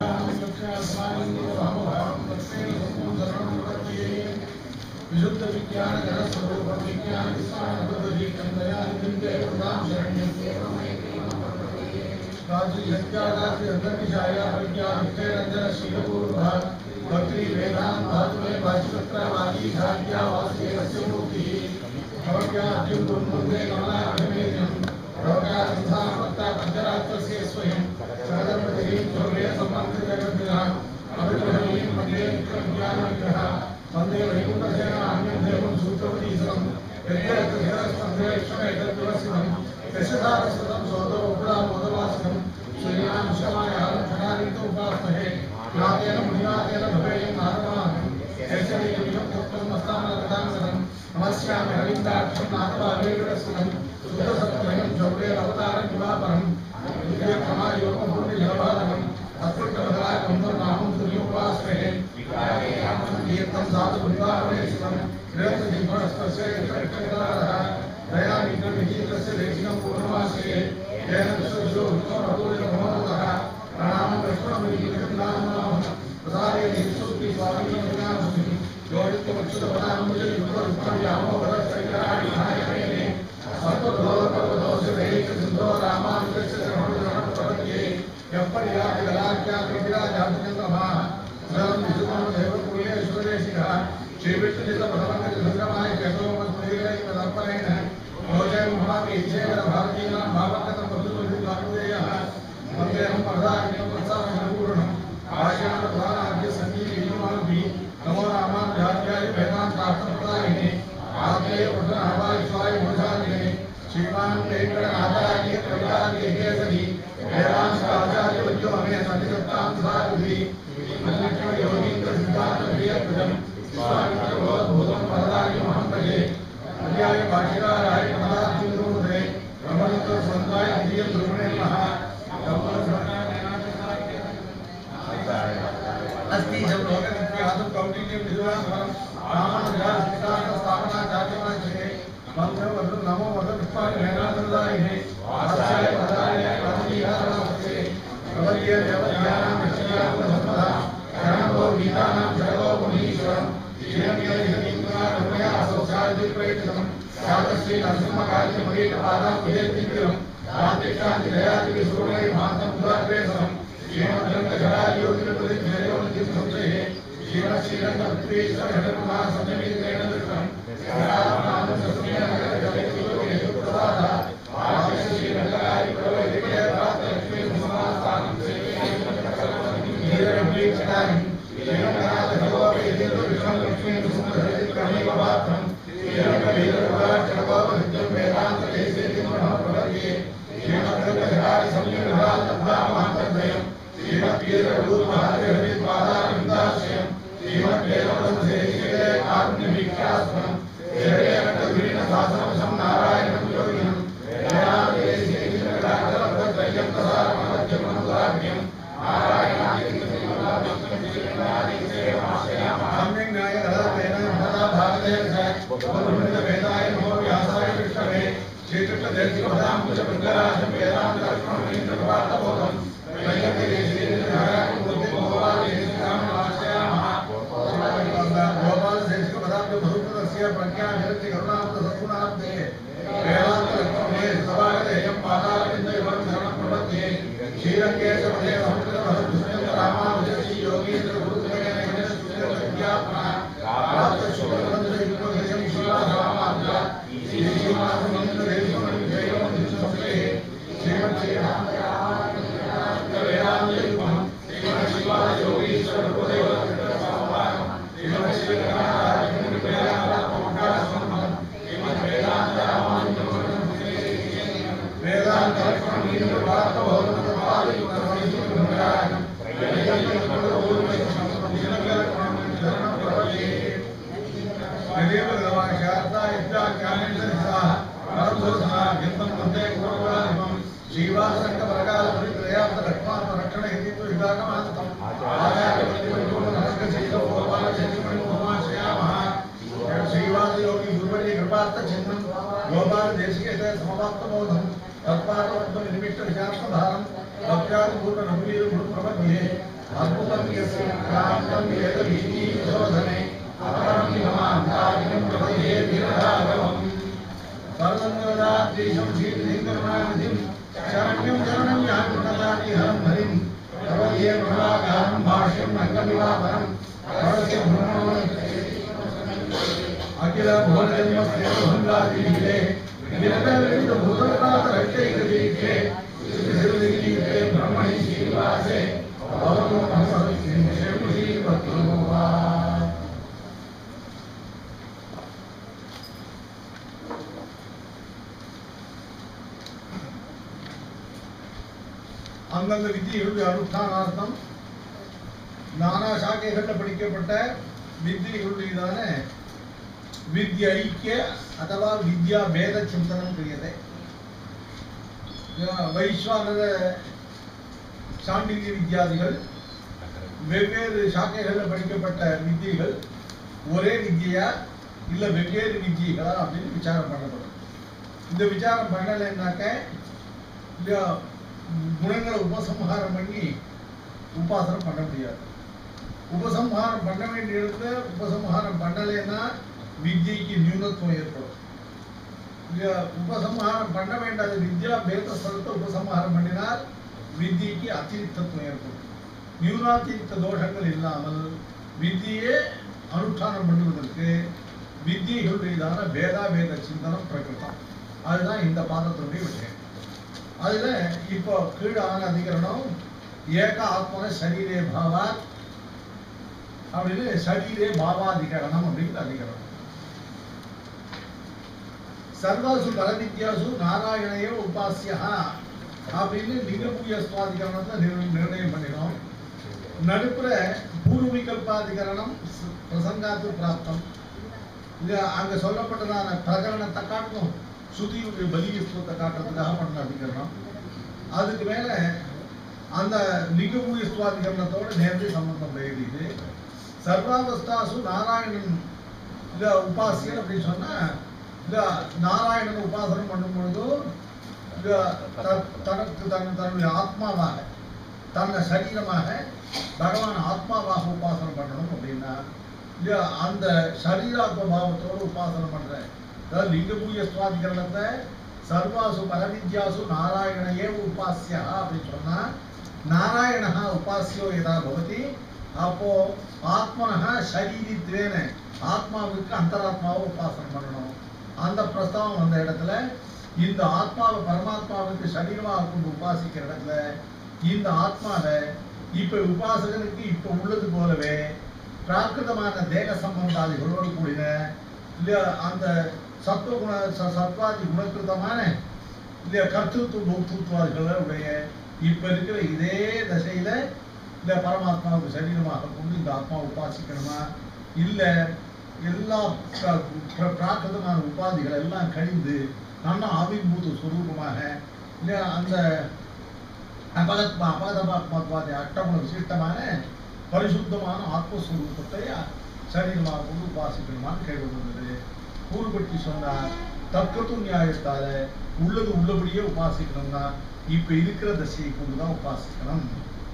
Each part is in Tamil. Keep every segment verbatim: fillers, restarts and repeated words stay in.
विशुद्ध विज्ञान जन स्वरूप विज्ञान विस्तार बुद्धि कंदया निंदे प्रदान शरण्य राजि यज्ञादासि अंतर्निशाया प्रज्ञान विजय रंजन शीलपूर्व भक्ति वेदांत धातु में भाष्यत्र वादी धात्या वास्य रस्य मूर्ति भवज्ञा अर्जुन गुणमुंदे कमला अभिमेयं भवज्ञा संसार पत्ता पंचरात्रस्य स्वयं सरदम देवी जोगे संबंध जगत विधान अभिग्रहणी मध्य विज्ञान विग्रह वंदे वैकुंठ सेना अन्य देवं सूत्रवती सरं यज्ञ स्पंदे क्षमे तद्वसितं यशदारसदं सोदो उपरा मोदवासनं श्रीराम शमायां खडारितो उपासमहे नादेन मुनिनादेन भवेयं नारदानं यशदेवं तत्त्वं मस्तामलकटांगनं नमस्यामि हरिन्दाक्षं नाथवावेकटस्वनं शुद्धसत्त्वं जौरे अवतारं दिवापरं विद्याक्रमायोगं पुण्यजलभारं अत्युत्तमधराय नामं तुल्योपासमहे कीर्तन साधु बुद्धावनेशनं निरन्तजीवनस्तस्य कृतकृतकारः दयानिग्रहविचित्रस्य देशिकं पूर्णमासे येन विश्वजो विष्णुरघुरघुमोदः प्रणामं कृष्णमणिकृतनामः प्रसादे विश्वस्ति स्वामिनमस्मि योगितवक्षुतपदाम्बुजयुगविष्णुयामोहरसैकराणिहायने सर्वदोषपर्वदोषदैकसिन्धो रामानुजस्य शरणप्रपद्ये यप्परियातिगलाख्यातिविराजातचन्द्रमाः सर्वं विजुगं देवकुलेश्वरेशिखः श्रीविष्णुचित्तपदमङ्गलसङ्गमाय जगोमस्मैरैकदर्पणेन भोजनं भवामि ईशेकर भारतीनां भावकथं वधुर्वधुर्वानुदेयः वन्देहं वरदायिनं वत्सामपूर्णम् आश्यामप्रधानाद्य सङ्गीतविजुमाभिः नमो रामानुजात्याय वेदान्तार्थप्रदायिने आग्नेय प्रधानहवाय स्वाय मूर्धादिने श्रीमान् वेङ्कटनाथार्य कवितार्य केसरी वेदान्ताचार्य वद्यो हमें सतिदत्तां साधुभिः योगीन्द्र सिद्धांत प्रियप्रजं स्वामिभूतं वरदायि महंतये अध्याय भाष्यकाराय कमलाब्धिमुद्रे ब्रह्मनित्य संताय द्वितीय ब्रह्मणे नमः अस्ति जब लोकनित्यादं कौटिल्यं विद्वान् रामानुजात् सिद्धांत स्थापना जातमाचे मंत्र वद्र नमो वद्र पुष्पाणि वेदान्तदायिने आचार्य वदाय वदनीहारमस्ते प्रवल्य देवज्ञानां विषयां धर्मदा शरणो गीतानां शरणो मुनीश्वरं श्रीरङ्गेन्द्रारमया असौचार्यप्रैतनं शातश्री नरसिंहकार्यमरीटपादां विजयतिग्रं रात्रिकान्तिदयादिविसूर्णै भान्तं दुराग्रेसरं श्रीमद्रङ्गजडायोगिनप्रतिजयोनिधिं संशये श्रीमच्छ्रीरङ्गपृथ्वीश्वरघटकुमार संयमित्रेण दृष्टं श्रीरामनामसंस्मरणगतजगद्गुरुप्रसादा आशिश्रीरङ्गकारि प्रवैदिके प्रातलक्ष्मी समास्थानं श्रीरङ्गीक्षणानि श्रीरङ्गनाथभगवद्गीतं लक्ष्मी सुन्दरदिक्कमेवपात्रं श्रीरङ्गवीरप्रकाशकवावहितं वेदान्तदेशेतिं प्रभवद्ये श्रीमद्रङ्गजडारि संयुगभान्तद्धामहान्तद्वयं श्रीमद्गीरगुरुमहादेवपादारविन्दाश्रयं श्रीमद्वेदवंशेशिरे कारुण्यवीक्षास्पदं श्रीरङ्गवीरशासनवशं नारायणं योगिनं वेदान्तदेशेतिं प्रसारमध्यमनुराज्ञं सम्यक् न्यायधरातेन महता भागधेन च ब्रह्मनिधवेदाय नमो व्यासाय विष्णवे श्रीकृष्णदेशिकपदाम्बुजभृङ्गराजं वेदान्तलक्ष्मणमुनीन्द्रप्रपार्थबोधं गोपालदेशिकपदाब्जभूतस्य प्रज्ञानिरतिकरुणाब्धसद्गुणाब्धे वेदान्तलक्ष्मणे सभागधेयं पादारविन्दयुगं शरणं प्रपद्ये श्रीरङ्गेशपदे संस्कृतभरतुष्यं रामानुजश्री योगीन्द्र गुरुत्वेन विज्ञापना प्राप्तशुभवन्दयुगं श्रीरामानुज श्रीश्रीनिवासमन्त्रदेशमनिजयोनिधिसंशये श्रीमच्छ्रीरामवेदान्तयुगं श्रीमच्छिवायोगीश्वरगुरुदेवस्य श्रीमच्छ्रीरङ्गनाथार्यमुनिप्रेरणात्मकसंबद्धं श्रीमद्वेदान्तरामानुजं वेदान्तलक्ष्मणमुनीन्द्रपार्थबोधनपादियुक्तमणिजुगुणराजं गोपाल देशिके समवाप्तबोधं तत्पादवत्व निमित्त विचारधारं भक्त्यादिपूर्ण रघुवीर गुरु प्रपद्ये यस्य क्रान्तं वेदभीति शोधने अपरं निगमान्ताकिनं प्रपद्ये धीरधागमम् सर्वन्नदाद्रीशं श्रीलिङ्गकरुणानिधिं शरण्यं शरणं यान्नदादिहरं हरिं प्रपद्ये प्रभागारं भाष्यं रङ्गनिवापनं परस्य ब्रह्मणो अखिल भुवनजन्मस्य भङ्गादिविदे निरतविद भूतकातरक्षैकदीक्षे श्रीसिरदिगीते ब्रह्मणि श्रीवासे भवतु नमः श्रीमद्भगवा அந்தந்த வித்தியுடைய அனுஷ்டானார்த்தம் நானா சாக்கைகளில் படிக்கப்பட்ட வித்தியுடையதான வித்யா ஐக்கிய अथवा विद्या भेद चिंतन क्रियते वैश्वानर சாண்டில்ய வித்யாதிகள் வெவ்வேறு சாக்கைகளில் படிக்கப்பட்ட வித்தியைகள் ஒரே வித்தியா இல்லை வெவ்வேறு வித்தியைகளா அப்படின்னு விசாரம் பண்ணப்படும். இந்த விசாரம் பண்ணலைன்னாக்க குணங்களை உபசம்ஹாரம் பண்ணி உபாசனம் பண்ண முடியாது. உபசம்ஹாரம் பண்ண வேண்டிய இடத்துல உபசம்ஹாரம் பண்ணலைன்னா வித்யைக்கு நியூனத்துவம் ஏற்படும். உபசம்ஹாரம் பண்ண வேண்டாத வித்யா பேத ஸ்தலத்தை உபசம்ஹாரம் பண்ணினால் வித்யைக்கு அத்திரிக்தத்துவம் ஏற்படும். நியூனாத்திரிக்த தோஷங்கள் இல்லாமல் வித்தியை அனுஷ்டானம் பண்ணுவதற்கு வித்தியைகளுடையதான பேதா பேத சிந்தனம் பிரகிருத்தம். அதுதான் இந்த பாதத்தினுடைய விஷயம். அதுல இப்போ கீழான அதிகரணம் ஏக ஆத்மன சரீரே பாவா அப்படின்னு சரீரே பாவாதிகரணம் அப்படிங்கிற அதிகரணம். சர்வாசு பரவித்யாசு நாராயணையோ உபாசியா அப்படின்னு லிங்கபூயஸ்வாதிகரணத்தை நிர்ணயம் பண்ணினோம். நடுப்புற பூர்வவிகல்பாதிகரணம் பிரசங்காத்து பிராப்தம். இது அங்க சொல்லப்பட்டதான பிரகரணத்தை காட்டும் சுதியுடைய பலியத்துவத்தை காட்டுறதுக்காக பண்ண அதிகரணம். அதுக்கு மேல அந்த லிங்கபூயஸ்வாதிகரணத்தோட நேரடி சம்பந்தம் உடையது. சர்வாவஸ்தாசு நாராயணன் உபாசியன் அப்படின்னு சொன்னா நாராயணன் உபாசனம் பண்ணும் பொழுது தனக்கு தன் தன்னுடைய ஆத்மாவாக தன்னை சரீரமாக பகவான் ஆத்மாவாக உபாசனம் பண்ணணும் அப்படின்னா அந்த சரீராத்ம பாவத்தோடு உபாசனம் பண்ற அதாவது லிங்கபூய சுவாதிகரணத்தை சர்வாசு பரவித்யாசு நாராயணையே உபாசியா அப்படின்னு சொன்னா நாராயணா உபாசியோ எதா பவதி அப்போ ஆத்மனஹா சரீரித்வேன ஆத்மாவுக்கு அந்தராத்மாவை உபாசனம் பண்ணணும். அந்த பிரஸ்தாவம் அந்த இடத்துல இந்த ஆத்மாவை பரமாத்மாவுக்கு சரீரமாக கொண்டு உபாசிக்கிற இடத்துல இந்த ஆத்மாவை இப்ப உபாசகனுக்கு இப்ப உள்ளது போலவே பிராகிருதமான தேக சம்பந்தாதிகளோடு கூடின இல்லையா அந்த சத்துவகுண சத்வாதி குணக்கிருதமான இல்லையா கர்த்தத்துவ போக்திருத்வாதிகளுடைய இப்ப இருக்கிற இதே தசையில இல்ல பரமாத்மாவுக்கு சரீரமாக கொண்டு இந்த ஆத்மா உபாசிக்கணுமா இல்ல எல்லா பிராகிருதமான உபாதிகள் எல்லாம் கழிந்து நல்ல ஆவிர்பூத ஸ்வரூபமாக இல்லையா அந்த அபதத்மா அபதமாத்மாத்வாதி அட்டகுண விசிஷ்டமான பரிசுத்தமான ஆத்மஸ்வரூபத்தை சரீரமாக கொண்டு உபாசிக்கணுமான்னு கேள்வி வந்தது. பூர்வபட்சி சொன்னார் தற்கத்து நியாயத்தால உள்ளது உள்ளபடியே உபாசிக்கணும்னா இப்ப இருக்கிற தசையை கொண்டுதான் உபாசிக்கணும்.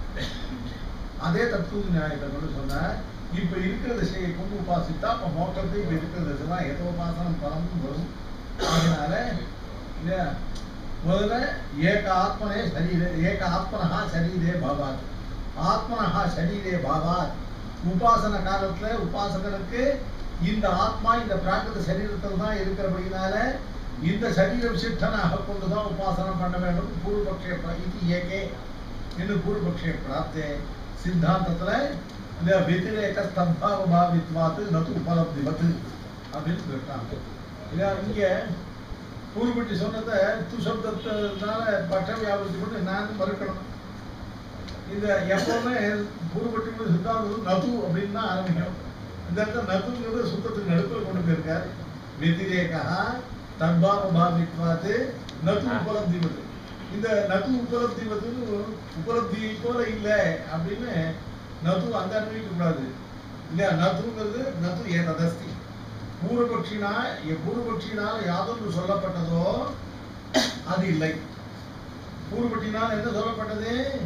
அதே தத்துவ நியாயத்தை கொண்டு சொன்னார் இப்ப இருக்கிற திசையை கொண்டு உபாசித்தா அப்ப மோட்டத்தை இப்ப இருக்கிற திசை தான் எதோ உபாசனம் பலமும் வரும். அதனால இல்லையா முதல்ல ஏக ஆத்மனே சரீரே ஏக ஆத்மனஹா சரீரே பாவாத் ஆத்மனஹா சரீரே பாவாத் உபாசன காலத்துல உபாசகனுக்கு இந்த ஆத்மா இந்த பிராகிருத சரீரத்தில் தான் இருக்கிறபடினால இந்த சரீர விசிஷ்டனாக கொண்டுதான் உபாசனம் பண்ண வேண்டும். பூர்வபக்ஷே இது ஏகே என்று பூர்வபக்ஷே பிராப்தே சித்தாந்தத்துல இந்த வெதிரேக ஸ்தம்பாவ பாவித்வாத்து நது உபலப்திவத்து அப்படின்னு சொல்லிட்டாங்க. இல்லையா இங்க பூர்வபட்சி சொன்னதை துசப்தத்தினால பட்ச வியாபத்தி பண்ணி நான் மறுக்கணும். இந்த எப்பவுமே பூர்வபட்சி சித்தாந்தம் நது அப்படின்னு தான் ஆரம்பிக்கும். இந்த இடத்துல நதுங்கிறது சுத்தத்துக்கு நடுப்பில் கொண்டு போயிருக்காரு. வெதிரேகா தன்பாவ பாவித்வாத்து நது உபலப்திவத்து. இந்த நது உபலப்திவது உபலப்தி போல இல்லை அப்படின்னு நது அந்த அனுபவிக்க கூடாது இல்லையா. நதுங்கிறது நது ஏதஸ்தி பூர்வபக்ஷினா பூர்வபக்ஷினால யாதொன்று சொல்லப்பட்டதோ அது இல்லை. பூர்வபக்ஷினால் என்ன சொல்லப்பட்டது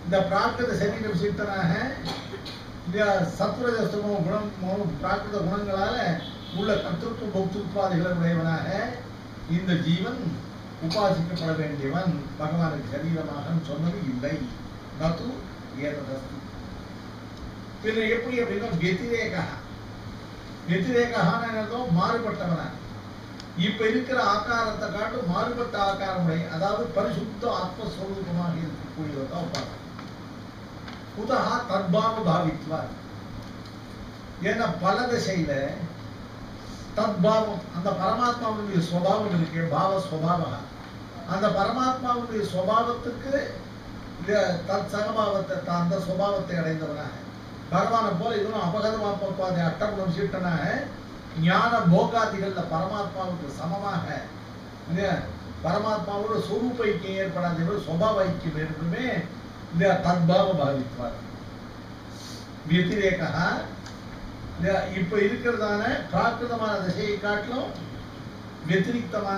இந்த பிராகிருத சரீர விசிஷ்டனாக இந்த சத்வரஜஸ்தமோ குணம் பிராகிருத குணங்களால உள்ள கர்த்தృత్వ போக்திருத்வாதிகளை உடையவனாக இந்த ஜீவன் உபாசிக்கப்பட வேண்டியவன் பகவானுக்கு சரீரமாக சொன்னது இல்லை. நது ஏததஸ்தி. பின்ன எப்படி அப்படின்னா வெதிரேகா. வெதிரேகான்னு அர்த்தம் மாறுபட்டவனா. இப்ப இருக்கிற ஆகாரத்தை காட்டு மாறுபட்ட ஆகாரமுடைய, அதாவது பரிசுத்த ஆத்மஸ்வரூபமாக இருக்கக்கூடியதான் உபாசனை. புதா தத்பாவ பாவித்வா. ஏன்னா பல திசையில தத்பாவம், அந்த பரமாத்மாவுடைய சுபாவம் இருக்கு, பாவ சுபாவம். அந்த பரமாத்மாவுடைய சுபாவத்துக்கு தத் சகபாவத்தை, அந்த சுபாவத்தை அடைந்தவனாக பகவானை போல இதுவும் அபகதமாப்பாதி அட்டகுணம் சீட்டனாக ஞான போகாதிகள்ல பரமாத்மாவுக்கு சமமாக பரமாத்மாவோட சொரூப ஐக்கியம் ஏற்படாத சுபாவ ஐக்கியம் ஏற்படுமே இந்த தத்பாவ பாவித்வார். வெதிரேகா இப்ப இருக்கிறதான பிராகிருதமான திசையை காட்டிலும் வெத்திரிக்தமான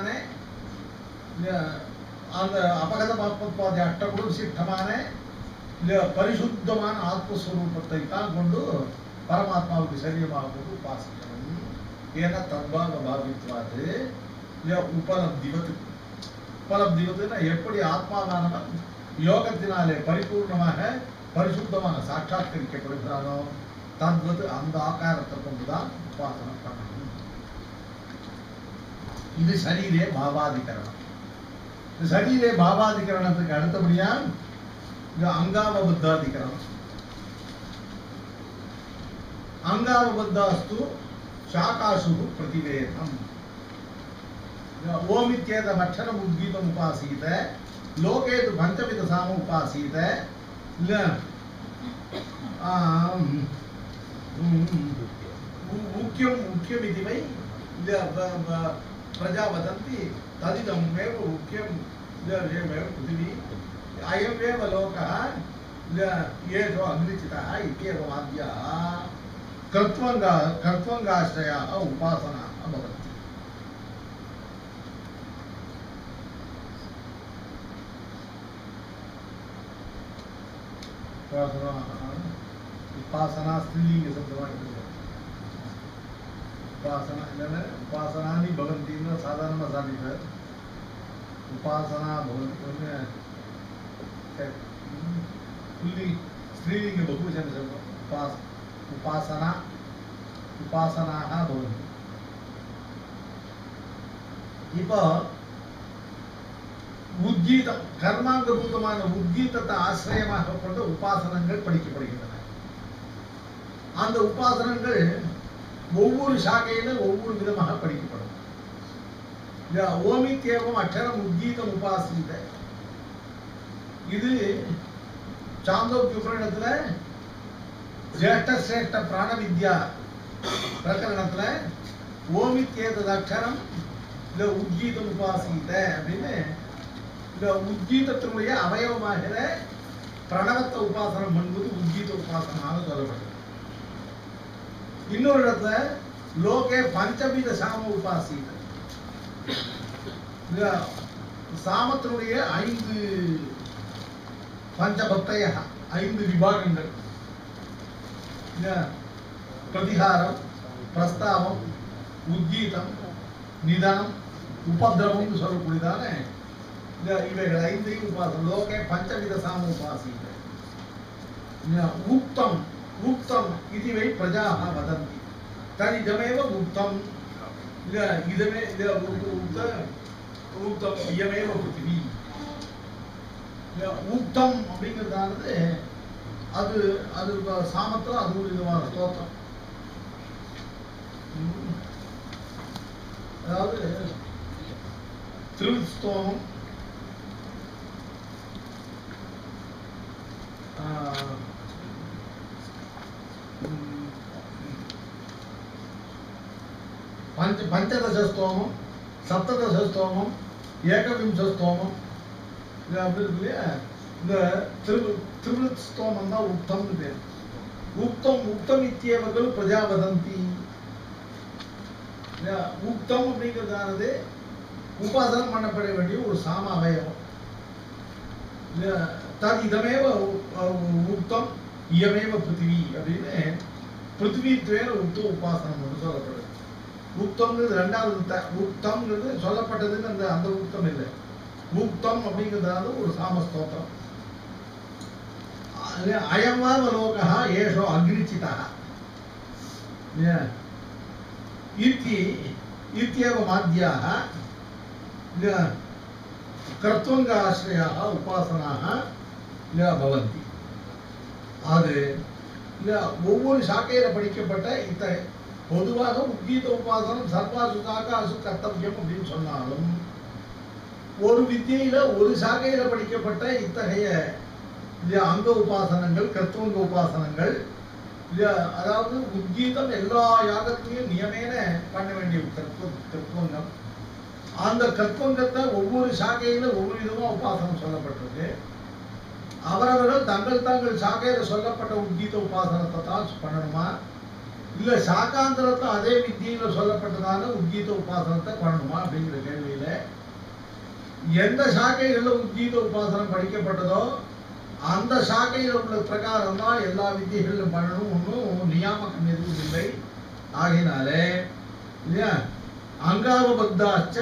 அந்த அபகதமாத்மத்வாதி அட்டகுணம் சித்தமான பரிசுத்தமான ஆத்மஸ்வரூபத்தை தான் கொண்டு பரமாத்மாவுக்கு சரீரமாக கொண்டு உபாசிக்கணும். ஏன்னா தத்பாவ பாவித்வாது உபலப்திவத்து. உபலப்திவத்துன்னா எப்படி ஆத்மாவானவன் யோகத்தினாலே பரிபூர்ணமாக பரிசுத்தமாக சாட்சாத்கரிக்கப்படுகிறானோ தத்வது அந்த ஆகாரத்தை கொண்டுதான் உபாசனை பண்ணணும். இது சரீரே பாவாதிகரணம். சரீரே பாவாதிகரணத்துக்கு அடுத்தபடியா அங்காவபுத்தாதிகரணம். அங்காவபுத்தாஸ்து சாகாசு பிரதிவேதம். ஓமித்யேதம் அக்ஷரம் உத்கீதம் உபாசீத லோகேது பஞ்சவித சாம உபாசீத முக்கியம் முக்கியம் இதுவை பிரஜா வதந்தி ததிதமேவ முக்கியம் இதமேவ பிருத்திவி அயமேவ லோகः ஏதோ அக்னிச்சிதः இत्येवम् आद्याः कर्त्वङ्गा कर्त्वङ्गाश्रयाः उपासनाः भवन्ति. उपासना स्त्रीलिंग शब्दवाक्य उपासना இல்லைன்னா உபாசனானி பவந்தின்னு சாதாரணமாக சாதிப்பார். உபாசனா பவந்தி புள்ளி ஸ்திரீலிங்க பகுவச்சன சப்தம். உபாச உபாசனா உபாசனாக பவந்தி. இப்போ உத்கீதம் கர்மாங்கபூதமான உத்கீதத்தை ஆசிரியமாக கொண்ட உபாசனங்கள் படிக்கப்படுகின்றன. அந்த உபாசனங்கள் ஒவ்வொரு சாகையில ஒவ்வொரு விதமாக படிக்கப்படும். ஓமித்யேவம் அக்ஷரம் உத்கீதம் உபாசித. இது சாந்தோக்கிய உபநிடத்துல ஜேஷ்ட சிரேஷ்ட பிராண வித்யா பிரகரணத்துல ஓமித்யேதது அக்ஷரம் இந்த உத்கீதம் உபாசித அப்படின்னு இந்த உத்கீதத்தினுடைய அவயவமாகிற பிரணவத்தை உபாசனம் என்பது உத்கீத உபாசனமாக சொல்லப்படுது. இன்னொரு இடத்துல லோகே பஞ்சவித சாம உபாசித. சாமத்தினுடைய ஐந்து பஞ்சபத்தைய ஐந்து விபாகங்கள் பிரதிகாரம், பிரஸ்தாவம், உத்கீதம், நிதனம், உபதிரவம் சொல்லக்கூடியதான இவைகள் ஐந்தையும் உபாசனம். லோகே பஞ்சவித சாம உபாசித. உக்தம் உக்தம் இதுவை பிரஜாः வதந்தி தனிதமேவ உக்தம். இதமே உக்த உக்தம் இயமேவ பிருத்திவி. உக்தம் அப்படிங்கிறதானது அது அது சாமத்தில் அது ஒரு விதமான ஸ்தோத்திரம். அதாவது திருவிஸ்தோமம், पंच पंचदश स्तोमम, सप्तदश स्तोमम, एकविंश स्तोमम, त्रिवृत् स्तोमम उक्तम उक्तम उक्तम इत्येव खलु प्रजा वदन्ति. उक्तम அப்படிங்கிறதானது உபாசனம் பண்ணப்பட வேண்டிய ஒரு சாம அவயவம். தது இதமேவ உக்தம் இயமேவ பிருத்திவி அப்படின்னு பிருத்திவித்வேன உக்த உபாசனம் என்று சொல்லப்படுது. உக்தம்ங்கிறது ரெண்டாவது உக்தம்ங்கிறது சொல்லப்பட்டதுன்னு அந்த அந்த உக்தம் இல்லை. உக்தம் அப்படிங்கிறதால ஒரு சாமஸ்தோத்திரம். அயமாவ லோகா ஏஷோ அக்னிச்சிதா இத்தி இத்தியேவ மாத்யாः கர்த்வங்க ஆசிரியாக உபாசனாக பவந்தி. அது ஒவ்வொரு சாக்கையில படிக்கப்பட்ட இத்த பொதுவாக உத்கீத உபாசனம் சர்வாசு சாகாசு கர்த்தவியம் அப்படின்னு சொன்னாலும் ஒரு வித்தியில ஒரு சாக்கையில படிக்கப்பட்ட இத்தகைய அங்க உபாசனங்கள் கர்த்தவங்க உபாசனங்கள், அதாவது உத்கீதம் எல்லா யாகத்திலையும் நியமேன பண்ண வேண்டிய கர்த்தவ கர்த்தவங்கம். அந்த கர்த்தவங்கத்தை ஒவ்வொரு சாக்கையில ஒவ்வொரு விதமா உபாசனம் சொல்லப்பட்டிருக்கு. அவரவர்கள் தங்கள் தங்கள் சாக்கையில சொல்லப்பட்ட உத்கீத உபாசனத்தை தான் பண்ணணுமா, இல்ல சாக்காந்தரத்தை அதே வித்தியில சொல்லப்பட்டதான உத்கீத உபாசனத்தை பண்ணணுமா அப்படிங்கிற கேள்வியில எந்த சாக்கைகள்ல உத்கீத உபாசனம் படிக்கப்பட்டதோ அந்த சாக்கையில் உள்ள பிரகாரம் தான் எல்லா வித்தியர்களும் பண்ணணும். ஒன்றும் நியாமக்கம் எதுவும் இல்லை. ஆகினாலே இல்லையா அங்காவபத்தாச்ச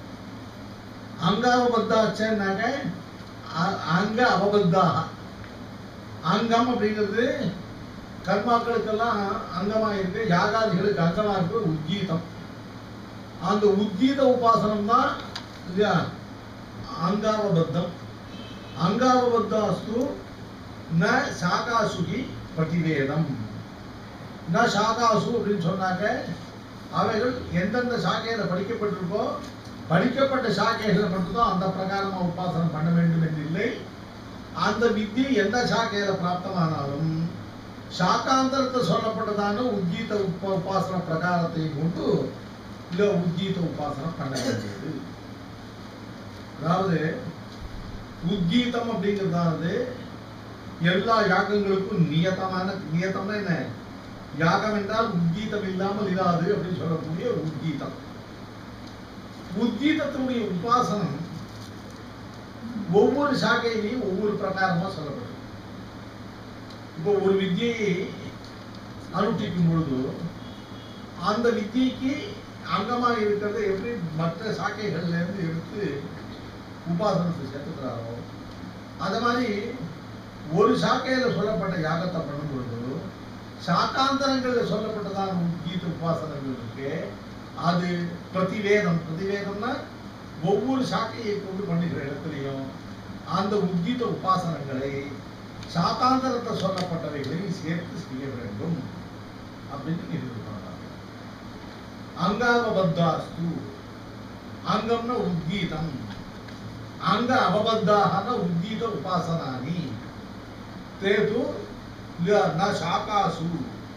அங்காவபத்தாச்சன்னாக்க அங்க அவபத்தாக அங்கம் அப்படிங்கிறது கர்மாக்களுக்கெல்லாம் அங்கமா இருக்கு, யாகாதிகளுக்கு அங்கமா இருக்கு உத்கீதம். அந்த உத்கீத உபாசனம் தான் இல்லையா அங்காவபத்தம். அங்காவபத்தாஸ்து ந சாகாசுகி பிரதிவேதம். ந சாகாசு அப்படின்னு சொன்னாங்க அவைகள் எந்தெந்த சாக்கையில படிக்கப்பட்டிருக்கோ படிக்கப்பட்ட சாக்கைகளை மட்டும்தான் அந்த பிரகாரமா உபாசனம் பண்ண வேண்டும் என்று இல்லை. அந்த வித்தி எந்த சாக்கையில பிராப்தமானாலும் சாக்காந்தரத்தை சொல்லப்பட்டதான உத்கீத உப உபாசன பிரகாரத்தை கொண்டு இல்ல உத்கீத உபாசனம் பண்ண வேண்டியது. அதாவது உத்கீதம் அப்படிங்கிறதாவது எல்லா யாகங்களுக்கும் நியதமான, நியதம்னா என்ன, யாகம் என்றால் உத்கீதம் இல்லாமல் இராது அப்படின்னு சொல்லக்கூடிய ஒரு உத்கீதம். உத்கீதத்தினுடைய உபாசனம் ஒவ்வொரு சாக்கையிலையும் ஒவ்வொரு பிரகாரமா சொல்லப்படும். இப்போ ஒரு வித்தியை அனுஷ்டிக்கும் பொழுது அந்த வித்தியைக்கு அங்கமாக இருக்கிறத எப்படி மற்ற சாக்கைகள்ல இருந்து எடுத்து உபாசனத்தை சேர்த்துக்கிறாரோ அது மாதிரி ஒரு சாக்கையில சொல்லப்பட்ட யாகத்தை பண்ணும் பொழுது சாக்காந்தரங்கள்ல சொல்லப்பட்டதான உத்கீத உபாசனங்கள் இருக்கு. அது பிரதிவேதம். பிரதிவேதம்னா ஒவ்வொரு சாக்கையை கொண்டு பண்ணுகிற இடத்துலையும் அந்த உத்கீத உபாசனங்களை சாக்காந்தரத்தை சொல்லப்பட்டவைகளையும் சேர்த்து செய்ய வேண்டும் அப்படின்னு நிரூபிப்பாங்க. அங்காவபத்தாஸ்து அங்கம்னா உத்கீதம், அங்க அவபத்தான உத்கீத உபாசனானி தேது ந சாகாசு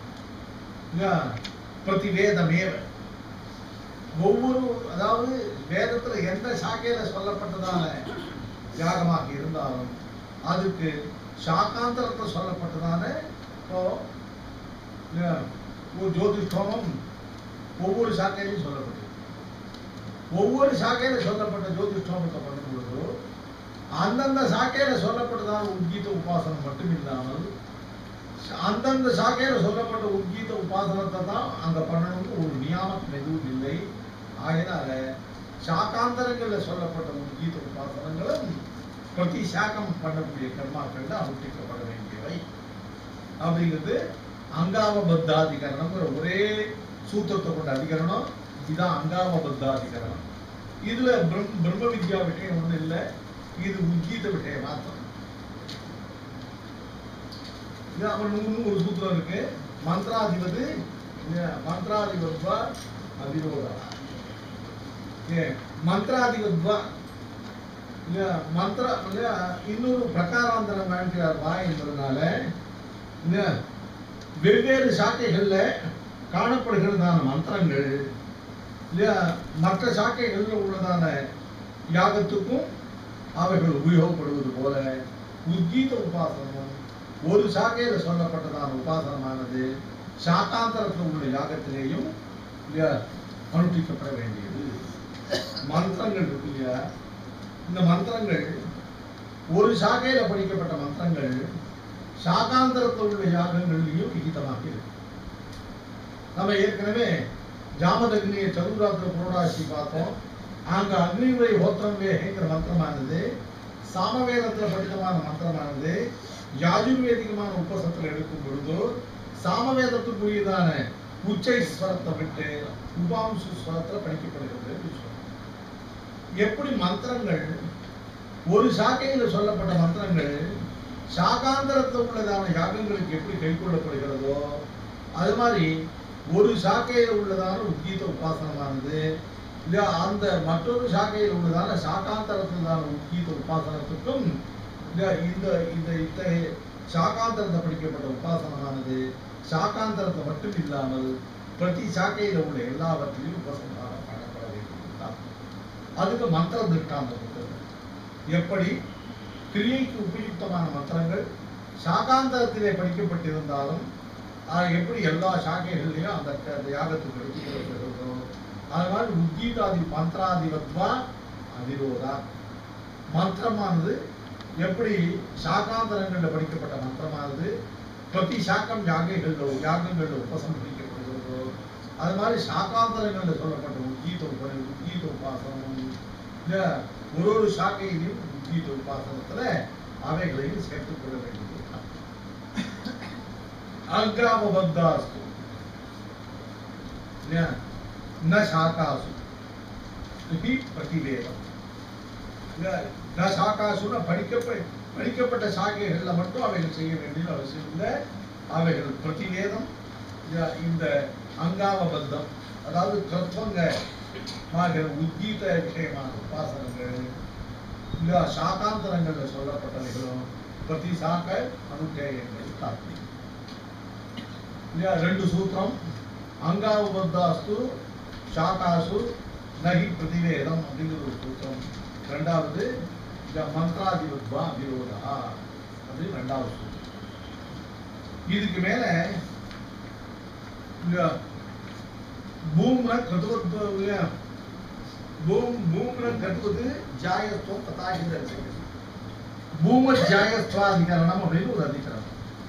பிரதிவேதமேவ. ஒவ்வொரு அதாவது வேதத்துல எந்த சாக்கையில சொல்லப்பட்டதான யாகமாக இருந்தாலும் அதுக்கு சாக்காந்தரத்தை சொல்லப்பட்டதான ஜோதிஷ்டோமம் ஒவ்வொரு சாக்கையிலையும் சொல்லப்பட்டது. ஒவ்வொரு சாக்கையில சொல்லப்பட்ட ஜோதிஷ்டோமத்தை பண்ணும் பொழுது அந்தந்த சாக்கையில சொல்லப்பட்டதான உத்கீத உபாசனம் மட்டும் இல்லாமல் அந்தந்த சாக்கையில சொல்லப்பட்ட உத்கீத உபாசனத்தை தான் அங்க பண்ணணும்னு ஒரு நியாமம் எதுவும் இல்லை. ஆகினால சாக்காந்தரங்கள்ல சொல்லப்பட்ட உத்கீத உபாசனங்களும் பிரதி சாக்கம் பண்ணக்கூடிய கர்மாக்கள்ல அனுஷ்டிக்கப்பட வேண்டியவை அப்படிங்கிறது அங்காவபத்தாதிகரணம்ங்கிற ஒரே சூத்திரத்தை கொண்ட அதிகரணம். இதுதான் அங்காவபத்தாதிகரணம். இதுல பிரம்ம வித்யா விஷயம் ஒண்ணு இல்லை, இது உத்கீத விஷயம் மாத்திரம். இன்னும் ஒரு சூத்திரம் இருக்கு, மந்திராதிபதி மந்திராதிபத்வா அவிரோதா. மந்திராதிபத்வா மந்திர இன்னொரு பிரகாராந்தரம் காண்கிறார் வா என்பதனால வெவ்வேறு சாக்கைகள்ல காணப்படுகிறதான மந்திரங்கள் இல்லையா மற்ற சாக்கைகள்ல உள்ளதான யாகத்துக்கும் அவைகள் உபயோகப்படுவது போல உத்கீத உபாசனமும் ஒரு சாக்கையில சொல்லப்பட்டதான உபாசனமானது சாக்காந்தரத்தில் உள்ள யாகத்திலேயும் அனுஷ்டிக்கப்பட வேண்டியது. மந்திரங்கள் இருக்கு இல்லையா, இந்த மந்திரங்கள் ஒரு சாக்கையில படிக்கப்பட்ட மந்திரங்கள் சாகாந்தரத்தில் உள்ள யாகங்கள்லையும் விகிதமாக இருக்கு. நம்ம ஏற்கனவே ஜாமதக்னிய சதுராத்திர புரோடாசி பார்த்தோம். அங்க அக்னிவை ஹோத்திரம் வேகிற மந்திரமானது சாமவேதத்துல படித்தமான மந்திரமானது யாஜுர்வேதிகமான உபசத்தில் எடுக்கும் பொழுது சாமவேதத்துக்குரியதான உச்சை ஸ்வரத்தை விட்டு உபாம்சு ஸ்வரத்துல படிக்கப்படுகிறது. எப்படி மந்திரங்கள் ஒரு சாக்கையில் சொல்லப்பட்ட மந்திரங்கள் சாகாந்தரத்தில் உள்ளதான யாகங்களுக்கு எப்படி கைக்கொள்ளப்படுகிறதோ அது மாதிரி ஒரு சாக்கையில் உள்ளதான உத்கீத உபாசனமானது அந்த மற்றொரு சாக்கையில் உள்ளதான சாகாந்தரத்திலான உத்கீத உபாசனத்துக்கும் இந்த இந்த இத்தகைய சாகாந்தரத்தை படிக்கப்பட்ட உபாசனமானது சாகாந்தரத்தை மட்டும் இல்லாமல் பிரதி சாக்கையில் உள்ள எல்லாவற்றிலும் உபாசனமாக காணப்பட வேண்டும். அதுக்கு மந்திர திருஷ்டாந்தம் எப்படி கிரியைக்கு உபயுக்தமான மந்திரங்கள் சாகாந்தரத்திலே படிக்கப்பட்டிருந்தாலும் எப்படி எல்லா சாக்கைகள்லையும் அந்த யாகத்துக்கு எடுத்துக்கொள்ளப்படுகிறதோ அது மாதிரி உத்கீதாதி மந்திராதிபத்வா அதிரோதா மந்திரமானது எப்படி சாகாந்தரங்களில் படிக்கப்பட்ட மந்திரமானது பிரதி சாக்கம் யாகைகளில் யாகங்களில் உபசம்ஹரிக்கப்படுகிறதோ அது மாதிரி சாகாந்தரங்களில் சொல்லப்பட்ட உத்கீத உப உத்கீத உபாசனம் இல்லை ஒரு ஒரு சாக்கையிலையும் உத்கீத உபாசனத்துல அவைகளையும் சேர்த்துக் கொள்ள வேண்டியது. அக்ராமபத்தாஸ்து ந சாகாசு இது பிரதிவேதம். ந சாகாசுன படிக்கப்ப படிக்கப்பட்ட சாக்கைகள்ல மட்டும் அவைகள் செய்ய வேண்டிய அவசியம் இல்லை. அவைகள் பிரதிவேதம். இந்த அங்காமபத்தம் அதாவது தத்துவங்க உத்கீத விஷயமான உபாசனங்கள் இந்த சாகாந்தரங்கள்ல சொல்லப்பட்டவைகளும் பிரதி சாக்க அனுஷ்டேயங்கள் காப்பி. ரெண்டு சூத்திரம் அங்காவபத்தாஸ்து சாகாசு நகி பிரதிவேதம் அப்படிங்கிற ஒரு சூத்திரம். ரெண்டாவது இந்த மந்திராதிபத்வா விரோதா அப்படின்னு ரெண்டாவது சூத்திரம். இதுக்கு மேல இந்த பூம்ன கத்துவது பூம் பூம்ன கத்துவது ஜாயத்துவம் ததாகித பூம ஜாயஸ்வாதிகரணம் அப்படின்னு ஒரு அதிகரணம்.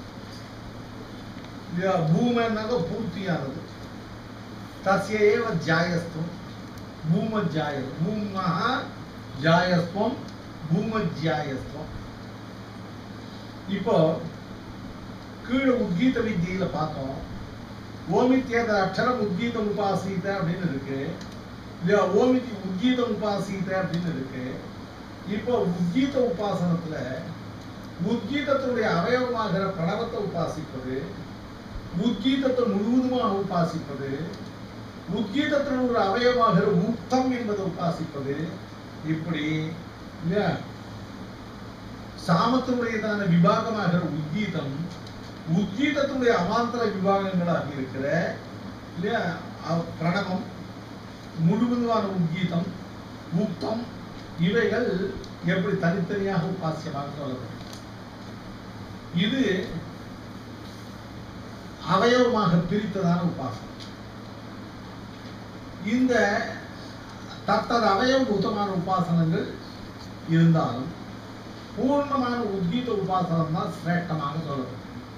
பூமன்னாக பூர்த்தியானது தஸ்யேவ ஜாயஸ்துவம் பூம ஜாய பூமஹ ஜாயஸ்துவம் பூம ஜாயஸ்துவம். இப்போ கீழே உத்கீத வித்தியில பார்த்தோம். ஓமித்யேத அக்ஷரம் உத்கீதம் உபாசீத அப்படின்னு இருக்கு. இல்லையா ஓமிதி உத்கீதம் உபாசீத அப்படின்னு இருக்கு. இப்போ உத்கீத உபாசனத்துல உத்கீதத்துடைய அவயவமாகிற பிரணவத்தை உபாசிப்பது, உத்கீதத்தை முழுவதுமாக உபாசிப்பது, உத்கீதத்தின் ஒரு அவயவமாகிற ஊக்தம் என்பதை உபாசிப்பது, இப்படி இல்லையா சாமத்தினுடையதான விபாகமாகிற உத்கீதம் உத்கீதத்துடைய அவாந்தர விபாகங்களாக இருக்கிற இல்லையா பிரணவம் முழுவதுமான உத்கீதம் ஊக்தம் இவைகள் எப்படி தனித்தனியாக உபாசியமாக சொல்லப்படும். இது அவயவமாக பிரித்ததான உபாசனம். இந்த தத்தது அவயவபூதமான உபாசனங்கள் இருந்தாலும் பூர்ணமான உத்கீத உபாசனம் தான் சிரேஷ்டமாக சொல்லப்படும்.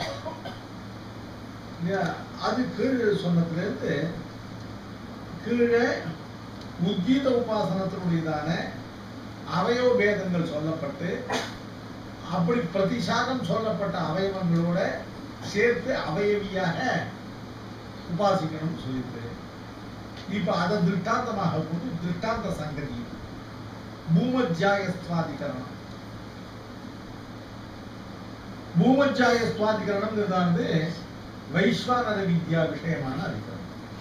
அது கீழே சொன்னதுலேருந்து கீழே உத்கீத உபாசனத்தினுடையதான அவயவ பேதங்கள் சொல்லப்பட்டு அப்படி பிரதிசாகம் சொல்லப்பட்ட அவயவங்களோட சேர்த்து அவயவியாக உபாசிக்கணும்னு சொல்லிட்டு இப்ப அதை திருஷ்டாந்தமாக போட்டு திருஷ்டாந்த சங்கதி பூமஜ்ஜாயஸ்வாதிகரணம். பூமஜ்ஜாயஸ்வாதிகரணம்ங்கிறது வைஸ்வானர வித்யா விஷயமான அதிகரணம்.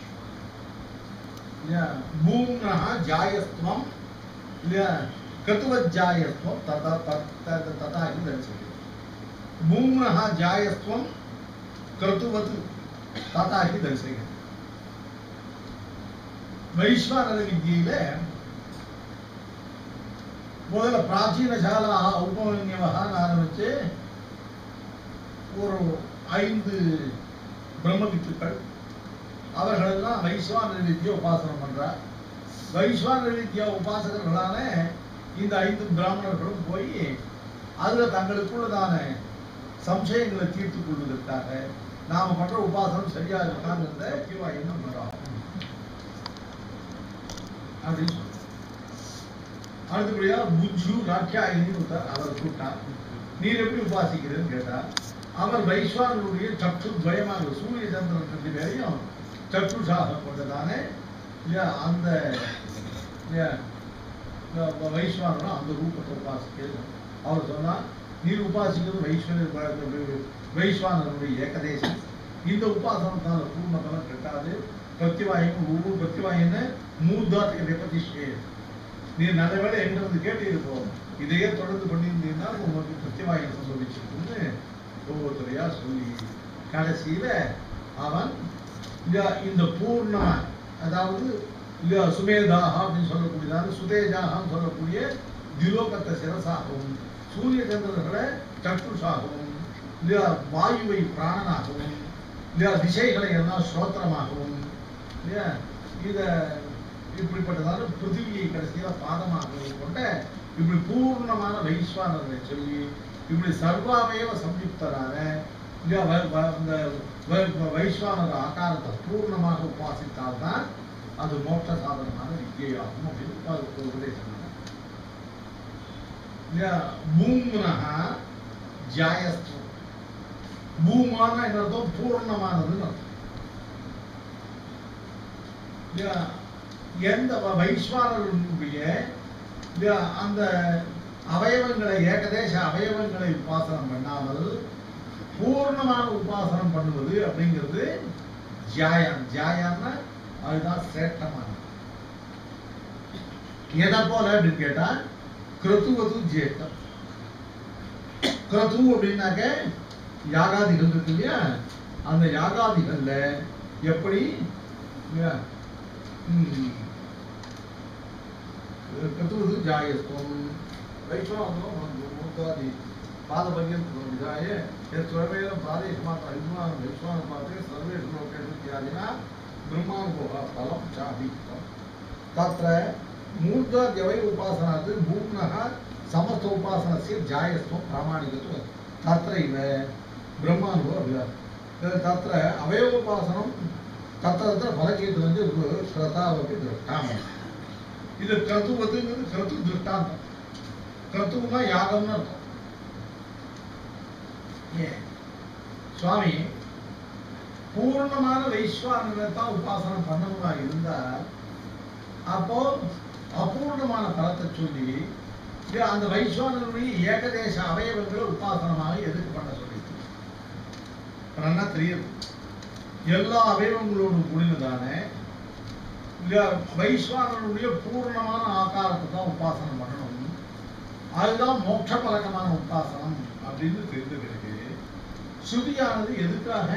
பூம்னா ஜாயஸ்துவம் இல்லையா கத்துவஜ்ஜாயஸ்துவம் ததா ததா தரிசனம். பூம்னா ஜாயஸ்துவம் கத்துவது ததா தரிசனம். வைஸ்வானர வித்யில முதல்ல பிராச்சீன சாலா உபமன்யவகான்னு ஆரம்பிச்சு ஒரு ஐந்து பிரம்மவித்துக்கள் அவர்களெல்லாம் வைஸ்வானர வித்யா உபாசனம் பண்றார். வைஸ்வானர வித்யா உபாசகர்களான இந்த ஐந்து பிராமணர்களும் போய் அதுல தங்களுக்குள்ளதான சம்சயங்களை தீர்த்துக் கொள்வதற்காக நாம பண்ற உபாசனம் சரியா இருக்காங்கிறத என்ன பண்றோம் அப்படின்னு சொல்றோம். அடுத்தபடியா புஜ்ஜு ராட்சாயின்னு அவர் கூட்டார். நீர் எப்படி உபாசிக்கிறதுன்னு கேட்டார். அவர் வைஸ்வானருடைய சற்று துவயமாக சூரிய சந்திரன் ரெண்டு பேரையும் சற்றுஷாக கொண்டதானே அந்த வைஸ்வானரும் அந்த ரூபத்தை உபாசிக்கிறது. அவர் சொன்னார், நீர் உபாசிக்கிறது வைஸ்வர வைஸ்வானருடைய ஏகதேசம். இந்த உபாசனத்தான பூர்ணபலம் கிட்டாது. பிரத்திவாயம் ஒவ்வொரு பிரத்திவாயன்னு மூர்தாத்துக்கு ரெப்பதிஷ்டே. நீர் நல்ல வேலை எங்க வந்து கேட்டு இருப்போம். இதையே தொடர்ந்து பண்ணியிருந்தீங்கன்னா உங்களுக்கு பிரத்திவாயம் சம்பவிச்சிருக்குன்னு ஒவ்வொருத்தரையா சொல்லி கடைசியில அவன் இந்த பூர்ண அதாவது சுமேதாக அப்படின்னு சொல்லக்கூடியதான சுதேஜாகன்னு சொல்லக்கூடிய திலோகத்தை சிரசாகவும் சூரிய சந்திரர்களை சற்றுஷாகவும் இல்லையா வாயுவை பிராணனாகவும் இல்லையா திசைகளை எல்லாம் ஸ்ரோத்திரமாகவும் இல்லையா இத இப்படிப்பட்டதான பிருத்திவியை கடைசியில பாதமாகவும் கொண்ட இப்படி பூர்ணமான வைஸ்வானரை சொல்லி இப்படி சர்வாவயவ சம்யுக்தரான இந்த வைஸ்வானர ஆகாரத்தை பூர்ணமாக உபாசித்தால்தான் அது மோட்ச சாதனமான வித்யாகும் அப்படின்னு உபதேசம். பூம்னஹா ஜாயஸ்து. பூமான என்ன அர்த்தம்? பூர்ணமானதுன்னு அர்த்தம். எந்த வைஸ்வானருடைய அந்த அவயவங்களை ஏகதேச அவயவங்களை உபாசனம் பண்ணாமல் பூர்ணமான உபாசனம் பண்ணுவது அப்படிங்கிறது ஜாயம். ஜாயம்னா அதுதான் சிரேஷ்டமானது. எதை போல அப்படின்னு கேட்டா கிருத்துவது ஜேஷ்டம். கிருத்து அப்படின்னாக்க யாகாதிகள் இருக்கு இல்லையா, அந்த யாகாதிகள்ல எப்படி கிருத்துவது ஜாயஸ்தம் வைஷ்ணவாதி பாதபர்யந்தாய ஸ்வரவேதம் பிராதேசமாத்த அபிமானம் வைஷ்ணவானம் பார்த்து சர்வேஷு லோகேஷு இத்தியாதினா பிரம்மானுபவ பலம் சாபித்தம். தத்ர மூர்தாத்யவை உபாசனாத் பூம்னः समस्त उपासनस्य जायस्त्वं प्रामाणिकत्वं तत्रैव ब्रह्मानुभवः तत्र अवयवोपासनं तत्र तत्र फलकेतु வந்து ஸ்ரதாவபி திருஷ்டாம். இது கிருத்துவதுங்கிறது கிருத்து திருஷ்டாந்தம். கிருத்துவனா யாகம்னு அர்த்தம். சுவாமி பூர்ணமான வைஸ்வானரை தான் உபாசனம் பண்ணணுமா இருந்தா அப்போ அபூர்ணமான பலத்தை சொல்லி அந்த வைஸ்வானருடைய ஏகதேச அவயவங்களை உபாசனமாக எதுக்கு பண்ண சொல்லி நல்லா தெரியுது. எல்லா அவயவங்களோடு கூடினதான வைஸ்வானருடைய பூர்ணமான ஆகாரத்தை தான் உபாசனம் பண்ணணும். அதுதான் மோட்ச பலகமான உபாசனம் அப்படின்னு தெரிந்து பிறகு ஸ்ருதியானது எதுக்காக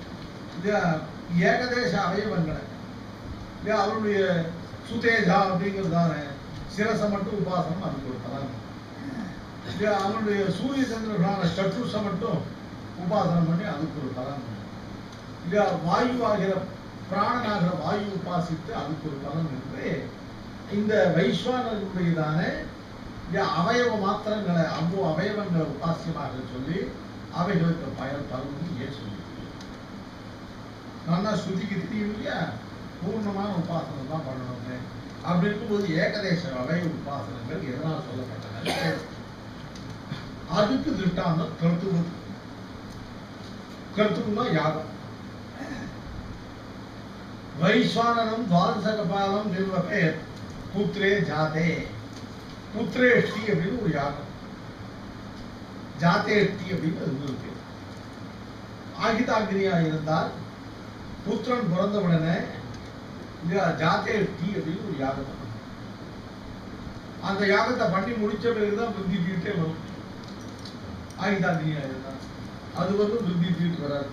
ஏகதேச அவயவங்களை அவருடைய சுதேஜா அப்படிங்கிறதான சிரச மட்டும் உபாசனம் அதுக்கு ஒரு பலன். அவனுடைய சூரிய சந்திரனான சற்றுஷ மட்டும் உபாசனம் பண்ணி அதுக்கு ஒரு பலன். இல்லையா வாயுவாகிற பிராணனாகிற வாயு உபாசித்து அதுக்கு ஒரு பலன் என்று இந்த வைஸ்வானருடையதான அவயவ மாத்திரங்களை அவ்வளோ அவயவங்களை உபாசியமாக சொல்லி அவைகளுக்கு பயன் பலன் ஏன் சொல்லி நான் தான் ஸ்ருதிக்கு தெரியும் இல்லையா பூர்ணமான உபாசனம் தான் பண்ணணும்னு. அப்படி இருக்கும்போது ஏகதேச அவயவ உபாசனங்கள் எதனால் சொல்லப்பட்டன? அதுக்கு திருஷ்டாந்தம் கருத்துவம். கருத்துவம்னா யாகம். வைஸ்வானரம் துவாதசகபாலம் நிர்வகே புத்திரே ஜாதே. புத்திரேஷ்டி அப்படின்னு ஒரு யாகம். ஜாதேஷ்டி அப்படின்னு அது இருக்கு. ஆகிதாகிரியா இருந்தால் புத்திரன் பிறந்த உடனே ஜாதேஷ்டி அப்படின்னு ஒரு யாகம் பண்ணணும். அந்த யாகத்தை பண்ணி முடிச்ச பிறகுதான் புத்தி தீட்டே வரும். ஆகிதாகிரியா இருந்தால் அது வந்து புத்தி தீட்டு வராது.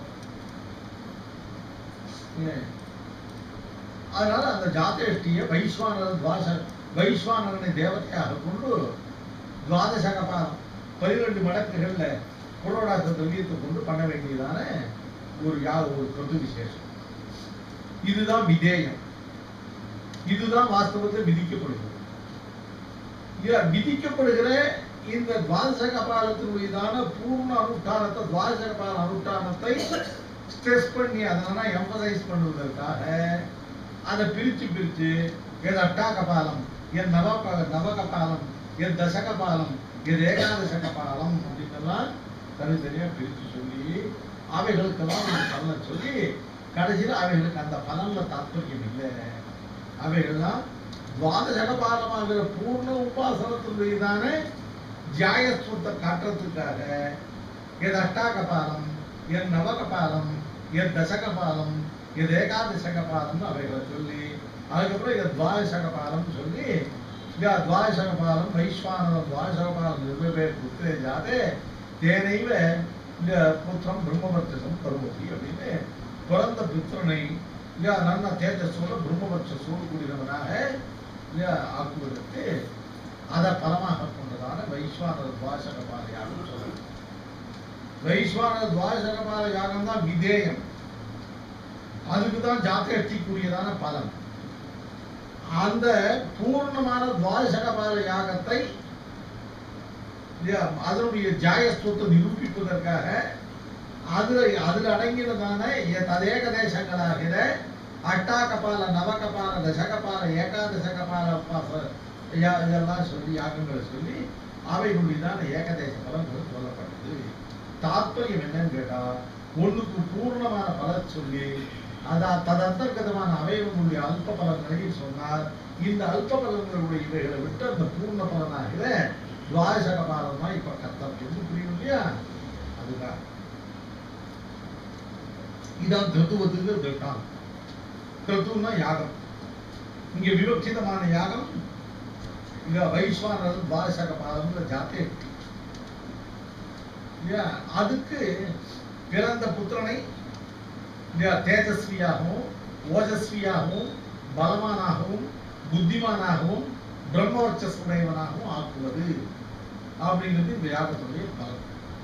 அதனால அந்த ஜாதேஷ்டிய வைஸ்வானரன் துவாச வைஸ்வானரனை தேவதையாக கொண்டு துவாதசகபாலம் பனிரெண்டு மடக்குகள்ல புரோடாச திரவியத்தை கொண்டு பண்ண வேண்டியதான ஒரு யாக ஒரு கருத்து விசேஷம். இதுதான் விதேயம். இதுதான் வாஸ்தவத்தை விதிக்கப்படுகிறது. விதிக்கப்படுகிற இந்த துவாதச கபாலத்தினுடையதான பூர்ண அனுஷ்டானத்தை துவாதச கபால அனுஷ்டானத்தை ஸ்ட்ரெஸ் பண்ணி அதனால எம்பசைஸ் பண்ணுவதற்காக அதை பிரிச்சு பிரிச்சு எது அட்டா கபாலம் என் நவ நவ கபாலம் என் தச கபாலம் என் ஏகாதச கபாலம் அப்படின்னெல்லாம் தனித்தனியா பிரிச்சு சொல்லி அவைகளுக்கெல்லாம் ஒரு பலனை சொல்லி கடைசியில் அவைகளுக்கு அந்த பலன்ல தாற்பயம் இல்லை. அவைகள்லாம் துவாதச கபாலமாகிற பூர்ண உபாசனத்தினுடையதான ஜாயஸ்வத்தை காட்டுறதுக்காக எது அட்டா கபாலம் என் நவ கபாலம் என் தச கபாலம் எது ஏகாதச கபாலம் அவைகளை சொல்லி அதுக்கப்புறம் இது துவாதச கபாலம் சொல்லி துவாதச கபாலம் வைஸ்வானரம் துவாதச கபாலம் நிர்வே புத்திரே ஜாதே தேனைவ புத்திரம் பிரம்மவர்ச்சசம் கருவதி அப்படின்னு பிறந்த புத்திரனை இல்லையா நல்ல தேஜஸோட பிரம்மவர்ச்சசோடு கூடியவனாக இல்லையா ஆக்குவதற்கு அதை பலமாக கொண்டதான வைஸ்வானர துவாதச கபால யாகம் சொல்லுது. வைஸ்வானர துவாதச கபால யாகம் தான் விதேயம், அதுக்குதான் ஜாத்தியத்திற்குரியதான பலன். அந்த பூர்ணமான துவாதச கபால யாகத்தை அதனுடைய ஜாயஸ்துவத்தை நிரூபிப்பதற்காக அதுல அதுல அடங்கினதான ததேக தேசங்களாகிற அட்டா கபால நவ கபால தச கபால ஏகாதச கபால இதெல்லாம் சொல்லி யாகங்களை சொல்லி அவைகளுடையதான ஏகதேச பலன்கள் சொல்லப்பட்டது. தாத்பரியம் என்னன்னு கேட்டா ஒண்ணுக்கு பூர்ணமான பலன் சொல்லி அதான் ததந்தர்கதமான அவயவங்களுடைய அல்ப பலன்களை சொன்னார். இந்த அல்ப பலன்களுடைய இவைகளை விட்டு அந்த பூர்ண பலனாகிற துவாதச கபாலம் தான் இப்ப கர்த்தவியம் புரியும் இல்லையா? அதுதான் இதான் திருத்துவத்துக்கு திட்டம். கிருத்துன்னா யாகம், இங்க விவக்ஷிதமான யாகம் இங்க வைஸ்வானர் துவாதச கபாலம் ஜாத்தே இல்லையா? அதுக்கு பிறந்த புத்திரனை தேஜஸ்வியாகவும் ஓஜஸ்வியாகவும் பலமானாகவும் புத்திமானாகவும் பிரம்மவர்ச்சஸ்வனைவனாகவும் ஆக்குவது அப்படிங்கிறது இந்த யாகத்துடைய பலன்.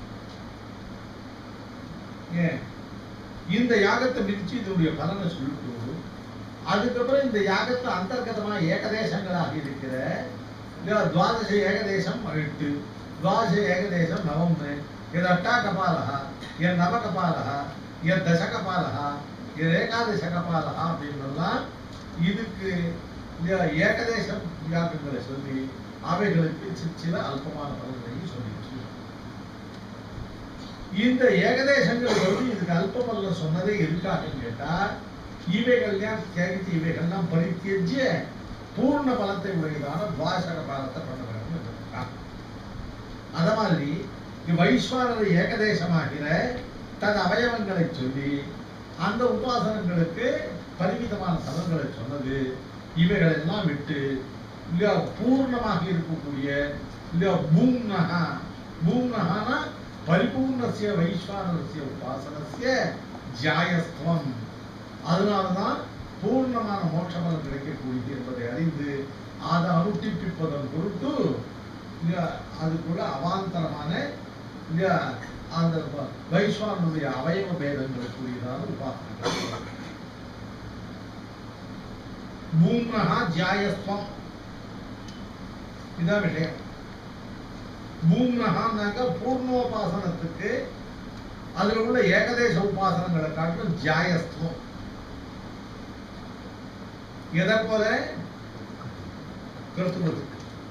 ஏன் இந்த யாகத்தை பிரிச்சு இதனுடைய பலனை சொல்லிட்டு அதுக்கப்புறம் இந்த யாகத்தை அந்தர்கதமா ஏகதேசங்களாக இருக்கிற துவாதச ஏகதேசம் எட்டு, துவாதச ஏகதேசம் நவம்னு இது அட்டா கபாலா என் நவ கபாலா என் தச கபாலா என் ஏகாதச கபாலா அப்படின்னெல்லாம் இதுக்கு ஏகதேசம் யாகங்களை சொல்லி அவைகளுக்கு சில அல்பமான பலன்களையும் சொல்லிடுச்சு. இந்த ஏகதேசங்கள் வந்து இதுக்கு அல்ப பலன் சொன்னதே எதுக்காக கேட்டா இவைகள்லாம் தியாகித்து இவைகள்லாம் பரித்தியஜ்ய பூர்ண பலத்தை உடையதான துவாதச கபாலத்தை பண்ண வேண்டும். அத மாதிரி வைஸ்வானர ஏகதேசமாகிற தன் அவயவங்களை சொல்லி அந்த உபாசனங்களுக்கு பரிமிதமான பலன்களை சொன்னது. இவைகள் எல்லாம் விட்டு இல்லையா பூர்ணமாக இருக்கக்கூடிய இல்லையா பூம்னகா பூம்னகானா பரிபூர்ணசிய வைஸ்வானரசிய உபாசனசிய ஜாயஸ்துவம், அதனால்தான் பூர்ணமான மோட்ச பலன் கிடைக்கக்கூடியது என்பதை அறிந்து அதை அனுஷ்டிப்பதன் பொருட்டு அதுக்குள்ள அவாந்தரமான இல்லையா அந்த வைஸ்வானுடைய அவயவ பேதங்களுக்குரியதான உபாசனங்கள். பூம்னஹா ஜாயஸ்வம் இதான் விஷயம். பூம்னஹான்னாக்க பூர்ணோபாசனத்துக்கு அதுல உள்ள ஏகதேச உபாசனங்களை காட்டும் ஜாயஸ்துவம். எதை போல கிருத்துவத்துக்கு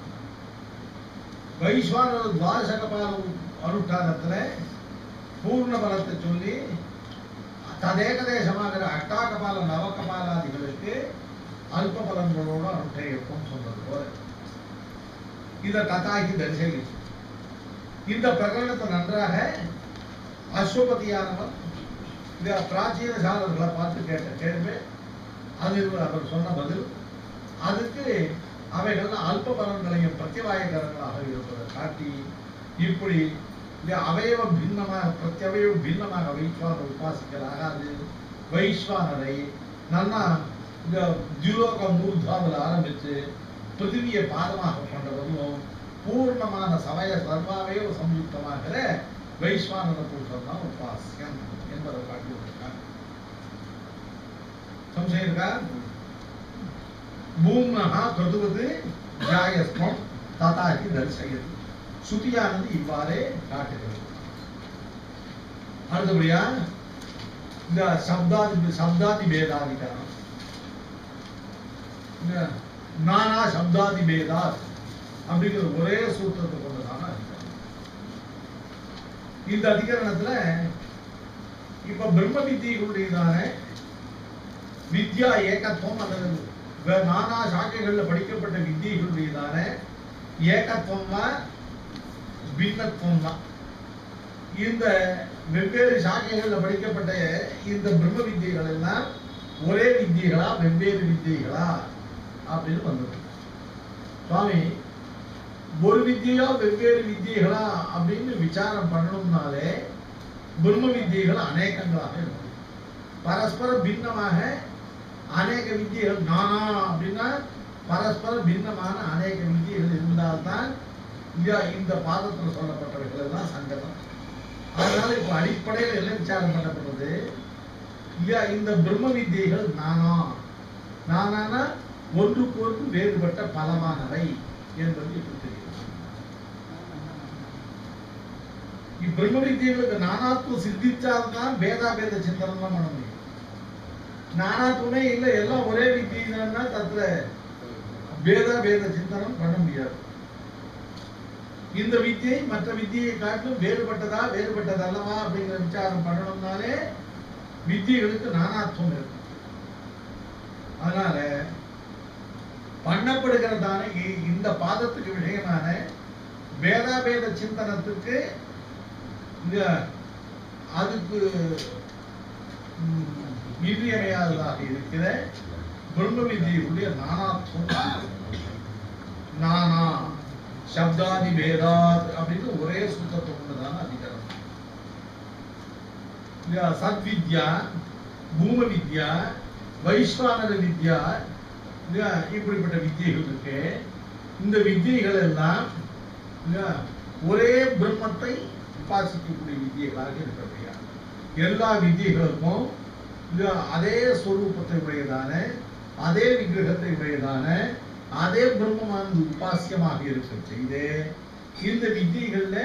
வைஸ்வானர துவாதச கபால அனுஷ்டானத்துல பூர்ண பலத்தை சொல்லி ததேகதேசமாகிற அட்டா கபால நவ கபாலாதிகளுக்கு அல்ப பலன்களோட அனுஷ்டேயம் சொன்னது போல இதை ததாகி தரிசனிச்சு. இந்த பிரகடனத்தை நன்றாக அஸ்வபதியானவர் இந்த பிராச்சீன சாதர்களை பார்த்து கேட்ட கேள்வி அது அவர் சொன்ன பதில். அதுக்கு அவைகள் அல்ப பலன்களையும் பிரத்யவாயகரங்களாக இருப்பதை காட்டி இப்படி அவயவம் பின்னமாக பிரத்யவயம் பின்னமாக வைஸ்வானர் உபாசிக்கல் ஆகாது. வைஸ்வானரை நல்லா இந்த திலோக மூர்தாவில் ஆரம்பித்து பிருத்திவியை பாதமாக கொண்டவரும் பூர்ணமான சமய சர்வாவயவ சம்யுக்தமாகிற வைஸ்வானர புருஷன் தான் உபாசியம் என்பதை காட்டியிருக்காங்க. சம்சயம் இருக்கா? பூம்னஹா கிருதுவது ஜாயஸ்வம் ததாகி தரிசயது. சுத்தியானது இவ்வாறே காட்டுகிறது. அடுத்தபடியா இந்த சப்தாதி சப்தாதி பேதாதிகரணம், நானா சப்தாதி பேதா அப்படிங்கிற ஒரே சூத்திரத்தை கொண்டதான அதிகரணம். இந்த அதிகரணத்துல இப்ப பிரம்ம வித்தியைகளுடையதான வித்யா ஏகத்துவம் அல்லது நானா சாக்கைகள்ல படிக்கப்பட்ட வித்தியைகளுடையதான ஏகத்துவமா பின்னத்துவமா, இந்த வெவ்வேறு சாக்கைகள்ல படிக்கப்பட்ட இந்த பிரம்ம வித்தியைகள் எல்லாம் ஒரே வித்தியைகளா வெவ்வேறு வித்தியைகளா அப்படின்னு வந்தது. சுவாமி, ஒரு வித்தியா வெவ்வேறு வித்தியைகளா அப்படின்னு விசாரம் பண்ணணும்னாலே பிரம்ம வித்தியைகள் அநேகங்களாக இருக்கும். பரஸ்பர பின்னமாக அநேக வித்தியைகள், நானா அப்படின்னா பரஸ்பர பின்னமான அநேக வித்தியைகள் இருந்தால்தான் இந்த பாதத்தில் சொல்லப்பட்டவைகள் எல்லாம் சங்கதம். அதனால இப்ப அடிப்படையில் என்ன விசாரம் பண்ணப்படுறது, இந்த பிரம்ம வித்தியைகள் நானா நானா ஒன்றுக்கு ஒன்று வேறுபட்ட பலமானவை என்பது எப்படி தெரியும்? இப்பிரம்ம வித்தியைகளுக்கு நானாத்துவம் சித்திச்சால்தான் பேதா பேத சிந்தனம் தான் பண்ண முடியும். நானாத்துவமே இல்லை, எல்லாம் ஒரே வித்தியா தத்துல பேதா பேத சிந்தனம் பண்ண முடியாது. இந்த வித்தியை மற்ற வித்தியை காட்டிலும் வேறுபட்டதா வேறுபட்டது அல்லவா அப்படிங்கிற விசாரம் பண்ணணும்னாலே வித்தியைகளுக்கு நானாத்துவம் இருக்கு. அதனால பண்ணப்படுகிறதான இந்த பாதத்துக்கு விஷயமான பேதாபேத சிந்தனத்துக்கு அதுக்கு இன்றியமையாததாக இருக்கிற பிரம்ம வித்தியுடைய நானாத்துவம், நானா சப்தாதி பேதாத் அப்படின்னு ஒரே சூத்திரத்தை கொண்டதான அதிகாரம். சத்வித்யா, பூம வித்யா, வைஸ்வானர வித்யா, இப்படிப்பட்ட வித்தியைகள் இருக்கு. இந்த வித்தியைகள் எல்லாம் ஒரே பிரம்மத்தை உபாசிக்கக்கூடிய வித்தியைகளாக இருக்கிறபடியா எல்லா வித்தியைகளுக்கும் அதே ஸ்வரூபத்தை உடையதான அதே விக்கிரகத்தை உடையதான அதே பிரம்மமானது உபாசியமாக இருக்க செய்து இந்த வித்தியைகள்ல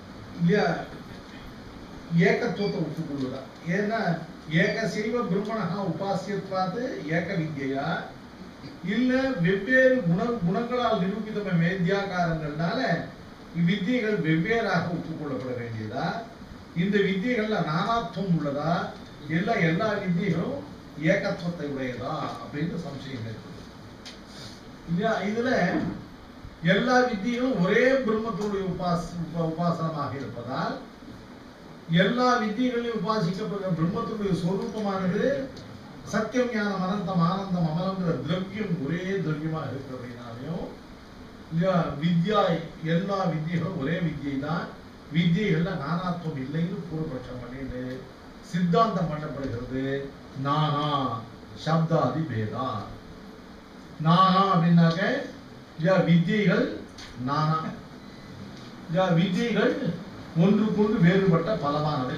ஏகத்துவத்தை ஒப்புக்கொள்வதா. ஏன்னா ஏக சைவ பிரம்மணா உபாசியத்வாது ஏக வித்யா, இல்ல வெவ்வேறு குண குணங்களால் நிரூபிதம வேத்தியாகாரங்கள்னால இவ்வித்தியைகள் வெவ்வேறாக ஒப்புக்கொள்ளப்பட வேண்டியதா, இந்த வித்தியைகள்ல நானாத்துவம் உள்ளதா, எல்லா எல்லா வித்தியைகளும் ஏகத்துவத்தை உடையதா அப்படின்னு சம்சயம் இருக்குது. இதுல எல்லா வித்தியும் ஒரே பிரம்மத்துடைய உபாச உபாசனமாக இருப்பதால் எல்லா வித்தியங்களையும் உபாசிக்கப்படுகிற பிரம்மத்துடைய சொரூபமானது சத்தியம் ஞானம் அனந்தம் ஆனந்தம் அமலங்கிற திரவியம் ஒரே திரவியமாக இருக்கிறதுனாலையும் வித்யா எல்லா வித்தியங்களும் ஒரே வித்தியை தான், வித்தியைகள்ல நானாத்துவம் இல்லைன்னு பூர்வபட்சம் பண்ணிட்டு சித்தாந்தம் பண்ணப்படுகிறது. நானா சப்தாதி பேதா, நானா அப்படின்னாக்க வித்தியைகள் நானா, வித்தியைகள் ஒன்றுக்கொன்று வேறுபட்ட பலமானவை.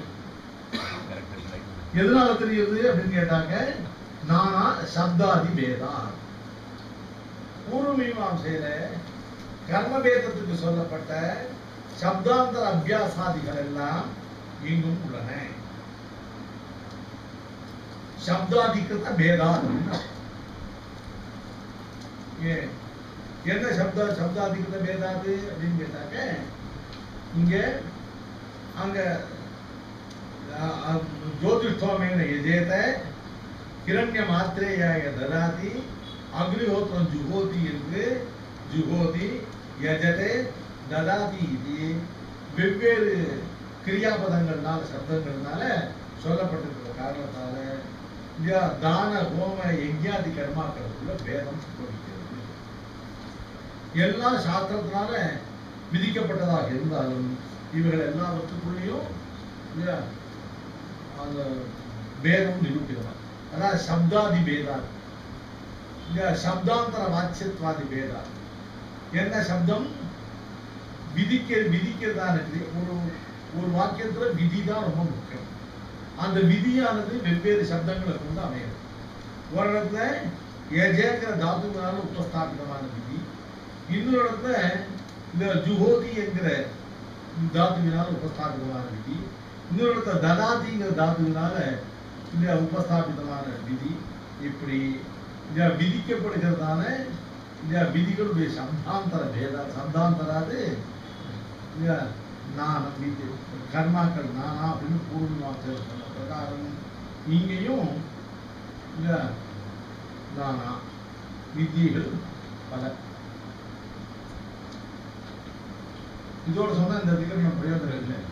எதனால தெரியுது அப்படின்னு கேட்டாங்க, நானா சப்தாதி பேதா. பூர்வ மீமாம்சையில கர்மபேதத்துக்கு சொல்லப்பட்ட சப்தாந்தர அபியாசாதிகள் எல்லாம் இங்கும் உள்ளன. சப்தாதிகிருத பேதா என்ன சப்த சப்தாதிகிருத பேதாது அப்படின்னு கேட்டாக்க, இங்க அங்க ஜோதிஷ்டோமேன யஜேத கிரண்ய மாத்திரேயாய ததாதி அக்னிஹோத்திரம் ஜுஹோதி என்று ஜுஹோதி யஜதே ததாதி இது வெவ்வேறு கிரியாபதங்கள்னால சப்தங்கள்னால சொல்லப்பட்டிருக்கிற காரணத்தால தான ஹோம யஜ்ஞாதி கர்மாக்களுக்குள்ள பேதம் சம்பவிக்கிறது. எல்லா சாஸ்திரத்தினால விதிக்கப்பட்டதாக இருந்தாலும் இவர்கள் எல்லாவற்றுக்குள்ளேயும் அந்த பேதம் நிரூபிதமா. அதாவது சப்தாதி பேதா, சப்தாந்தர வாட்சியத்வாதி பேதா. என்ன சப்தம் விதிக்க விதிக்கிறதான ஒரு ஒரு வாக்கியத்துல விதி தான் ரொம்ப முக்கியம். அந்த விதியானது வெவ்வேறு சப்தங்களை கொண்டு அமையும். ஒரு இடத்துல ஏஜேங்கிற தாத்துனால உபஸ்தாபிதமான விதி, இன்னொரு இடத்துல இந்த ஜுஹோதி என்கிற தாத்துவினால் உபஸ்தாபிதமான விதி, இன்னொரு இடத்துல ததாதிங்கிற தாத்துவினால இந்த உபஸ்தாபிதமான விதி. இப்படி இந்த விதிக்கப்படுகிறதான இந்த விதிகளுடைய சப்தாந்தர பேத சப்தாந்தராது நானம் விதி கர்மாக்கள் நானா அப்படின்னு பூர்வமாக்கள் சொன்ன பிரகாரம் இங்கேயும் இந்த நானா வித்தியைகள் பல. இதோட சொன்னா இந்த அதிகரணம் பிரயோஜனம் இல்லை.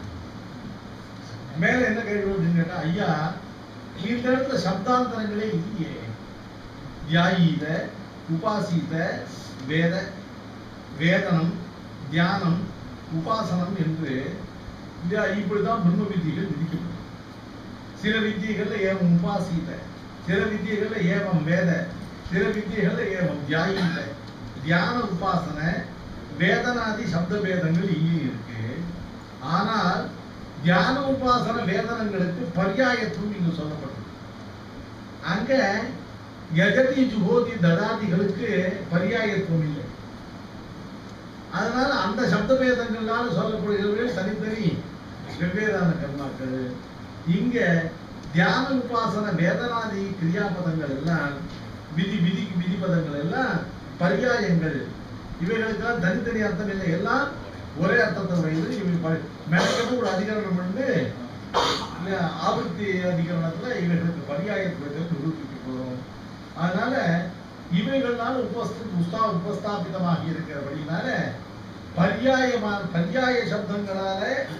மேல என்ன கேள்வி அப்படின்னு கேட்டா, ஐயா இந்த இடத்துல சப்தாந்தரங்களே இல்லையே, தியாயீத உபாசித வேத வேதனம் தியானம் உபாசனம் என்று இப்படிதான் பிரம்ம வித்தியைகள் விதிக்கப்படும். சில வித்தியைகள்ல ஏவம் உபாசித, சில வித்தியைகள்ல ஏவம் வேத, சில வித்தியைகள்ல ஏவம் தியாயீத தியான உபாசன வேதனாதி சப்த பேதங்கள் இங்கே இருக்கு. ஆனால் தியான உபாசன வேதனங்களுக்கு பர்யாயத்துவம் இங்கு சொல்லப்பட்டது. அங்க யஜதி ஜுஹோதி ததாதிகளுக்கு பர்யாயத்துவம் இல்லை. அதனால அந்த சப்த பேதங்களால சொல்லப்படுகிறவர்கள் தனித்தனி வெவ்வேறான கர்மாக்கள். இங்க தியான உபாசன வேதனாதி கிரியாபதங்கள் எல்லாம் விதி விதி விதிபதங்கள் எல்லாம் பர்யாயங்கள். இவைகளுக்கெல்லாம் தனித்தனி அர்த்தம் இல்லை, எல்லாம் ஒரே அர்த்தத்தை வயது. இவை மெனக்கெட்டு ஒரு அதிகரணம் வந்து ஆவர்த்தி அதிகரணத்துல இவைகளுக்கு பர்யாயத்தை நிரூபிக்க போறோம். அதனால இவைகள்னால உபஸ்து உஸ்தா உபஸ்தாபிதமாக இருக்கிறபடினால பர்யாயமான பர்யாய சப்தங்களால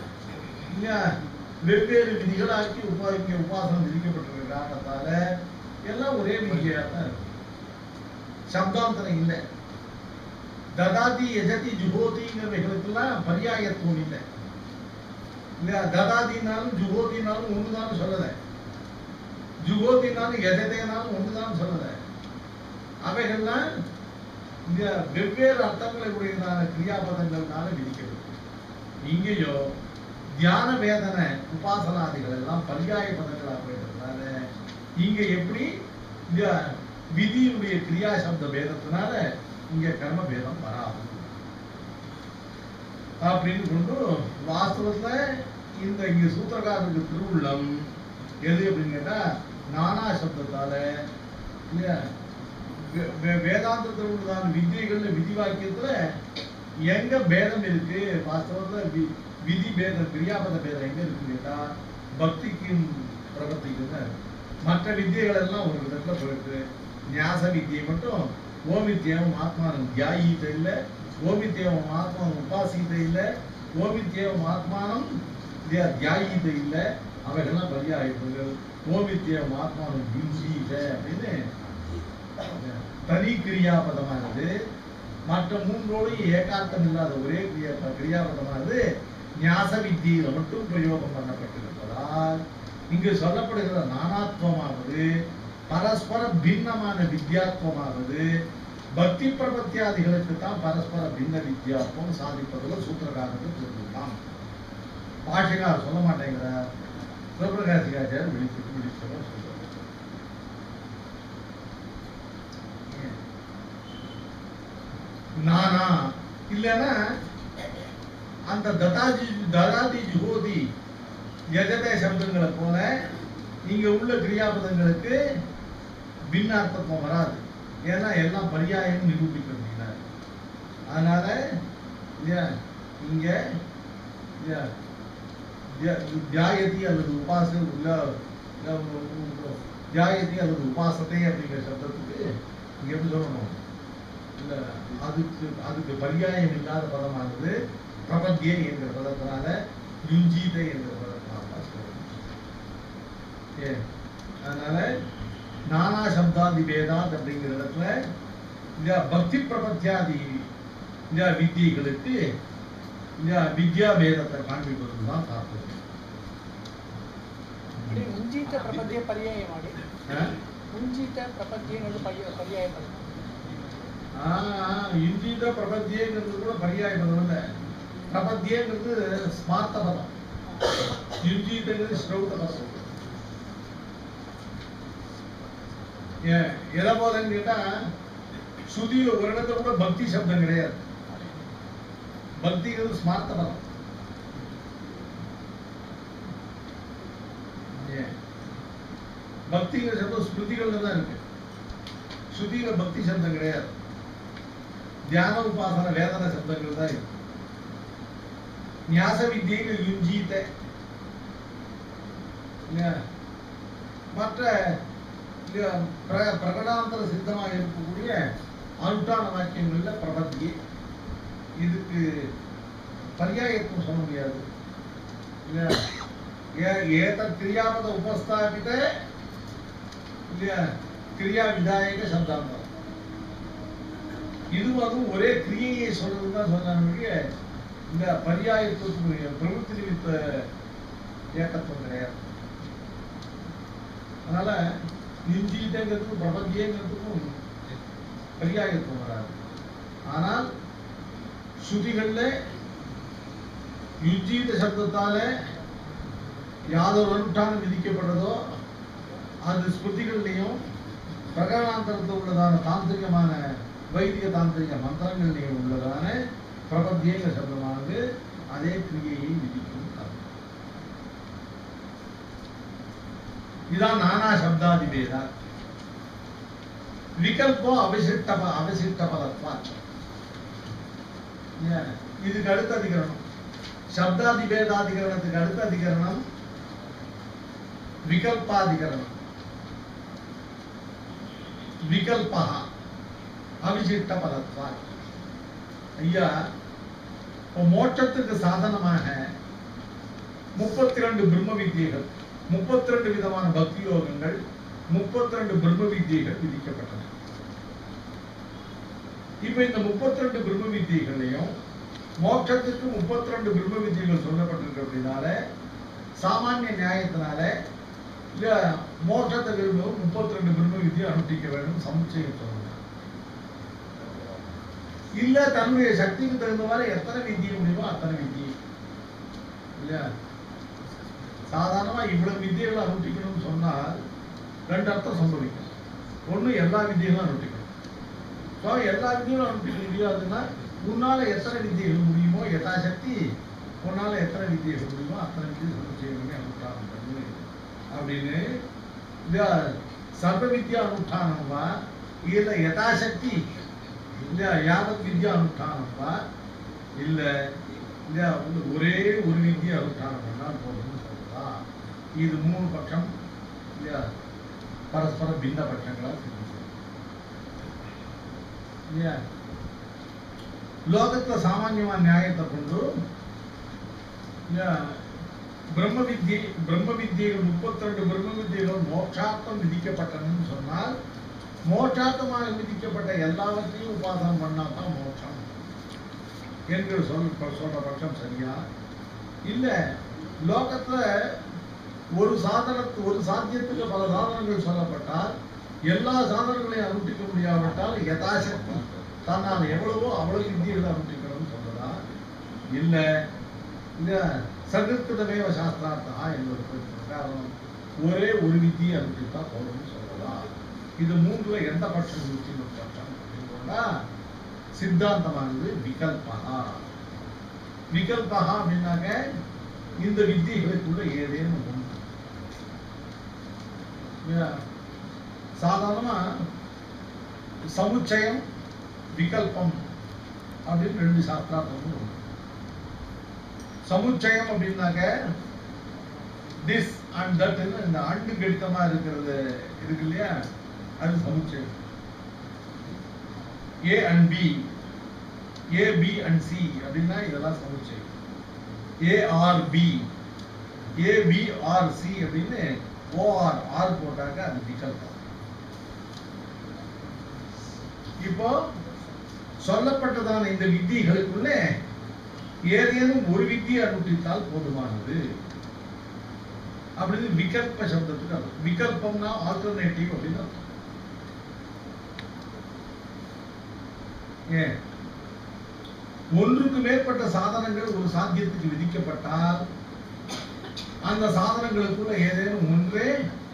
வெவ்வேறு விதிகளாக்கி உபா இங்க உபாசனம் விதிக்கப்பட்டிருக்கிற காரணத்தால எல்லாம் ஒரே விதியாத்தான் இருக்கும், சப்தாந்தரம் இல்லை. ததாதி யஜதி ஜுஹோதிங்கிறவைகளுக்கெல்லாம் பர்யாயத்துவம் இல்லை. ததாதினாலும் ஜுஹோதினாலும் ஒண்ணுதான் சொல்லல, ஜுஹோதினாலும் யஜதேனாலும் ஒண்ணுதான் சொல்லல. அவைகள்லாம் இந்த வெவ்வேறு அர்த்தங்களை உடையதான கிரியாபதங்கள்னால விதிக்கப்படும். இங்கேயோ தியான வேதன உபாசனாதிகள் எல்லாம் பர்யாய பதங்களாக போயிட்டதுனால இங்க எப்படி இந்த விதியுடைய கிரியா சப்த பேதத்தினால இங்க கர்ம பேதம் வராது அப்படின்னு கொண்டு வாஸ்தவத்துல இந்த இங்க சூத்திரக்காரருக்கு திருவுள்ளம் எது அப்படின்னு கேட்டா நானா சப்தத்தால வேதாந்தத்தில் உள்ளதான வித்தியைகள்ல விதி வாக்கியத்துல எங்க பேதம் இருக்கு, வாஸ்தவத்துல விதி பேதம் கிரியாபத பேதம் எங்க இருக்குன்னு கேட்டா பக்திக்கும் பிரபத்திக்கும் தான். மற்ற வித்தியைகள் எல்லாம் ஒரு விதத்துல போயிருக்கு. ஞாச வித்தியை மட்டும் ஓமித்யேவம் ஆத்மானம் தியாயீத இல்ல, ஓமித்யேவம் ஆத்மானம் உபாசித இல்ல, ஓமித்யேவம் ஆத்மானம் தியாயீத இல்ல. அவைகள்லாம் பரியாயங்கள். ஓமித்யேவம் ஆத்மானம் யுஞ்சீத அப்படின்னு தனி கிரியாபதமானது. மற்ற மூன்றோடு ஏகார்த்தம் இல்லாத ஒரே கிரியா கிரியாபதமானது ஞாச வித்தியில மட்டும் பிரயோகம் பண்ணப்பட்டிருப்பதால் இங்கு சொல்லப்படுகிற நானாத்வமாவது பரஸ்பர பின்னமான வித்யாத்வமாவது பக்தி பிரபத்தியாதிகளுக்கு தான் பரஸ்பர பின்ன வித்யாத்வம் சாதிப்பதில் சூத்திரக்காரர்கள் சொல்லிடலாம். பாஷகார் சொல்ல மாட்டேங்கிறார், சிவபிரகாசிகாச்சாரியர் விழித்து விழிச்சவர் சொல்றார். நானா இல்லைன்னா அந்த ததாஜி ததாதி ஜுஹோதி யஜதே சப்தங்களை போல இங்க உள்ள கிரியாபதங்களுக்கு பின்னார்த்தத்துவம் வராது. ஏன்னா எல்லாம் பரியாயம் நிரூபிக்க முடியாது. அதனால இங்க தியாயதி அல்லது உபாச தியாயதி அல்லது உபாசத்தை அப்படிங்கிற சப்தத்துக்கு இங்க எப்படி சொல்லணும், இல்ல அதுக்கு அதுக்கு பரியாயம் இல்லாத பதமானது பிரபத்தியை என்கிற பதத்தினால யுஞ்சீதை என்கிற பதத்தினால சொல்லணும். அதனால நானா சப்தாதி வேதாத் அப்படிங்கிற இடத்துல இந்த பக்தி பிரபத்தியாதி இந்த வித்தியைகளுக்கு இந்த வித்யா வேதத்தை காண்பிப்பதுதான் தாற்பயம். உஞ்சித பிரபத்திய பரியாயம் ஆடி உஞ்சித பிரபத்தியங்கிறது பரியாயம் பதம். இஞ்சித பிரபத்தியங்கிறது கூட பரியாய பதம் இல்ல. பிரபத்தியங்கிறது ஸ்மார்த்த பதம், யுஞ்சிதங்கிறது ஸ்ரௌத பதம். எதை போலன்னு கேட்டா சுதியில ஒரு இடத்துல கூட பக்தி சப்தம் கிடையாது. பக்திங்கிறது ஸ்மார்த்த பதம். பக்திங்கிற சப்தம் ஸ்மிருதிகள்ல தான் இருக்கு. ஸ்ருதியில பக்தி சப்தம் கிடையாது. தியான உபாசன வேதன சப்தங்கள் தான் இருக்கு. ஞாச வித்தியில் யுஞ்சீத மற்ற பிரகடாந்தர சித்தமாக இருக்கக்கூடிய அனுஷ்டான வாக்கியங்கள்ல பிரபத்தி. இதுக்கு பர்யாயத்துவம் சொல்ல முடியாது. ஏதத் கிரியாபத உபஸ்தாபித கிரியா விதாயக சப்தாந்தரம். இது வந்து ஒரே கிரியையை சொல்றதுதான் சொன்னாங்க. இந்த பர்யாயத்துவத்துக்கு பிரவೃತ್ತಿ நிமித்த ஏக்கத்துவம் கிடையாது. அதனால யுஞ்சீதங்கிறதுக்கும் பிரபத்தியங்கிறதுக்கும் பர்யாயத்துவம் வராது. ஆனால் ஸ்ருதிகள்ல யுஞ்சீத சப்தத்தால யாதொரு அனுஷ்டானம் விதிக்கப்படுறதோ அது ஸ்மிருதிகள்லையும் பிரகடாந்தரத்தில் உள்ளதான தாந்திரிகமான வைதிக தாந்திரிக மந்திரங்கள்லையும் உள்ளதான பிரபத்தியங்க சப்தமானது அதே கிரியையை விதிக்கும். இதான் நானா சப்தாதி பேதா. விகல்பம் அவசிட்ட அவசிட்ட பதத்வா. இதுக்கு அடுத்த அதிகரணம் சப்தாதி பேதாதிகரணத்துக்கு அடுத்த அதிகரணம் விகல்பாதிகரணம். விகல்பா அவிசிட்ட பதத்வா. ஐயா, மோட்சத்துக்கு சாதனமாக முப்பத்தி ரெண்டு பிரம்ம வித்தியைகள், முப்பத்தி ரெண்டு விதமான பக்தி யோகங்கள், முப்பத்தி ரெண்டு பிரம்ம வித்தியைகள் விதிக்கப்பட்டன. இப்ப இந்த முப்பத்தி ரெண்டு பிரம்ம வித்தியைகளையும் மோட்சத்துக்கு முப்பத்தி ரெண்டு பிரம்ம வித்தியைகள் சொல்லப்பட்டிருக்கு. அப்படின்னால சாமானிய நியாயத்தினால இல்ல மோட்சத்தை விரும்பவும் முப்பத்தி ரெண்டு பிரம்ம வித்தியை அனுஷ்டிக்க வேண்டும் சமுச்சயம் சொல்லணும். இல்ல தன்னுடைய சக்திக்கு தகுந்த மாதிரி எத்தனை வித்திய முடியுமோ அத்தனை வித்தியை இல்லையா. சாதாரணமா இவ்வளவு வித்தியகளை அனுஷ்டிக்கணும்னு சொன்னால் ரெண்டு அர்த்தம் சம்பவிக்கும். ஒண்ணு எல்லா வித்தியங்களும் அனுஷ்டிக்கணும். எல்லா வித்தியும் அனுஷ்டிக்க முடியாதுன்னா உன்னால எத்தனை வித்தியர்கள் முடியுமோ யதாசக்தி உன்னால எத்தனை வித்தியர்கள் முடியுமோ அத்தனை வித்தியை சமுச்சயமே அனுஷ்டானம் பண்ணு அப்படின்னு. இந்த சர்வ வித்யா அனுஷ்டானம்வா இல்ல யதாசக்தி இல்ல யாவத் வித்யா அனுஷ்டானம்வா இல்ல இல்ல ஒரே ஒரு வித்தியை அனுஷ்டானம் பண்ணால் போதும்னு சொல்றா. இது மூணு பட்சம் இல்லையா பரஸ்பர பின்ன பட்சங்களா இல்லையா. லோகத்துல சாமான்யமான நியாயத்தை கொண்டு பிரம்ம வித்தியை பிரம்ம வித்தியைகள் முப்பத்தி ரெண்டு பிரம்ம வித்தியைகள் மோட்சார்த்தம் விதிக்கப்பட்டதுன்னு சொன்னால் மோட்சார்த்தமாக விதிக்கப்பட்ட எல்லாவற்றையும் உபாசனம் பண்ணாதான் மோட்சம் என்று சொல் சொல்ற பட்சம் சரியா இல்ல. லோகத்துல ஒரு சாதனத்து ஒரு சாத்தியத்துக்கு பல சாதனங்கள் சொல்லப்பட்டால் எல்லா சாதனங்களையும் அனுஷ்டிக்க முடியாவிட்டால் யதாசக்தி தன்னால் எவ்வளவோ அவ்வளவு வித்தியர்களை அனுஷ்டிக்கணும்னு சொல்றதா இல்ல இந்த சகிருத்தமேவ சாஸ்திரார்த்தா என்பதற்கு காரணம் ஒரே ஒரு வித்தியை அனுஷ்டித்தா போதும்னு சொல்றதா. இது மூன்றுல எந்த பட்சம் நூற்றி பட்சம் அப்படின்னா சித்தாந்தமானது விகல்பகா. விகல்பகா அப்படின்னாக்க இந்த வித்தியைகளுக்குள்ள ஏதேனும் ஒன்று. சாதாரணமா சமுச்சயம் விகல்பம் அப்படின்னு ரெண்டு சாஸ்திரார்த்தம். சமுச்சயம் அப்படின்னாக்க திஸ் அண்ட் தட் இந்த அண்டு கடித்தமா இருக்கிறது இருக்கு இல்லையா, அது சமுச்சயம். A and B, A B and C அப்படின்னா இதெல்லாம் சமுச்சயம். A or B, A B or C அப்படின்னு ஓஆர் ஆர் போட்டாக்க அது விகல்பம். இப்போ சொல்லப்பட்டதான இந்த வித்தியைகளுக்குள்ள ஏதேனும் ஒரு வித்தியை அனுஷ்டித்தால் போதுமானது அப்படின்னு விகல்ப சப்தத்துக்கு அர்த்தம். விகல்பம்னா ஆல்டர்னேட்டிவ் அப்படின்னு அர்த்தம். ஏன் ஒன்றுக்கு மேற்பட்ட சாதனங்கள் ஒரு சாத்தியத்துக்கு விதிக்கப்பட்டால் அந்த சாதனங்களுக்குள்ள ஏதேனும் ஒன்றே.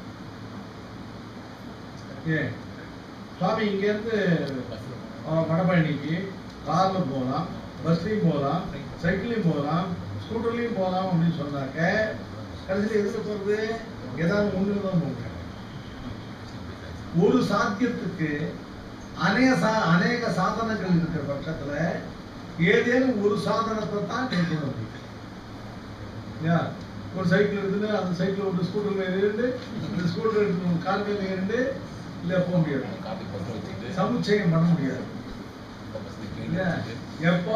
ஏன் சுவாமி இங்க இருந்து வடபழனிக்கு கார்ல போலாம், பஸ்லையும் போகலாம், சைக்கிளையும் போகலாம், ஸ்கூட்டர்லையும் போகலாம் அப்படின்னு சொன்னாக்க கடைசியில் எதுல போறது? ஏதாவது ஒன்று தான் போங்க. ஒரு சாத்தியத்துக்கு அநேக சா அநேக சாதனங்கள் இருக்கிற பட்சத்துல ஏதேனும் ஒரு சாதனத்தை தான் கேட்க முடியும். ஒரு சைக்கிள் இருக்குது, அந்த சைக்கிள் ஒரு ஸ்கூட்டர்ல ஏறிண்டு, இந்த ஸ்கூட்டர் எடுத்து கார் மேல ஏறிண்டு இல்ல போக முடியாது, சமுச்சயம் பண்ண முடியாது. எப்போ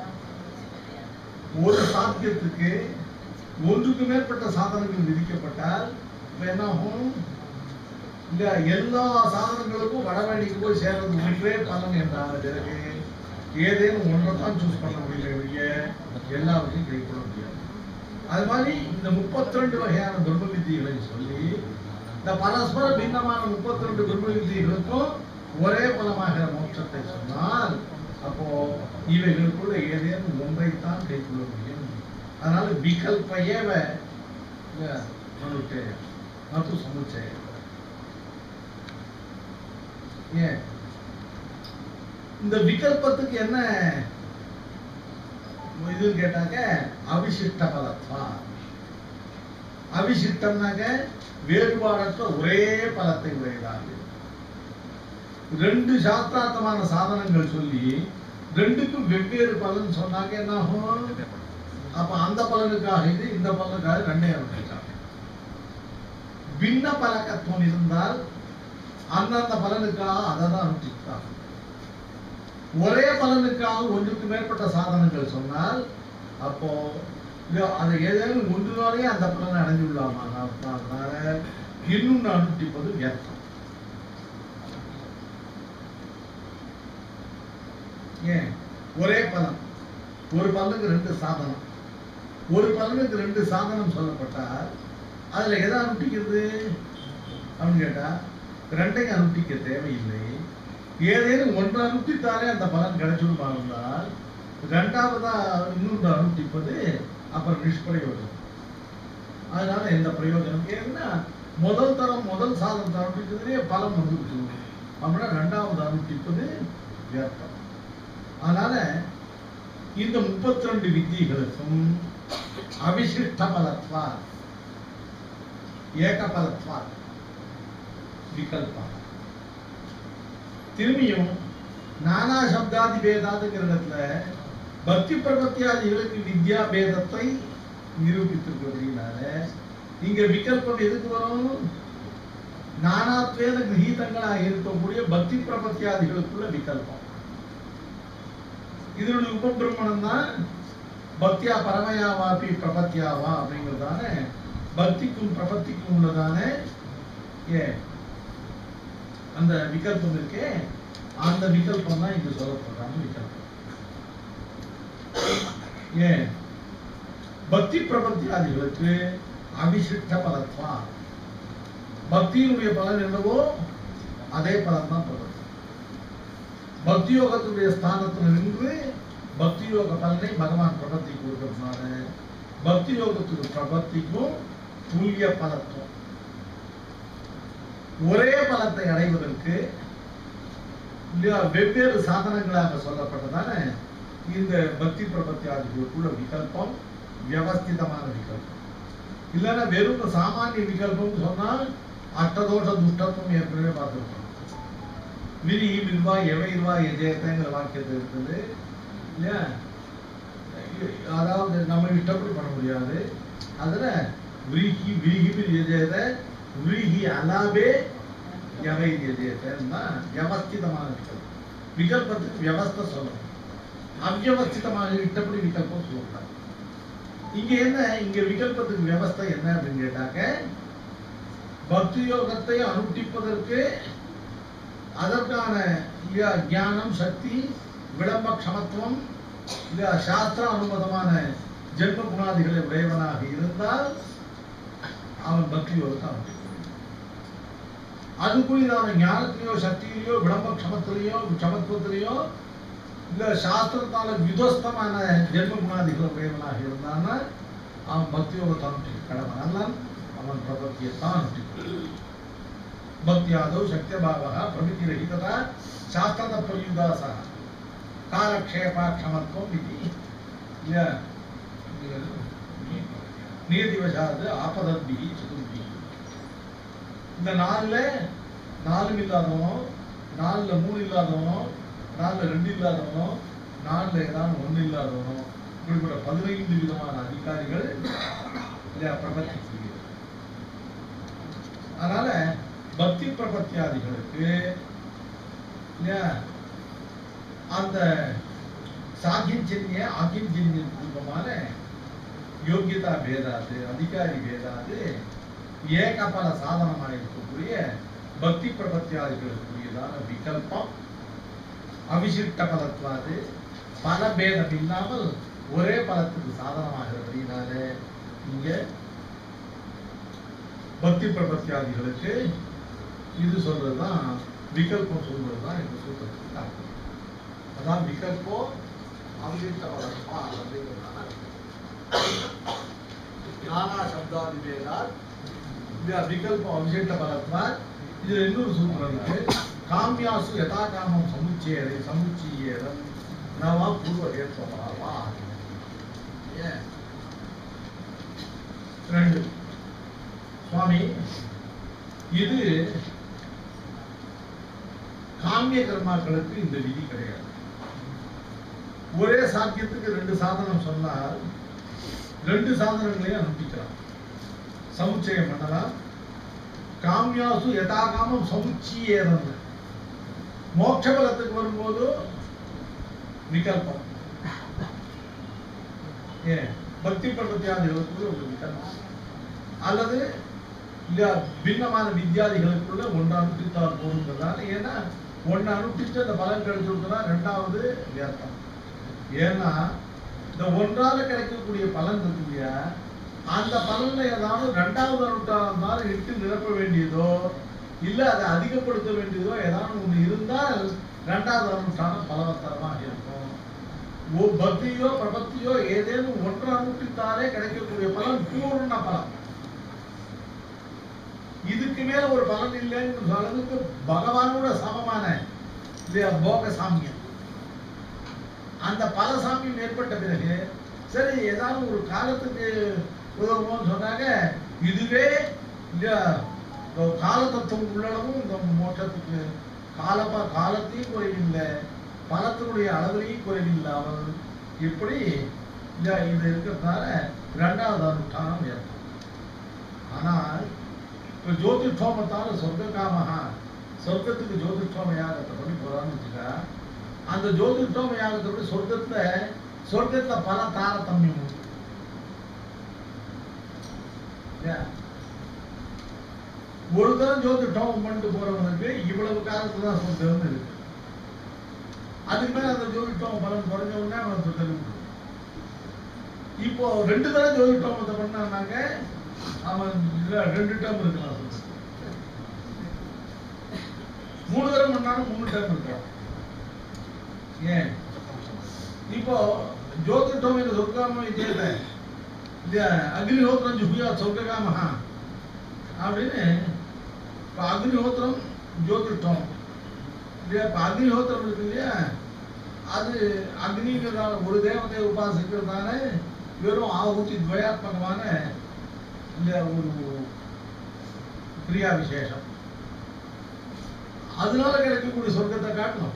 ஒரு சாத்தியத்துக்கு ஒன்றுக்கு மேற்பட்ட சாதனங்கள் விதிக்கப்பட்டால் இப்ப என்ன ஆகும்? இல்ல எல்லா சாதனங்களுக்கும் வடவேடிக்கு போய் சேர்றது ஒன்றே பலன் என்றால் பிறகு ஏதேனும் ஒன்றைத்தான் சூஸ் பண்ண முடியல, எல்லாவற்றையும் கைக்கொள்ள முடியாது. அது மாதிரி இந்த முப்பத்தி ரெண்டு வகையான துர்ம வித்திகளை சொல்லி இந்த பரஸ்பர பின்னமான முப்பத்தி ரெண்டு துர்ம வித்திகளுக்கும் ஒரே பலமாக மோட்சத்தை சொன்னால் அப்போ இவைகளுக்குள்ள ஏதேனும் ஒன்றைத்தான் கைக்கொள்ள முடியும். அதனால விகல்பயேவ மது சமுச்சயம். ஏன் இந்த விகல்பத்துக்கு என்ன இது கேட்டாக்க அவிசிஷ்ட பலத்வா. அவிசிஷ்டம்னாக்க வேறுபாடற்ற ஒரே பலத்தை உடையதாக. ரெண்டு சாஸ்திரார்த்தமான சாதனங்கள் சொல்லி ரெண்டுக்கும் வெவ்வேறு பலன் சொன்னாக்க என்ன ஆகும்? அப்ப அந்த பலனுக்காக இது, இந்த பலனுக்காக ரெண்டே இருக்காங்க. பின்ன பலக்கத்துவம் இருந்தால் அந்தந்த பலனுக்காக அதை தான் அனுஷ்டித்தாங்க. ஒரே பலனுக்காக ஒன்றுக்கு மேற்பட்ட சாதனங்கள் சொன்னால் அப்போ அதை ஏதேனும் ஒன்றுனாலே அந்த பலனை அடைஞ்சுள்ளாமா, இன்னும் அனுஷ்டிப்பது வியர்த்தம். ஏன் ஒரே பலன், ஒரு பலனுக்கு ரெண்டு சாதனம், ஒரு பலனுக்கு ரெண்டு சாதனம் சொல்லப்பட்டால் அதுல எதை அனுஷ்டிக்கிறது அப்படின்னு கேட்டா ரெண்டையும் அனுஷ்டிக்க தேவையில்லை. ஏதேனும் ஒன்று அனுஷ்டித்தாலே அந்த பலன் கிடைச்சிடுமா இருந்தால் ரெண்டாவதா இன்னொன்று அனுஷ்டிப்பது அப்புறம் நிஷ்பிரயோஜனம். அதனால எந்த பிரயோஜனம்? ஏன்னா முதல் தரம் முதல் சாதனத்தை அனுஷ்டிக்கிறதுலேயே பலம் வந்து விட்டுருவோம் அப்படின்னா ரெண்டாவது அனுஷ்டிப்பது வியர்த்தம். அதனால இந்த முப்பத்தி ரெண்டு வித்திகளுக்கும் அவிசிஷ்ட பலத்வா ஏக பலத்வா விகல்பம். திரும்பியும் நானா சப்தாதி பேதாதுங்கிற இடத்துல பக்தி பிரபத்தியாதிகளுக்கு வித்யா பேதத்தை நிரூபித்திருக்கிறதுனால இங்க விகல்பம் எதுக்கு வரும்? நானாத்வேத கிரகீதங்களாக இருக்கக்கூடிய பக்தி பிரபத்தியாதிகளுக்குள்ள விகல்பம். இதனுடைய உபபிரமணம் தான் பக்தியா பரமயாவாபி பிரபத்தியாவா அப்படிங்கிறதான பக்திக்கும் பிரபத்திக்கும் உள்ளதான ஏ அந்த விகல்பம் இருக்கே, அந்த விகல்பம் தான் இங்க சொல்லப்படுறாங்க விகல்பம். ஏன் பக்தி பிரபத்தியாதிகளுக்கு அவிசிஷ்ட பலத்வா, பக்தியினுடைய பலன் என்னவோ அதே பலன் தான் பலன். பக்தி யோகத்துடைய ஸ்தானத்தில் நின்று பக்தி யோக பலனை பகவான் பிரபத்தி கொடுக்கிறதுனால பக்தி யோகத்துக்கு பிரபத்திக்கும் துல்லிய பலத்துவம். ஒரே பலத்தை அடைவதற்கு வெவ்வேறு சாதனங்களாக சொல்லப்பட்டதான இந்த பக்தி பிரபத்தியாதிகளுக்குள்ள விகல்பம் வியவஸ்திதமான விகல்பம். இல்லைன்னா வெறும் சாமானிய விகல்பம் சொன்னால் அஷ்டதோஷ துஷ்டத்துவம் ஏற்கனவே பார்த்துருக்கோம். விரி வில்வா எவைவா எஜயத்தைங்கிற வாக்கியத்தை இருக்குது இல்லையா? அதாவது நம்ம இஷ்டப்படி பண்ண முடியாது. அதுல விரிகி விரிகி எஜயத விரிகி அலாபே எவை எஜயத்தைன்னா வியவஸ்திதமான விகல்பம். விகல்பத்துக்கு வியவஸ்தை சொல்லணும், அவ்வியவஸ்திதமாக இஷ்டப்படி விகல்பம் சொல்லக்கூடாது. இங்க என்ன, இங்க விகல்பத்துக்கு வியவஸ்தை என்ன அப்படின்னு கேட்டாக்க பக்தி யோகத்தை அனுஷ்டிப்பதற்கு அதற்கான ஞானம் சக்தி விளம்ப க்ஷமத்துவம் சாஸ்திர அனுமதமான ஜென்ம குணாதிகளை உடையவனாக இருந்தால் அவன் பக்தி யோகத்தை அனுஷ்டிக்க முடியும். அதுக்குரியதான ஞானத்திலேயோ சக்தியிலேயோ விளம்ப க்ஷமத்திலேயோ க்ஷமத்துவத்திலேயோ இல்ல சாஸ்திரத்தால விதஸ்தமான ஜென்ம குணாதிகளை உடையவனாக இருந்தான்னா அவன் பக்தி யோகத்தை அனுஷ்டிக்க கடவன் அல்லன், அவன் பிரபத்தியத்தான் அனுஷ்டிக்க. பக்தியாதோ சக்திபாவா பிரமிதி ரஹிதா சாஸ்திரத பிரயுதாசா காலக்ஷேபாட்சமத்துவம் இது இல்லையா நியதிவசாது ஆபதத்பிகி சதுர்பிகி இந்த நாலுல நாலும் இல்லாதவனோ நாலுல மூணு இல்லாதவனோ நாலுல ரெண்டு இல்லாதவனோ நாலுல ஏதாவது ஒண்ணு இல்லாதவனோ இப்படிப்பட்ட பதினைந்து விதமான அதிகாரிகள் இல்லையா பிரபத்தி. அதனால பக்தி பிரபத்தியாதிகளுக்கு இல்லையா அந்த சாகிஞ்சன்ய ஆகிஞ்சன்ய ரூபமான யோகியதா பேதாது அதிகாரி பேதாது ஏகபல சாதனமாக இருக்கக்கூடிய பக்தி பிரபத்தியாதிகளுக்குரியதான விகல்பம் அவிசிஷ்ட பலத்வாது பல பேதம் இல்லாமல் ஒரே பலத்துக்கு சாதனமாகிறபடினாலே இங்க பக்தி பிரபத்தியாதிகளுக்கு இது சொல்றதுதான் விகல்பம் சொல்றதுதான் இந்த சூத்திரத்துக்கு அர்த்தம். அதான் விகல்போ அவிசிஷ்ட பலத்வா அப்படிங்கிறதுனால நானா சப்தாதி பேதாத் விகல்ப அவிசிஷ்ட பலத்வா. இதுல இன்னொரு சூத்திரம் இருக்கு. காமியாசு யதா காமம் சமுச்சேரை சமுச்சீயேரம் நவா பூர்வ ஏற்பவா. ரெண்டு சுவாமி இது காமிய கர்மாக்களுக்கு இந்த விதி கிடையாது. ஒரே சாத்தியத்துக்கு ரெண்டு சாதனம் சொன்னால் ரெண்டு சாதனங்களையும் அனுப்பிக்கலாம். சமுச்சயம் பண்ணலாம். காமியாசு யதா காமம் சமுச்சீயேரம். மோட்ச பலத்துக்கு வரும்போது விகல்பம். ஏன் பக்தி பிரபத்தியாதிகளுக்குள்ள ஒரு விகல்பம் அல்லது பின்னமான வித்யாதிகளுக்குள்ள ஒன்று அனுப்பித்தால் போகுங்கிறதால. ஏன்னா ஒன்னு அனுப்பிச்சு அந்த பலன் கிடைச்சிருக்குன்னா ரெண்டாவது வியர்த்தம். ஏன்னா இந்த ஒன்றால கிடைக்கக்கூடிய பலன் இருக்குல்ல, அந்த பலன்ல ஏதாவது ரெண்டாவது அனுஷ்டானம் இட்டு நிரப்ப வேண்டியதோ இல்ல அதை அதிகப்படுத்த வேண்டியதோ ஏதாவது ஒண்ணு இருந்தால் ரெண்டாவது அனுஷ்டானம் பலவத்தரமாக இருக்கும். பக்தியோ பிரபத்தியோ ஏதேனும் ஒன்று அனுஷ்டித்தாலே கிடைக்கக்கூடிய பலன் பூர்ண பலன். இதுக்கு மேல ஒரு பலன் இல்லைன்னு சொல்றதுக்கு பகவானோட சமமான போக சாமியம். அந்த பல சாமியம் ஏற்பட்ட பிறகு சரி ஏதாவது ஒரு காலத்துக்கு உதவுவோம்னு சொன்னாங்க. இதுவே கால தத்துவம் உள்ளளவும் இந்த மோட்சத்துக்கு காலப்பா காலத்தையும் குறைவில்லை, பலத்தினுடைய அளவிலையும் குறைவில்லாமல் இப்படி இது இருக்கிறதுனால இரண்டாவது அனுஷ்டானம் ஏற்படும். ஆனால் இப்ப ஜோதிஷ்டோமத்தால சொர்க்க காமகா சொர்க்கத்துக்கு ஜோதிஷ்டோம யாகத்தை பண்ணி போறான்னு வச்சுக்கா, அந்த ஜோதிஷ்டோம யாகத்தோட சொர்க்கத்துல சொர்க்கத்துல பல தாரதமியம் உண்டு. ஒரு தரம் ஜோதிஷ்டோமம் பண்ணிட்டு போறவனுக்கு இவ்வளவு காலத்துல தான் சொர்க்கம் இருக்கு. அதுக்கு மேல அந்த ஜோதிஷ்டோம பலன் குறைஞ்ச உடனே அவன் சொர்க்கம். இப்போ ரெண்டு தரம் ஜோதிஷ்டோமத்தை பண்ணாங்க அவன் ரெண்டு டேர்ம் இருக்கலாம். மூணு தரம் பண்ணாலும் மூணு டேர்ம் இருக்கான். ஏன் இப்போ ஜோதிஷ்டோம சொர்க்காம இதே அக்னிஹோத்திரம் ஜுபியா சொர்க்காமஹா அப்படின்னு இப்ப அக்னிஹோத்திரம் ஜோதிஷ்டம் இப்ப அக்னிஹோத்திரம் இருக்கு இல்லையா, அது அக்னிங்கிறதால ஒரு தேவதையை உபாசிக்கிறதால வெறும் ஆகுதி துவயாத்மகமான ஒரு கிரியா விசேஷம். அதனால கிடைக்கக்கூடிய சொர்க்கத்தை காட்டணும்.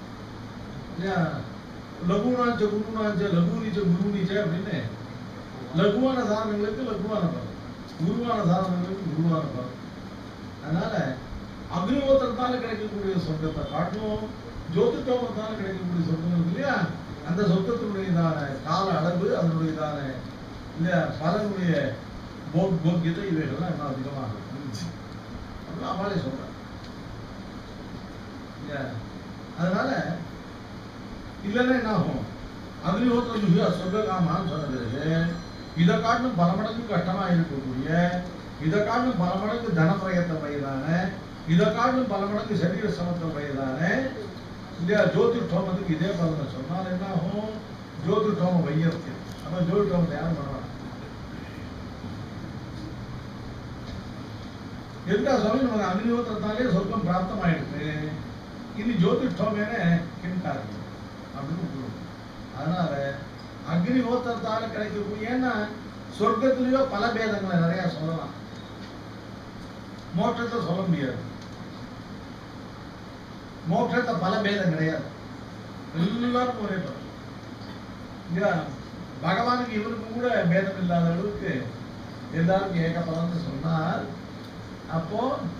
லகுனாச்ச குருனாச்ச லகுனிச்ச குருனிச்ச அப்படின்னு லகுவான சாதனங்களுக்கு லகுவான பலம், குருவான சாதனங்களுக்கு குருவான பலம். அதனால அக்னிஹோத்திரத்தால கிடைக்கக்கூடிய சொர்க்கத்தை காட்டணும். ஜோதிஷ்டோமத்தால கிடைக்கக்கூடிய சொர்க்கம் இருக்கு இல்லையா, அந்த சொர்க்கத்தினுடையதான கால அளவு அதனுடையதான இல்ல பலனுடைய போக்கியத்தை இவைகள்லாம் இன்னும் அதிகமாக இருந்துச்சு. அவளே சொல்றேன். அதனால இல்லைன்னா என்ன ஆகும், அக்னிஹோத்திரம் சொர்க்ககாமான்னு சொன்ன பிறகு இதை காட்டிலும் பல மடங்கு கஷ்டமா இருக்கக்கூடிய, இதை காட்டிலும் பல மடங்கு தனப்பிரயத்த வயதான, இதை காட்டிலும் பல மடங்கு சரீர சமத்த வயதான இல்லையா ஜோதிஷ்டோமத்துக்கு இதே பலனை சொன்னால் என்ன ஆகும், ஜோதிஷ்டோம வையத்தியம். அப்ப ஜோதிஷ்டோமத்தை யாரும் பண்ணுவாங்க. எதுக்கா சுவாமி நமக்கு அக்னிஹோத்திரத்தாலே சொர்க்கம் பிராப்தமாயிடுச்சு, இனி ஜோதிஷ்டோமேன கிம் காரியம். அப்படின்னு சொல்லுவோம். அதனால அக்னிஹோத்திரத்தால கிடைக்கக்கூடிய, ஏன்னா சொர்க்கத்திலேயோ பல பேதங்களை நிறைய சொல்லலாம், மோட்சத்தை சொல்ல முடியாது. மோட்சத்தை பல பேதம் கிடையாது, எல்லாருக்கும் ஒரே பலம். பகவானுக்கு இவருக்கும் கூட பேதம் இல்லாத அளவுக்கு எல்லாருக்கும் ஏக பலன்னு சொன்னார். அப்போ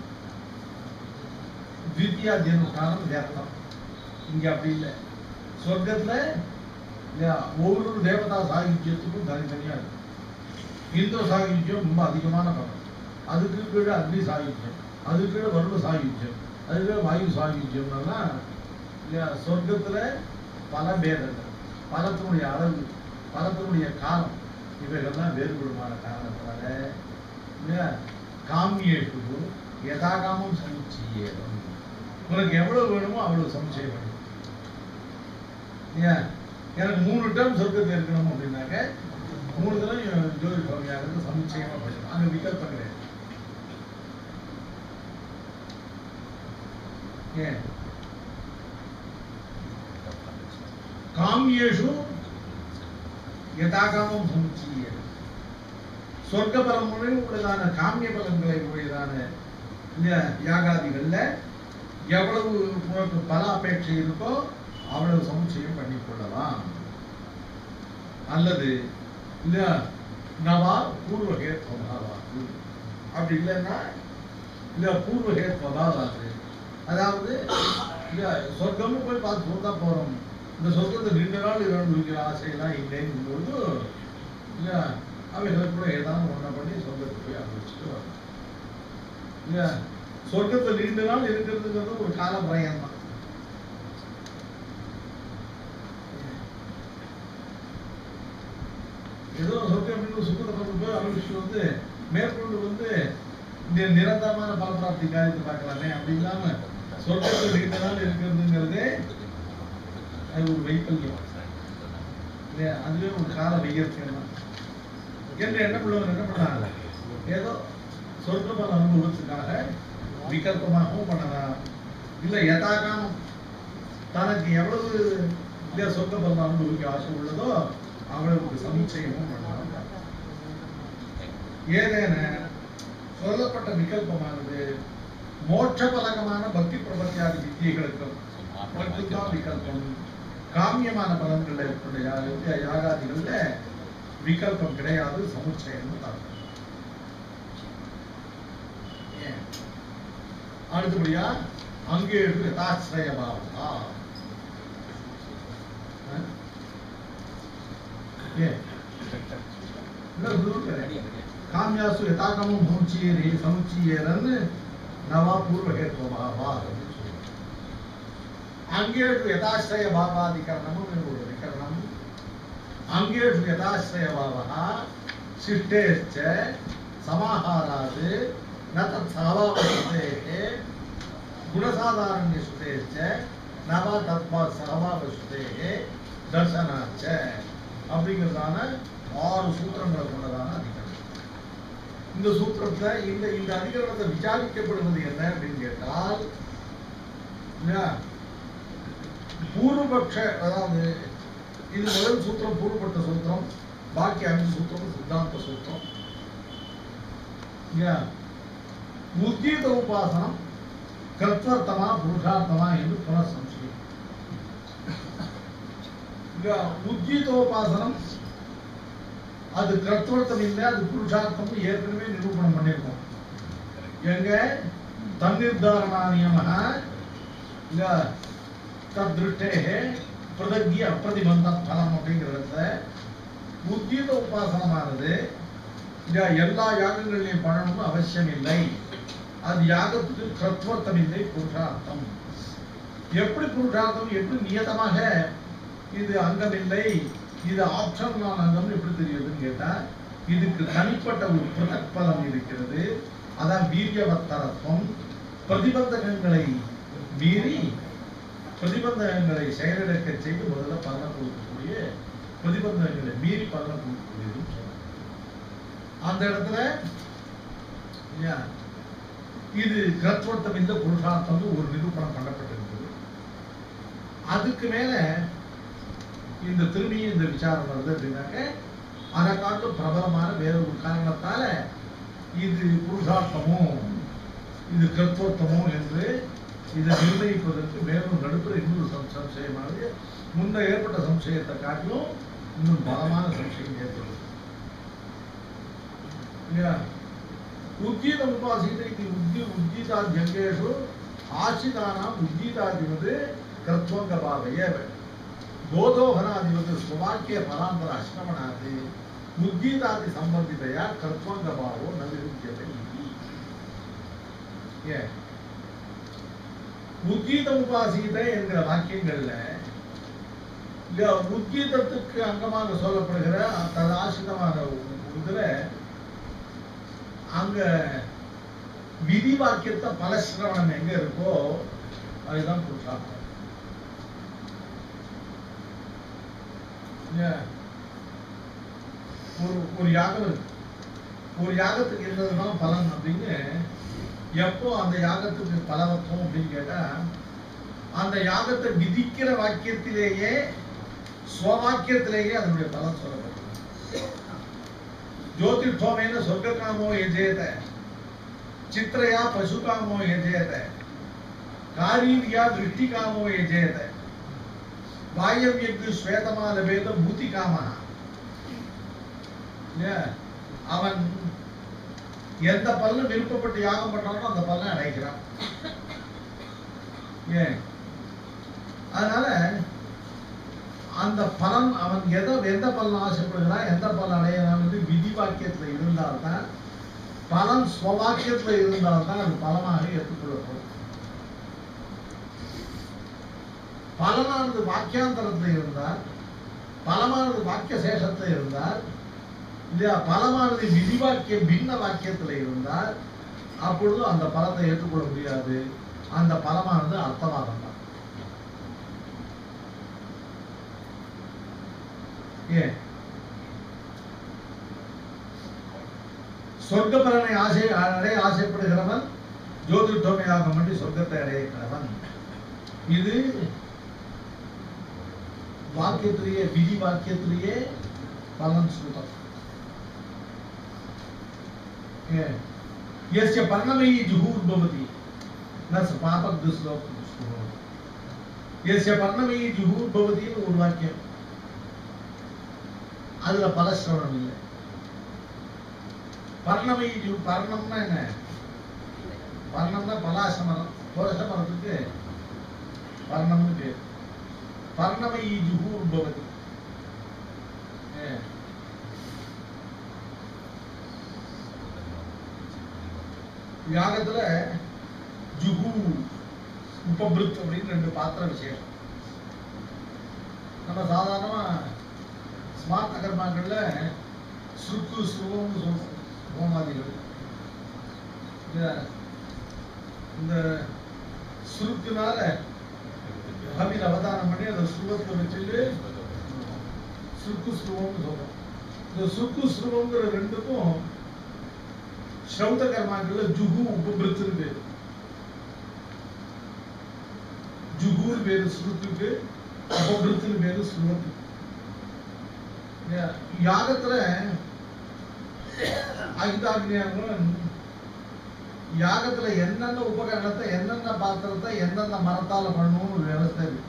திவ்யா ஜெனுக்கானம் வியர்த்தம். இங்க அப்படி இல்லை. சொர்க்கத்துல ஒவ்வொரு தேவதா சாகித்யத்துக்கும் தனித்தனியா இருக்கு. இந்திர சாகித்யம் ரொம்ப அதிகமான பலம், அதுக்கு கீழே அக்னி சாகித்யம், அதுக்கு கீழே வருண சாகித்யம், அதுக்கு கீழே வாயு சாகித்யம்லாம் சொர்க்கத்துல பல பேதங்கள், பலத்தினுடைய அளவு, பலத்தினுடைய காலம், இவைகள்லாம் வேறுபடுமான காரணத்தினால காமியேஷு யதாகாமம் சமுச்சயம். உனக்கு எவ்வளவு வேணுமோ அவ்வளவு சமுச்சயம் வேணும். எனக்கு மூணு டைம் சொர்க்கத்தில் இருக்கணும் அப்படின்னாக்க மூணு தடவை ஜோதி சுவாமியாக சமுச்சயமா படிக்கணும். அங்க விகல்பம் கிடையாது. ஏன் காமியேஷு யதாகாமம் சமுச்சயம். சொர்க்க பலமுறை உள்ளதான காமிய பலன்களை உடையதான யாகாதிகள்ல எவ்வளவு உனக்கு பல அபேட்சை இருக்கோ அவ்வளவு சமுச்சயம் பண்ணி கொள்ளலாம். அல்லது இல்லையா நவா பூர்வகேத்வதாவாது, அப்படி இல்லைன்னா இல்ல பூர்வகேத்வதாவாது. அதாவது இல்ல சொர்க்கம்னு போய் பார்த்து சொல்ல போறோம், இந்த சொர்க்கத்தை ரெண்டு நாள் இரண்டு இருக்கிற ஆசையெல்லாம் இல்லைங்கும் போது இல்ல அவைகளை கூட ஏதாவது ஒன்றை பண்ணி சொர்க்கத்தை போய் அனுபவிச்சுட்டு வரலாம். இல்ல சொர்க்கத்தை நீண்ட நாள் இருக்கிறதுங்கிறது ஒரு கால பிரயம் தான். ஏதோ சொர்க்கம் அப்படின்னு சுத்தத்தை கொண்டு போய் அனுபவிச்சுட்டு வந்து மேற்கொண்டு வந்து இந்த நிரந்தரமான பலப்பிராப்தி காரியத்தை பார்க்கலாமே. அப்படி இல்லாம சொர்க்கத்தை நீண்ட நாள் இருக்கிறதுங்கிறது அது ஒரு வைக்கல்யம், அதுவே ஒரு கால வையத்தியம் தான். என்று என்ன பண்ணுவாங்க, என்ன பண்ணாங்க, ஏதோ சொர்க்க பல அனுபவத்துக்காக விகல்பமாகவும் பண்ணலாம். இல்லை யதாகாமம் தனக்கு எவ்வளவு இல்லையா சொர்க்க பலம் அனுபவிக்க ஆசை உள்ளதோ அவ்வளவுக்கு சமுச்சயமும் பண்ணலாம். ஏதேன சொல்லப்பட்ட விகல்பமானது மோட்ச பலகமான பக்தி பிரபத்தியாதி வித்தியைகளுக்கும் மட்டும்தான் விகல்பம். காமியமான பலன்கள் ஏற்பட்ட யாகாதிகள்ல விகல்பம் கிடையாது, சமுச்சயம் தான். அடுத்தபடியா அங்கே யதாஸ்ரயபாவா. காமியாசு யதாகமம் சமுச்சீரே சமுச்சீரன் நவா பூர்வஹேத்வபாவா. அங்கேஷு யதாஸ்ரய பாவாதிகரணமும் ஒரு விகரணம். அங்கேஷு யதாஸ்ரய பாவா சிஷ்டேச்ச சமாஹாராது ந தத் சகவாவசுதேஹே குணசாதாரண்ய சுதேச்ச நவா தத்மா சகவாவசுதேஹே தர்சனாச்ச அப்படிங்கிறதான ஆறு சூத்திரங்களை கொண்டதான அதிகரணம். இந்த சூத்திரத்தை இந்த இந்த அதிகரணத்தை விசாரிக்கப்படுவது என்ன அப்படின்னு கேட்டால், பூர்வபக்ஷ, அதாவது இது முதல் சூத்திரம் பூர்வப்பட்ட சூத்திரம், பாக்கி அஞ்சு சூத்திரம் சித்தாந்த சூத்திரம். உத்கீத உபாசனம் கர்த்தர்த்தமா புருஷார்த்தமா என்று புனர் சம்சயம். உத்கீதோபாசனம் அது கர்த்தர்த்தம் இல்லை, அது புருஷார்த்தம் ஏற்கனவே நிரூபணம் பண்ணிருக்கோம். எங்க தன்னிர்தாரணானியம தத்ருஷ்டே பிரதக்ய அப்பிரதிபந்த பலம் அப்படிங்கிறத உத்கீத உபாசனமானது எல்லா யாகங்களையும் பண்ணணும்னு அவசியம் இல்லை. அது யாகத்துக்கு கர்த்தர்த்தம் இல்லை, புருஷார்த்தம். எப்படி புருஷார்த்தம், எப்படி நியதமாக இது அங்கம் இல்லை, இது ஆப்ஷனல் அங்கம் எப்படி தெரியுதுன்னு கேட்டா, இதுக்கு தனிப்பட்ட ஒரு பிரதக் பலம் இருக்கிறது. அதான் வீரியவத்தரத்துவம். பிரதிபந்தகங்களை மீறி பிரதிபந்தகங்களை செயலிழக்க செய்து முதல்ல பலனை கொடுக்கக்கூடிய, பிரதிபந்தகங்களை மீறி பலனை கொடுக்கக்கூடியதுன்னு சொல்றாங்க. அந்த இடத்துல இது கர்த்தர்த்தம் இந்த புருஷார்த்தம் ஒரு நிரூபணம் பண்ணப்பட்டிருந்தது. அதுக்கு மேல இந்த திரும்பியும் இந்த விசாரம் வருது அப்படின்னாக்க அதை காட்டும் பிரபலமான வேற ஒரு காரணத்தால இது புருஷார்த்தமும் இது கர்த்தோர்த்தமும் என்று இதை நிர்ணயிப்பதற்கு மேலும் நடுப்புற இன்னொரு சம்சயமானது முன்ன ஏற்பட்ட சம்சயத்தை காட்டிலும் இன்னும் பலமான சம்சயம் ஏற்படுது இல்லையா? உத்கீதம் உபாசித்த இது உத்கீ உத்கீதாத்யங்கேஷு ஆசிதானாம் உத்கீதாதிவது கர்த்வங்க பாவையே போதோகனாதிவது சுவாக்கிய பராந்தர அஷ்டமனாதி உத்கீதாதி சம்பந்திதையா கர்த்வங்க பாவோ ந விருத்தியத்தை ஏன் உத்கீதம் உபாசித என்கிற வாக்கியங்கள்ல உத்கீதத்துக்கு அங்கமாக சொல்லப்படுகிற ததாசிதமான இதுல அங்க விதி வாக்கியத்தை பலசிரவணம் எங்க இருக்கோ அதுதான் புருஷார்த்தம். ஒரு ஒரு யாகம் இருக்கு, ஒரு யாகத்துக்கு என்னதுதான் பலன் அப்படின்னு எப்போ அந்த யாகத்துக்கு பலவத்துவம் அப்படின்னு கேட்டா அந்த யாகத்தை விதிக்கிற வாக்கியத்திலேயே ஸ்வவாக்கியத்திலேயே அதனுடைய பலன் சொல்லப்பட்டது. ஜோதிர்த்தோமேன சொர்க்ககாமோ யஜேத சித்ரயா பசுகாமோ யஜேத காரீரியா திருஷ்டிகாமோ யஜேத வாயவ்யக்கு ஸ்வேதமா லபேத பூதி காமா. அவன் எந்த பலனும் விருப்பப்பட்டு யாகம் பண்றானோ அந்த பலனை அடைக்கிறான். ஏன் அதனால அந்த பலன் அவன் எதை எந்த பலன் ஆசைப்படுகிறான் எந்த பலன் அடையலாம் விதி வாக்கியத்துல இருந்தால்தான் பலன் ஸ்வவாக்கியத்துல இருந்தால்தான் அது பலமாக ஏற்றுக்கொள்ளப்படும். பலனானது வாக்கியாந்தரத்துல இருந்தால் பலமானது வாக்கிய சேஷத்துல இருந்தால் இல்லையா பலமானது விதி வாக்கிய பின்ன வாக்கியத்துல இருந்தால் அப்பொழுது அந்த பலத்தை ஏற்றுக்கொள்ள முடியாது. அந்த பலமானது அர்த்தவாதம் தான். ஏன் சொர்க்க பலனை ஆசை அடைய ஆசைப்படுகிறவன் ஜோதிர்த்தோமையாக பண்ணி சொர்க்கத்தை அடையக்கிறவன். இது வாக்கியத்திலேயே விதி வாக்கியத்திலேயே பலன் சுத்தம். यस्य पर्णमयी जुहूर्भवति न स पापक दुश्लोक यस्य पर्णमयी जुहूर्भवति ஒரு வாக்கியம் அதுல பலஸ்ரவணம் இல்லை. பர்ணமயி ஜு பர்ணம்னா என்ன? பர்ணம்னா பலாச மரம், புரச மரத்துக்கு பர்ணம்னு பேர். பர்ணமயி ஜுஹூர்பவதி யாகத்துல ஜுகு உபபிருத் அப்படின்னு ரெண்டு பாத்திர விசேஷம். நம்ம சாதாரணமா ஸ்மார்த்த கர்மாக்கள்ல சுருக்கு சுருவம்னு சொல்றோம். ஹோமாதிகள் இந்த சுருக்குனால அபில் அவதானம் பண்ணி அந்த சுருவத்தை வச்சுட்டு சுருக்கு சுருவம்னு சொல்றோம். இந்த சுருக்கு சுருவங்கிற ரெண்டுக்கும் ஸ்ரௌத கர்மாக்கள்ல ஜுகு உபபிருத்துன்னு பேரு. ஜுகூர் பேரு சுருத்துக்கு, உபபிருத்துன்னு பேரு சுருவத்துக்கு. யாகத்துல ஐந்தாக்னியாங்களும் யாகத்துல என்னென்ன உபகரணத்தை என்னென்ன பாத்திரத்தை எந்தெந்த மரத்தால பண்ணணும்னு ஒரு விவசாய இருக்கு.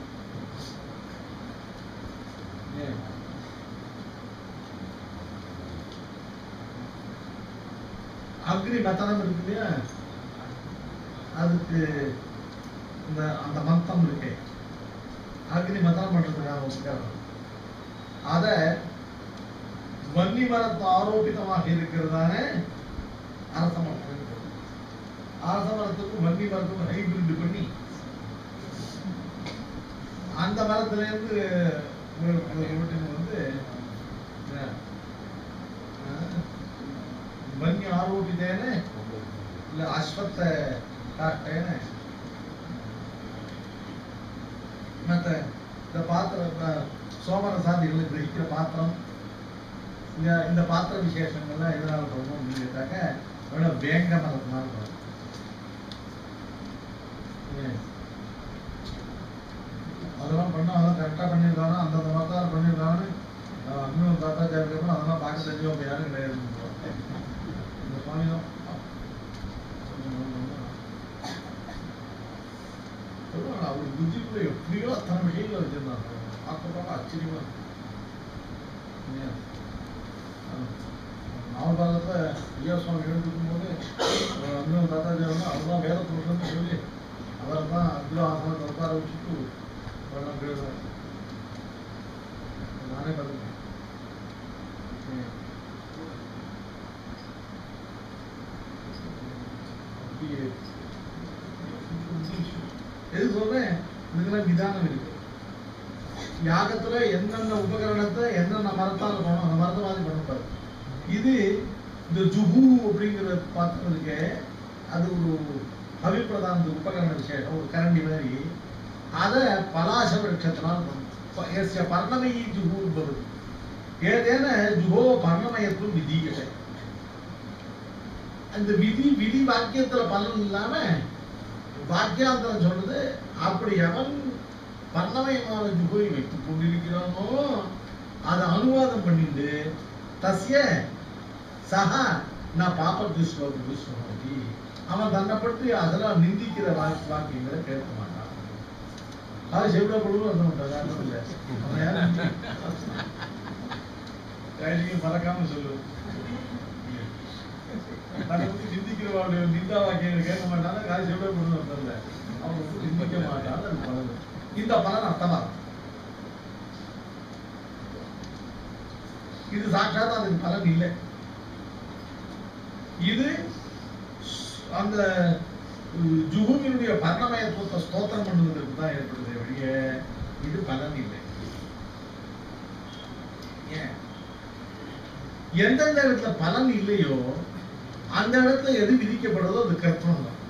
அக்னி மத்தனம் இருக்கு இல்லையா, அதுக்கு இந்த அந்த மந்தம் இருக்கு. அக்னி மத்தனம் பண்றதுக்கான உபகரணம் அத வன்னி மரத்து ஆரோபிதமாக இருக்கிறதான அரச மரத்து அரச மரத்துக்கும் வன்னி மரத்துக்கும் ஹைபிரிட் பண்ணி அந்த மரத்துல இருந்து வந்து வன்னி ஆரோபித்தேன இல்ல அஸ்வத்த காட்டேன மத்த இந்த பாத்திர சோமன சாந்திகளுக்கு கிரகிக்கிற பாத்திரம் இந்த பாத்திர விசேஷங்கள்லாம் எதனால பண்ணணும் அப்படின்னு கேட்டாக்க வேங்க மரத்தினால பண்ணணும். அதெல்லாம் பண்ண அதெல்லாம் கரெக்டா பண்ணிருக்காங்க. அந்தந்த மரத்தால் பண்ணி செஞ்சவங்க யாரும் கிடையாது. இந்த சுவாமி தான் சொல்லுவாங்க, அவர் புத்திக்குள்ள எப்படியோ அத்தனை விஷயங்களை வச்சிருந்தாங்க. பார்க்க பார்க்க ஆச்சரியமா இருக்கு. நாவல்பாகத்தை ஐயா சுவாமி எழுதிருக்கும் போது அண்ணன் தாத்தாஜாவும் அவர் தான் வேத புருஷன்னு சொல்லி அவர் தான் அப்துல் ஆசனம் உட்கார வச்சுட்டு வெள்ளம் எழுதுவார். நானே பார்த்துருக்கேன். எது சொல்றேன், இதுக்கெல்லாம் விதானம் இருக்கு. யாகத்துல என்னென்ன உபகரணத்தை என்னென்ன மரத்தால் பண்ணணும் அந்த மரத்தை மாதிரி பண்ணக்கூடாது. இது இந்த ஜுஹு அப்படிங்கிற பாத்திரம் இருக்கு, அது ஒரு அபிப்பிரதான உபகரண விசேஷம், ஒரு கரண்டி மாதிரி. அதை பலாச விருட்சத்தினால் பண்ணும். பர்ணமயி ஜுஹு பவது ஏதேன ஜுஹோ பர்ணமயத்தும் விதிக்கலை. அந்த விதி விதி வாக்கியத்துல பலன் இல்லாம வாக்கியாந்தரம் சொல்றது, அப்படி எவன் பர்ணமயமான ஜுகோயை வைத்துக் கொண்டிருக்கிறானோ அதை அனுவாதம் பண்ணிட்டு தஸ்ய சஹா நான் பாப்பத்து ஸ்லோகம் சொல்லி அவன் தன்னை பற்றி அதெல்லாம் நிந்திக்கிற வாக்கியங்களை கேட்க மாட்டான். அது செவிட பொழுதும் அர்த்தம் மாட்டாங்க இல்லை. அவன் யாரும் மறக்காம சொல்லு. தன்னை பற்றி நிந்திக்கிறவாளுடைய நிந்தா வாக்கியங்கள் கேட்க மாட்டாங்க. காய் செவிட பொழுதும் அர்த்தம் இல்லை. அவன் வந்து நிந்திக்க மாட்டான். அது பலன். இந்த பலன் அர்த்தமா இது சாட்சாத் அதுக்கு பலன் இல்லை. இது அந்த ஜுகுவினுடைய பர்ணமயத்துவத்தை ஸ்தோத்திரம் பண்ணுவதற்கு தான் ஏற்படுது வழிய இது பலன் இல்லை. ஏன் எந்தெந்த இடத்துல பலன் இல்லையோ அந்த இடத்துல எது விதிக்கப்படுறதோ அது கர்த்தம் தான்.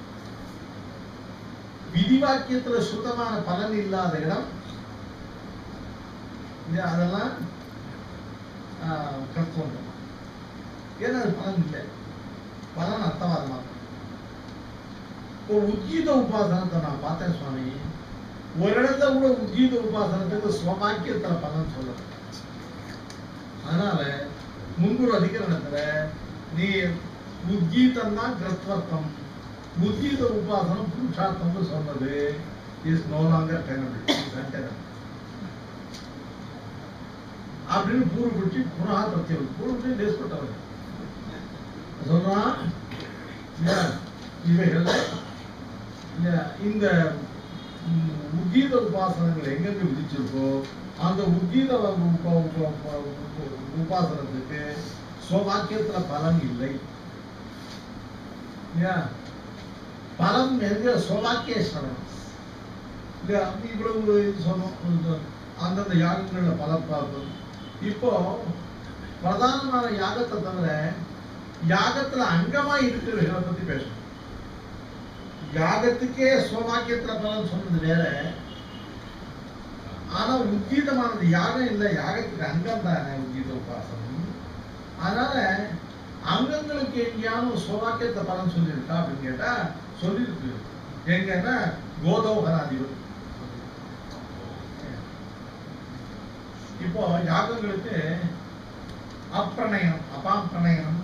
விதிவாக்கியத்துல சுத்தமான பலன் இல்லாத இடம் அதெல்லாம் கர்த்தம். ஏன்னா அது பலன் இல்லை, பலன் அர்த்தவாதமா. இப்போ உத்கீத உபாசனத்தை நான் பார்த்தேன் சுவாமி, ஒரு இடத்துல கூட உத்கீத உபாசனத்துக்கு ஸ்வவாக்கியத்துல பலன் சொல்லல. அதனால முன்பு அதிகரணத்துல நீ உத்கீதம் தான் கிருத்வர்த்தம், உத்கீத உபாசனம் புருஷார்த்தம் சொன்னது இஸ் நோ லாங்கர் டெனபிள் அப்படின்னு பூர்வபட்சி புனகா பிரத்யம் பூர்வபட்சி லேஸ்பட்டவர் சொல்றான். இவைகள்ல இந்த உத்கீத உபாசனங்கள் எங்கெங்க விதிச்சிருக்கோ அந்த உத்கீத உபாசனத்துக்கு ஸ்வவாக்கியத்துல பலன் இல்லை. பலம் எங்க ஸ்வவாக்கிய சரணம் இவ்வளவு சொன்னோம். அந்தந்த யாகங்கள்ல பலம் பார்ப்போம். இப்போ பிரதானமான யாகத்தை தவிர யாகத்துல அங்கமா இருக்கிறவர்களை பத்தி பேசணும். யாகத்துக்கே ஸ்வவாக்கியத்துல பலன் சொன்னது வேற. ஆனா உத்கீதமானது யாகம் இல்லை, யாகத்துக்கு அங்கம் தானே உத்கீத உபாசனம். அதனால அங்கங்களுக்கு எங்கேயாவது ஸ்வவாக்கியத்தை பலன் சொல்லியிருக்கா அப்படின்னு கேட்டா சொல்லியிருக்கு. எங்கன்னா கோதோகனாதிபதி. இப்போ யாகங்களுக்கு அப்பிரணயம் அபாம் பிரணயம்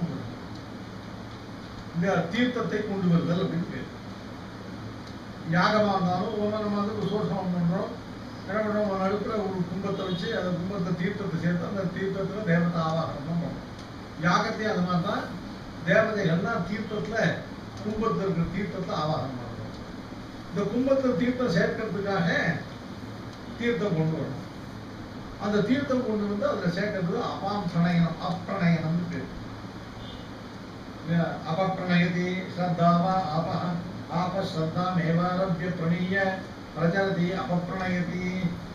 இந்த தீர்த்தத்தை கொண்டு வருதல் அப்படின்னு பேர். யாகமா இருந்தாலும் ஒவ்வொரு நம்ம வந்து சோஷனம் பண்றோம், என்ன பண்றோம், நடுப்புல ஒரு கும்பத்தை வச்சு அந்த கும்பத்தை தீர்த்தத்தை சேர்த்து அந்த தீர்த்தத்துல தேவதை ஆவாகனம் பண்றோம். யாகத்தை அது மாதிரிதான் தேவதைகள்லாம் தீர்த்தத்துல கும்பத்தில் இருக்கிற தீர்த்தத்தை ஆவாகனம் பண்றோம். இந்த கும்பத்தில் தீர்த்தம் சேர்க்கறதுக்காக தீர்த்தம் கொண்டு வரணும். அந்த தீர்த்தம் கொண்டு வந்து அதுல சேர்க்கறது அபாம் பிரணயனம் அப்பிரணயனம் பேர். அபப்பிரணயதி ஸ்ரத்தாவா ஆப ஆப ஸ்ரத்தா மேவாரபிய பிரணீய பிரஜரதி அபப்பிரணயதி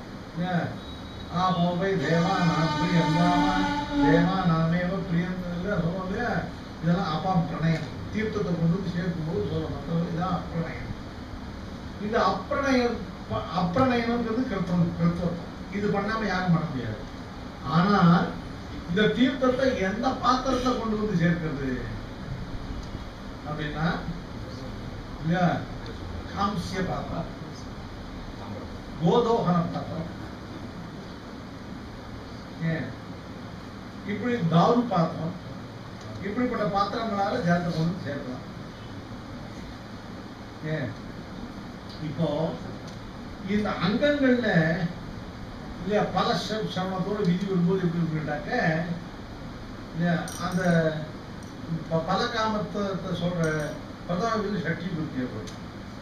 ஆபோவை தேவானாம் பிரியந்தாமா தேவானாமேவ பிரியந்தா சொல்லுவாங்க. இதெல்லாம் அபாம் பிரணயம். தீர்த்தத்தை கொண்டு வந்து சேர்க்கும் போது சொல்லணும் இதான் அப்பிரணயம். இந்த அப்பிரணயம் அப்பிரணயனம்ன்றது கிருத்தம் கிருத்தம். இது பண்ணாம யாரும் பண்ண முடியாது. ஆனால் இந்த தீர்த்தத்தை எந்த பாத்திரத்தை கொண்டு வந்து சேர்க்கிறது அப்படின்னா காம்சிய பாத்திரம், கோதோகன பாத்திரம். இப்படி தாரு பாத்திரம், இப்படிப்பட்ட பாத்திரங்களால ஜலத்தை கொண்டு சேர்க்கலாம். ஏன் இப்போ இந்த அங்கங்கள்ல இல்லையா பல சிரமத்தோட விதி வரும்போது எப்படி இருக்குட்டாக்க அந்த பல காமத்தை சொல்ற பிரதான விதி சக்தி விருத்தி ஏற்படும்.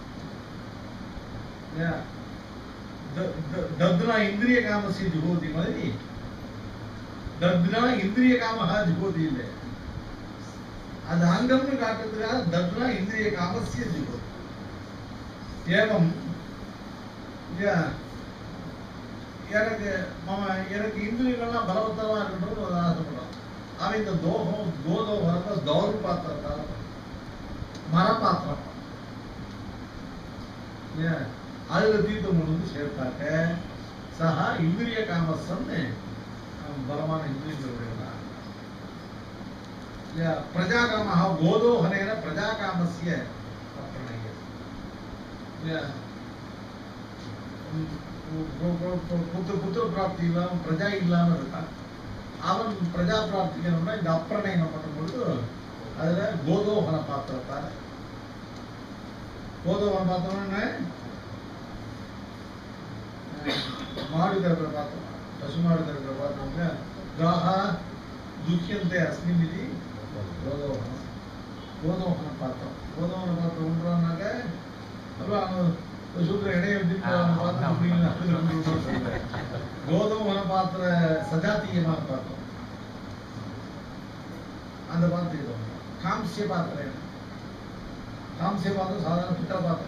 दद्ना इंद्रिय काम से जुहोती मारी दद्ना इंद्रिय काम हा जुहोती ले அது அங்கம்னு காட்டுறதுக்காக दद्ना इंद्रिय काम से जुहोती एवं எனக்கு எனக்கு இந்திரியங்கள்லாம் பலவத்தமா இருக்கணும்னு ஒரு ஆசைப்படுறான். அவன் இந்த தோகம் கோதம் வரத கௌரு பாத்திரத்தால மரப்பாத்திரம் அதுல தீர்த்தம் கொண்டு சேர்த்தாக்க சஹா இந்திரிய காமசன்னு பலமான இந்திரியங்களுடையவனா பிரஜா காம கோதோகனேன பிரஜா காமசிய புத்திர புத்திர பிராப்தி இல்லாம பிரஜா இல்லாம இருக்கான். அவன் பிரஜா பிராப்திக்கணும்னா இந்த அப்பிரணயம் பண்ணும்பொழுது அதுல கோதோகன பாத்திரத்தால கோதோகன பாத்திரம்னா மாடு கறக்கிற பாத்திரம், பசுமாடு கறக்கிற பாத்திரம் காஹா துக்கியந்தே அஸ்மின் விதி கோதோகனம் கோதோகன பாத்திரம் கோதோகன பாத்திரம் உண்றான்னாக்க அப்புறம் சூத்திர இடையை கோதோகன பாத்திர சஜாத்தியமான பாத்திரம் அந்த பாத்திரம் காம்சிய பாத்திரம் காம்சிய பாத்திரம் சாதாரண பித்தள பாத்திரம்.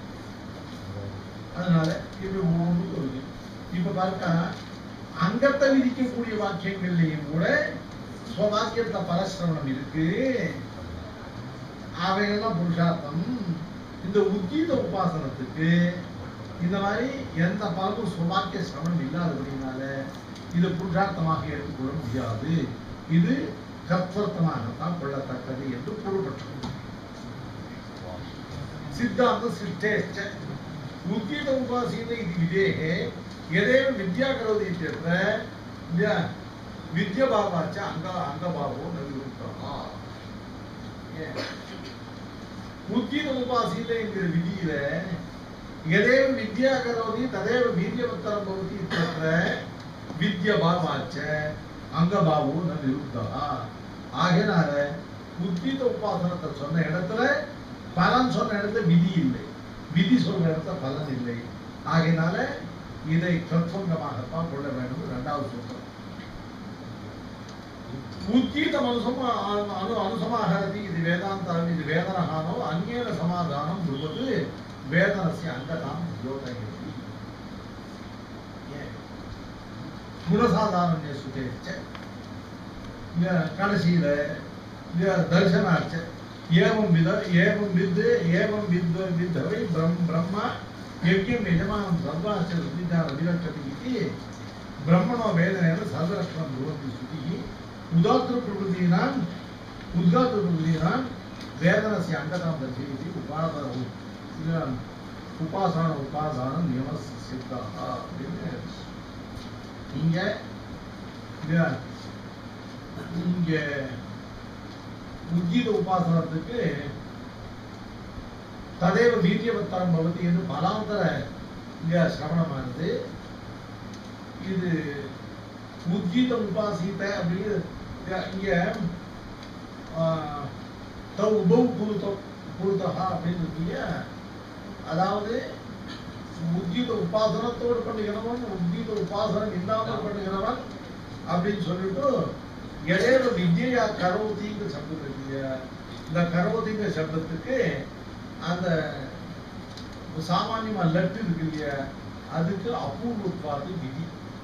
அதனால இப்படி மூணு இருக்கு. இப்ப பார்க்க அங்கத்தை விதிக்கக்கூடிய வாக்கியங்கள்லையும் கூட ஸ்வவாக்கியத்துல பரஸ்ரவணம் இருக்கு. அவையெல்லாம் புருஷார்த்தம். இந்த உத்கீத உபாசனத்துக்கு இந்த மாதிரி எந்த பலமும் ஸ்வவாக்கிய சிரவணம் இல்லாதபடினால இது புருஷார்த்தமாக ஏற்றுக்கொள்ள முடியாது. இது கர்த்தர்த்தமாகத்தான் கொள்ளத்தக்கது என்று பொருள்பட்டது. சித்தாந்த சிஷ்டேஷ்ட उद्गीत उपासीन इति विधेः यदेव विद्या करोति इत्यत्र विद्या भावाच्च अंग अंगभावो न विरुद्धः. उद्गीत उपासीन एन्गिற विधिயில यदेव विद्या करोति तदेव वीर्यवत्तरं भवति इत्यत्र विद्या भावाच्च अंगभावो न विरुद्धः. ஆகையால உத்கீத உபாசனத்தை சொன்ன இடத்துல பலன் சொன்ன இடத்துல விதி இல்லை, விதி சொல்ற இடத்துல பலன் இல்லை. ஆகையினால இதை கிருத்வங்கமாகத்தான் கொள்ள வேண்டும். இரண்டாவது சூத்திரம் உத்கீதம் அனுசமா அனு அனுசமாகரதி இது வேதாந்தம் இது வேதனகானோ அந்நேன சமாதானம் சொல்வது வேதனசிய அங்கதாம் யோகயதி குணசாதாரண்ய சுதேச்ச கடைசியில தர்சனாச்ச एवं विद एवं विद एवं विद विद्धवै ब्रह्म ब्रह्म यज्ञं यजमानं सर्वाश्च विद्या अधिगच्छति इति ब्रह्मणो वेदनेन सर्वलक्षणं भवति स्तुतिः उदात्त प्रकृतीनां उद्गात प्रकृतीनां वेदनस्य अङ्गतां दर्शयति उपादान उपासना उपादान नियमः सिद्धः. இங்க இங்க உத்கீத உபாசனத்துக்கு ததேவ வீரியவத்தாரம் பவதி என்று பலாந்தர இங்க சிரவணமானது. இது உத்கீத உபாசித்த அப்படின்னு இங்க உபவு புருத்தா அப்படின்னு இருக்கீங்க. அதாவது உத்கீத உபாசனத்தோடு பண்ணுகிறவன் உத்கீத உபாசனம் இல்லாமல் பண்ணுகிறவன் அப்படின்னு சொல்லிட்டு எதேவ வித்யா கரோதிங்கிற சப்தம் இருக்கு இல்லையா, இந்த கரோதிங்கிற சப்தத்துக்கு அந்த சாமானியமா லட்டு இருக்கு இல்லையா, அதுக்கு அபூர்வத்வாதி விதி.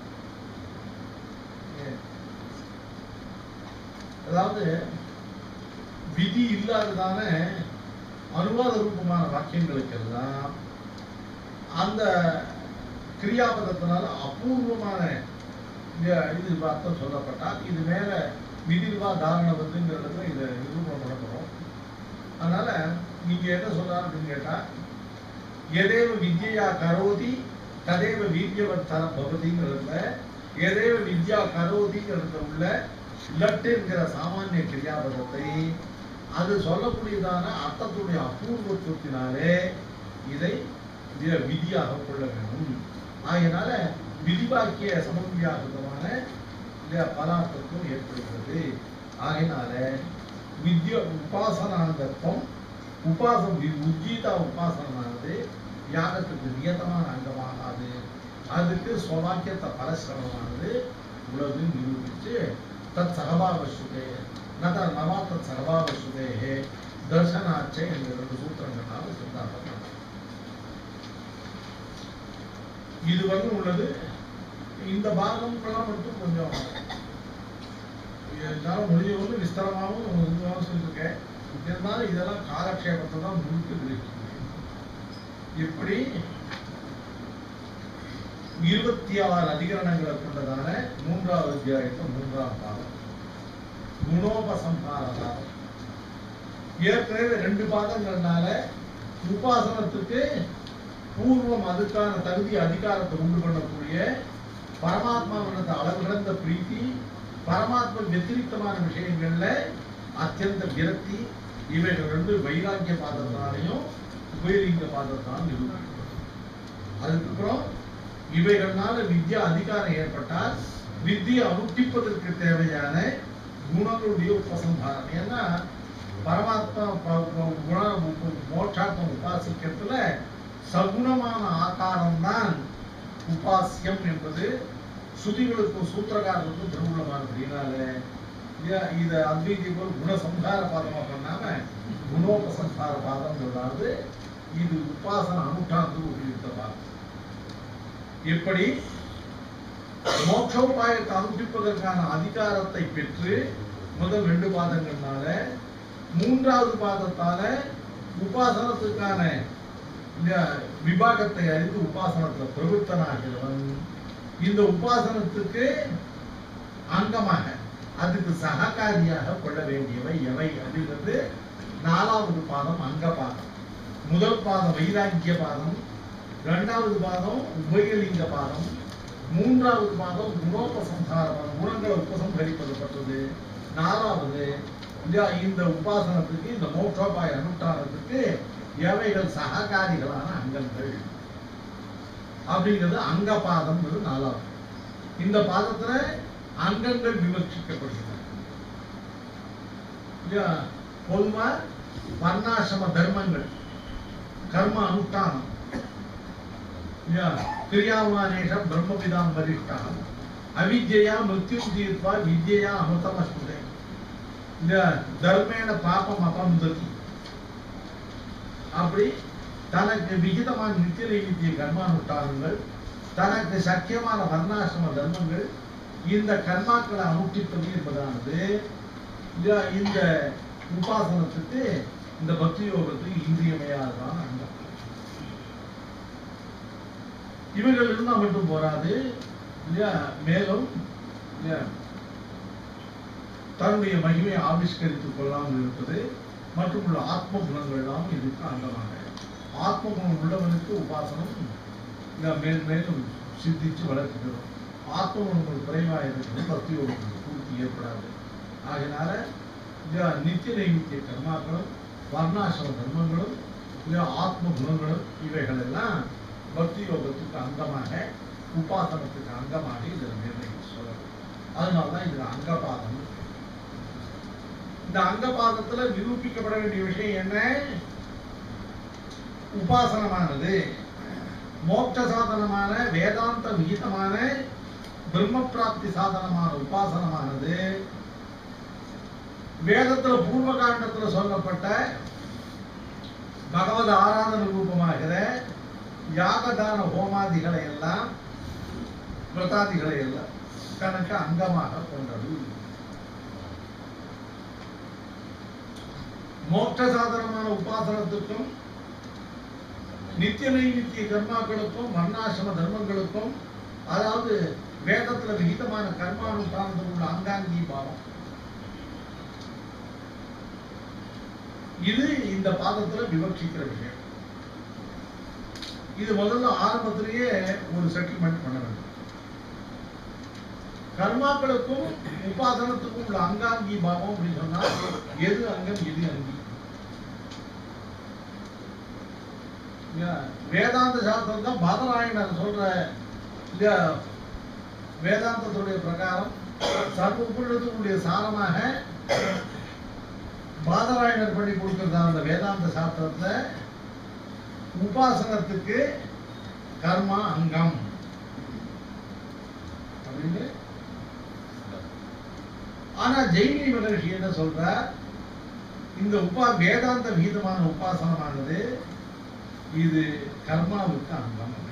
அதாவது விதி இல்லாததான அனுவாத ரூபமான வாக்கியங்களுக்கு எல்லாம் அந்த கிரியாபதத்தினால அபூர்வமான இது அர்த்தம் சொல்லப்பட்டால் இது மேல விதிர்வா தாரண வந்துங்கிறதுல இதை நிரூபணம் பண்ண போறோம். அதனால நீங்க என்ன சொல்றாரு அப்படின்னு கேட்டா எதேவ வித்யா கரோதி ததேவ வீரியவத்தரம் பவதிங்கிறதுல எதேவ வித்யா கரோதிங்கிறதுல உள்ள லட் என்கிற சாமானிய கிரியாபதத்தை அது சொல்லக்கூடியதான அர்த்தத்துடைய அபூர்வத்துவத்தினாலே இதை விதியாக கொள்ள வேண்டும். ஆகையினால விதிவாக்கிய சமன்வியாகிருதமான பலார்த்தத்துவம் ஏற்படுகிறது. ஆகையினால வித்யா உபாசனாங்கத்துவம் உபாசம் உஜ்ஜீதா உபாசனமானது யாகத்துக்கு நியதமான அங்கமாகாது. அதுக்கு ஸ்வவாக்கியத்தை பரஸ்பரமானது உலகு நிரூபித்து தத் சகபாவசுதே நத நவா தத் சகபாவசுதே தர்சனாச்சை என்ற ரெண்டு சூத்திரங்களால் சித்தாந்தம். இது வந்து உள்ளது. இந்த பாகம்லாம் மட்டும் கொஞ்சம் என்னால் முடிஞ்சவங்க விஸ்தரமாகவும் சொல்லியிருக்கேன். இருந்தாலும் இதெல்லாம் காலக்ஷேபத்தை தான் முழுக்க இருக்கு. இப்படி இருபத்தி ஆறு அதிகரணங்களை கொண்டதான மூன்றாவது அத்தியாயத்தை மூன்றாம் பாகம் குணோபசம்ஹார பாகம். ஏற்கனவே ரெண்டு பாகங்கள்னால உபாசனத்துக்கு பூர்வம் அதுக்கான தகுதி அதிகாரத்தை உண்டு பண்ணக்கூடிய பரமாத்மாவினது அளவு கடந்த பிரீத்தி, பரமாத்மா வெத்திரிக்தமான விஷயங்கள்ல அத்தியந்த விரக்தி, இவைகள் ரெண்டு வைராக்கிய பாதத்தினாலையும் உபயலிங்க பாதத்தினாலும் நிரூபிக்கும். அதுக்கப்புறம் இவைகள்னால வித்யா அதிகாரம் ஏற்பட்டால் வித்தியை அனுஷ்டிப்பதற்கு தேவையான குணங்களுடைய உபசம்ஹாரம். ஏன்னா பரமாத்மா குண மோட்சாத்ம உபாசிக்கிறதுல சகுணமான ஆகாரம் தான் உபாசியம் என்பது சுதிகளுக்கும் சூத்திரகாரர்களுக்கும் திருவுள்ளமான அப்படின்னால இத அத்வைதி போல் குணசம்ஹார பாதமா பண்ணாம குணோபசம்ஹார பாதம் சொல்றாரு. இது உபாசன அனுஷ்டானது உபயோகித்த பாதம். எப்படி மோட்சோபாயத்தை அனுஷ்டிப்பதற்கான அதிகாரத்தை பெற்று முதல் ரெண்டு பாதங்கள்னால மூன்றாவது பாதத்தால உபாசனத்துக்கான விபாகத்தை அறிந்து உபாசனத்துல பிரவருத்தனாகிறவன் இந்த உபாசனத்துக்கு அங்கமாக அதுக்கு சககாரியாக கொள்ள வேண்டியவை எவை அப்படிங்கிறது நாலாவது பாதம் அங்க பாதம். முதல் பாதம் வைராக்கிய பாதம், இரண்டாவது பாதம் உபயலிங்க பாதம், மூன்றாவது பாதம் குணோபசம்ஹார பாதம், குணங்களை உபசம்ஹரிப்பது பட்டது. நாலாவது இந்த உபாசனத்துக்கு இந்த மோட்சோபாய அனுஷ்டானத்துக்கு எவைகள் சககாரிகளான அங்கங்கள் அப்படிங்கிறது அங்க பாதம். நாலாவது இந்த பாதத்துல அங்கங்கள் விமர்சிக்கப்படுகின்றன. பொதுவா வர்ணாசிரம தர்மங்கள், கர்ம அனுஷ்டானம், கிரியாவானேஷம் பிரம்மவிதாம் வரிஷ்டாம் அவித்யா மிருத்யும் தீர்ப்பா வித்யா அமிர்தமஸ்முதே இந்த தர்மேன பாபம் அபமுததி. அப்படி தனக்கு விகிதமான நித்திய நைமித்திய கர்மானுஷ்டானங்கள், தனக்கு சக்கியமான வர்ணாசிரம தர்மங்கள், இந்த கர்மாக்களை அனுஷ்டிப்பது என்பதானது இந்த உபாசனத்துக்கு இந்த பக்தி யோகத்துக்கு இன்றியமையாததான அங்கம். இவைகள் இருந்தால் மட்டும் போராது இல்லையா, மேலும் தன்னுடைய மகிமையை ஆவிஷ்கரித்துக் கொள்ளாமல் இருப்பது மற்றும் உள்ள ஆத்ம குணங்கள் எல்லாம் இதுக்கு அங்கமாக. ஆத்ம குணம் உள்ளவனுக்கு உபாசனம் மேல் மேலும் சித்திச்சு வளர்க்கிறது. ஆத்ம குணங்கள் குறைவாக இருக்கிறது பக்தி யோகத்துக்கு பூர்த்தி ஏற்படாது. ஆகினால நித்திய நைமித்திய கர்மாக்களும் வர்ணாசிரம தர்மங்களும் ஆத்ம குணங்களும் இவைகள் எல்லாம் பக்தி யோகத்துக்கு அங்கமாக உபாசனத்துக்கு அங்கமாக இதில் நிர்ணயித்து சொல்லணும். அதனால்தான் இதுல அங்கபாதம். இந்த அங்கபாதத்துல நிரூபிக்கப்பட வேண்டிய விஷயம் என்ன? உபாசனமானது மோட்ச சாதனமான வேதாந்த விகிதமான பிரம்ம பிராப்தி சாதனமான உபாசனமானது வேதத்துல பூர்வ காண்டத்துல சொல்லப்பட்ட பகவத் ஆராதன ரூபமாகிற யாகதான ஹோமாதிகளை எல்லாம் விரதாதிகளை எல்லாம் கணக்கு அங்கமாக கொண்டது. மோட்ச சாதனமான உபாசனத்துக்கும் நித்திய நைமித்திய கர்மாக்களுக்கும் வர்ணாசிரம தர்மங்களுக்கும், அதாவது வேதத்துல விகிதமான கர்மானுஷ்டானத்தில் உள்ள அங்காங்கி பாவம், இது இந்த பாதத்துல விவக்ஷிக்கிற விஷயம். இது முதல்ல ஆரம்பத்திலேயே ஒரு செட்டில்மெண்ட் பண்ண வேண்டும். கர்மாக்களுக்கும் உபாசனத்துக்கும் உள்ள அங்காங்கி பாவம் அப்படின்னு சொன்னா எது அங்கம் எது அங்கி? வேதாந்த சாஸ்திரம் தான் பாதராயணர் சொல்ற இல்லையா, வேதாந்தத்துடைய பிரகாரம் சர்வ உபநிடத்துடைய சாரமாக பாதராயணர் பண்ணி கொடுக்கிறதா அந்த வேதாந்த சாஸ்திரத்துல உபாசனத்துக்கு கர்மா அங்கம் அப்படின்னு. ஆனா ஜெய்மினி மகர்ஷி என்ன சொல்ற, இந்த உபா வேதாந்த விகிதமான உபாசனமானது இது கர்மாவுக்கு அங்கம் அப்படின்னு.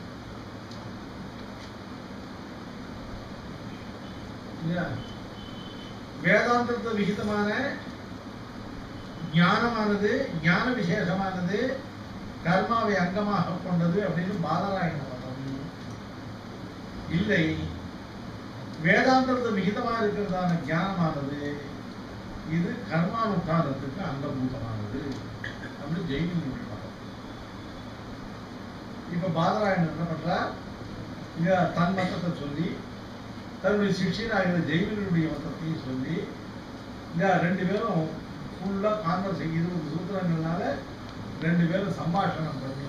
வேதாந்தத்து விகிதமான ஞானமானது ஞான விசேஷமானது கர்மாவை அங்கமாக கொண்டது அப்படின்னு பாதராயண மதம் இல்லை. வேதாந்தத்து விகிதமா இருக்கிறதான ஞானமானது இது கர்மானுஷ்டானத்துக்கு அங்கபூதமானது அப்படின்னு ஜெய்மினி மதம். இப்ப பாதராயணன் என்ன பண்றார், தன் மதத்தை சொல்லி தன்னுடைய சிஷ்யனாகிற ஜெய்மினுடைய மதத்தையும் சொல்லி ரெண்டு பேரும் ஃபுல்லா கான்வர்ஸ் இருபது சூத்திரங்கள்னால ரெண்டு பேரும் சம்பாஷணம் பண்ணி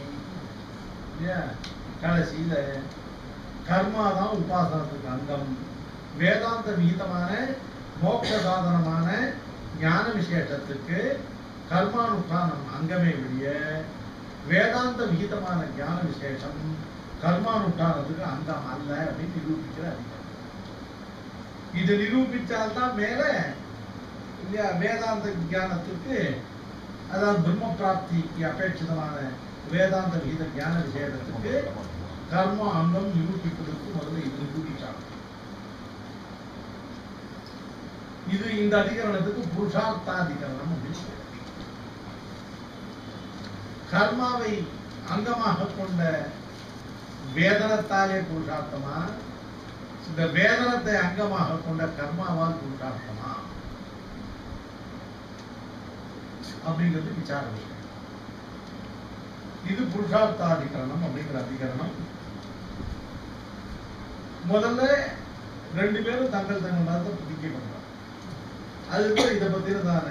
கடைசியில கர்மா தான் உபாசனத்துக்கு அங்கம், வேதாந்த விகிதமான மோட்ச சாதனமான ஞான விசேஷத்துக்கு கர்மானுஷ்டானம் அங்கமே வெளிய வேதாந்த விகிதமான ஞான விசேஷம் கர்மானுஷ்டானத்துக்கு அங்கம் அல்ல அப்படின்னு நிரூபிக்கிற அதிகாரம். இது நிரூபிச்சால்தான் மேல இல்லையா வேதாந்த ஞானத்துக்கு, அதாவது பிரம்ம பிராப்திக்கு அபேட்சிதமான வேதாந்த விகித ஞான விசேஷத்துக்கு கர்ம அங்கம் நிரூபிப்பதற்கு முதல்ல இது நிரூபிச்சாங்க. இது இந்த அதிகரணத்துக்கு புருஷார்த்தாதிகரணம் அப்படின்னு. கர்மாவை அங்கமாக கொண்ட வேதனத்தாலே புருஷார்த்தமா, இந்த வேதனத்தை அங்கமாக கொண்ட கர்மாவால் புருஷார்த்தமா அப்படிங்கிறது விசார விஷயம். இது புருஷார்த்தாதிகரணம் அப்படிங்கிற அதிகரணம். முதல்ல ரெண்டு பேரும் தங்கள் தங்கள் மதத்தை பிரதிஜை பண்றாங்க. அதுக்கு இதை பத்தினதான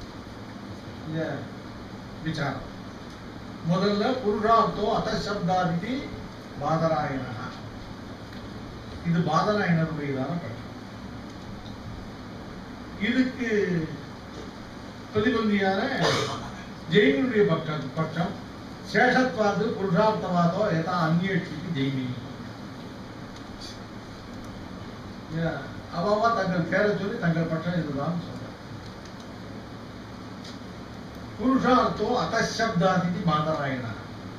விசாரம். முதல்ல புருஷார்த்தோ அத்தசப்தாதி பாதராயணா, இது பாதராயணருடையதான பட்சம். இதுக்கு பிரதிபந்தியான ஜெய்மினுடைய பட்சம் பட்சம் சேஷத்வாது புருஷார்த்தவாதோ ஏதா அந்நியட்சிக்கு ஜெய்மினி. அவாவா தங்கள் பேரை சொல்லி தங்கள் பட்சம் இதுதான் சொல்ற. புருஷார்த்தோ அத்தசப்தாதி பாதராயணா,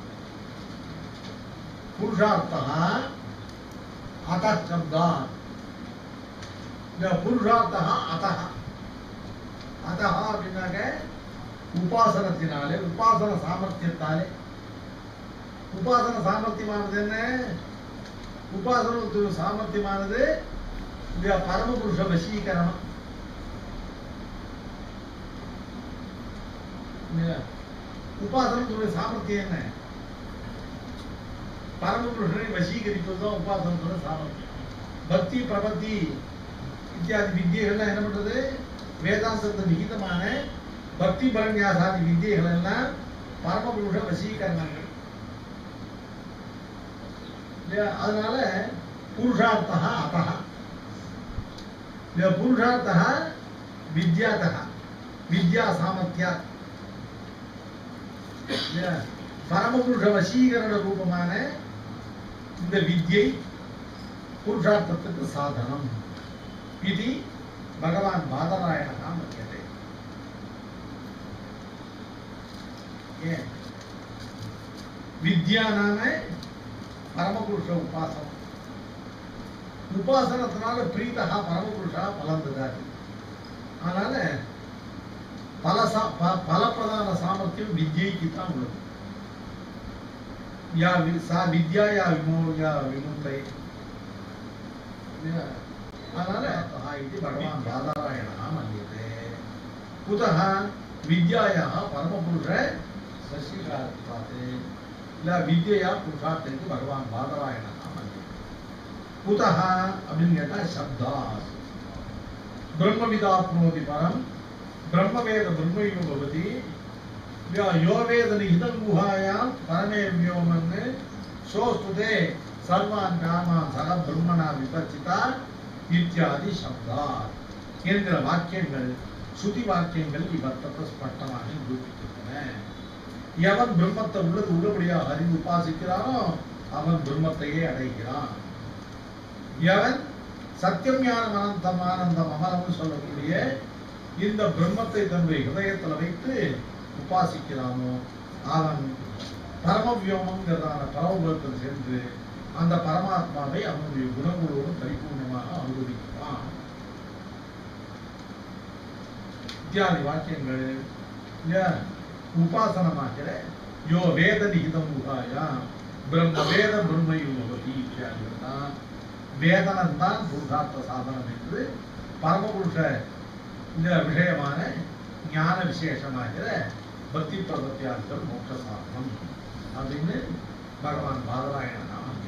புருஷார்த்தா அத்தः शब्दात्, புருஷார்த்தः அத்தः. அத்தः அப்படின்னாக்க உபாசனத்தினாலே, உபாசன சாமர்த்தியத்தாலே. உபாசன சாமர்த்தியமானது என்ன? உபாசனத்துக்கு சாமர்த்தியமானது பரமபுருஷ வசீகரணம். உபாசனத்துடைய சாமர்த்தியம் என்ன? பரமபுருஷனை வசீகரிப்பதுதான் உபாசனத்தோட சாமர்த்தியம். பக்தி பிரபத்தி இத்தியாதி வித்தியெல்லாம் என்ன பண்றது? வேதாந்தத்தை விகிதமான பக்தி பரநியாசாதி வித்தியைகள் எல்லாம் பரமபுருஷ வசீகரணங்கள். அதனால புருஷார்த்தா அத்தः, புருஷார்த்தா வித்யாதः, வித்யா சாமர்த்தியா. பரமபுருஷ வசீகரண ரூபமான இந்த வித்யை புருஷார்த்தத்துக்கு சாதனம். இது பகவான் பாதராயணா மத்தியதே. ஏன் வித்யா நாம பரமபுருஷ உபாசனம். உபாசனத்தினால பிரீதா பரமபுருஷா பலம் ததாதி. அதனால பல பலப்பிரதான சாமர்த்தியம் வித்யைக்கு தான் உள்ளது. या सा विद्या या विमो या विमुक्तये. அதனால இது பகவான் பாதராயணா மன்யதே. कुतः विद्यायाः परमपुरुष वशीकारत्वात्, இல்ல வித்யா புருஷார்த்தத்துக்கு பகவான் பாதராயணா மன்யதே. कुतः அப்படின்னு கேட்டா சப்தா ब्रह्मविदाप्नोति परम ब्रह्मवेद ब्रह्मैव भवति यो वेद निहितं गुहायां परमे व्योमन् सोस्तुते सर्वान् कामान् सह ब्रह्मणा विपचिता इत्यादि शब्दात् என்கிற வாக்கியங்கள் சுதி வாக்கியங்கள் இவர்த்தத்தை ஸ்பஷ்டமாக நிரூபிக்கின்றன. எவன் பிரம்மத்தை உள்ளது உள்ளபடியாக அறிந்து உபாசிக்கிறானோ அவன் பிரம்மத்தையே அடைகிறான். எவன் சத்தியம் ஞானம் அனந்தம் ஆனந்தம் அமரம் சொல்லக்கூடிய இந்த பிரம்மத்தை தன்னுடைய ஹிருதயத்தில் வைத்து உபாசிக்கிறானோ அவன் பரமவியோமங்கிறதான பரமபுரத்தில் சென்று அந்த பரமாத்மாவை அவனுடைய குணங்களோடு பரிபூர்ணமாக அனுபவிக்கிறான். இத்தியாதி வாக்கியங்கள் உபாசனமாகிற யோ வேத நிகிதம் உகாயா பிரம்ம வேத பிரம்மயுகி இத்தியாதிகள் தான் வேதனம் தான் புருஷார்த்த சாதனம் என்று பரமபுருஷ இந்த விஷயமான ஞான விசேஷமாகிற பக்தி பிரபத்தியாதிகள் மோட்ச சாதனம் அப்படின்னு பகவான் பாதராயணன்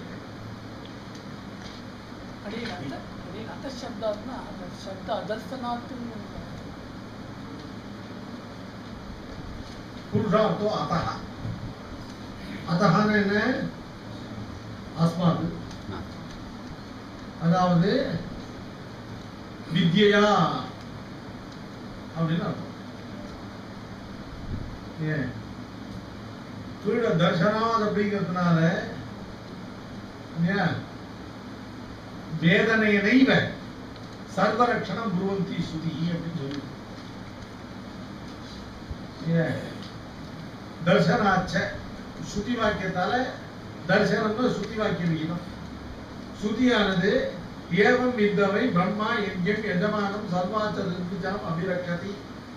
पुरुषार्थो अतः अतः என்ன அஸ்மாது அதாவது வித்யா அப்படின்னா ஏன் கீழ தர்சனாத் அப்படிங்கிறதுனால வேதனையனைவ சர்வரட்சணம் புருவந்தி சுதி அப்படின்னு சொல்லி दर्शनाच श्रुति वाक्यताल दर्शनम श्रुति वाक्य विहितम श्रुतियानदु एवं विद्वै ब्रह्मा यज्ञं यजमानं सर्वाचरितम अभिरक्षति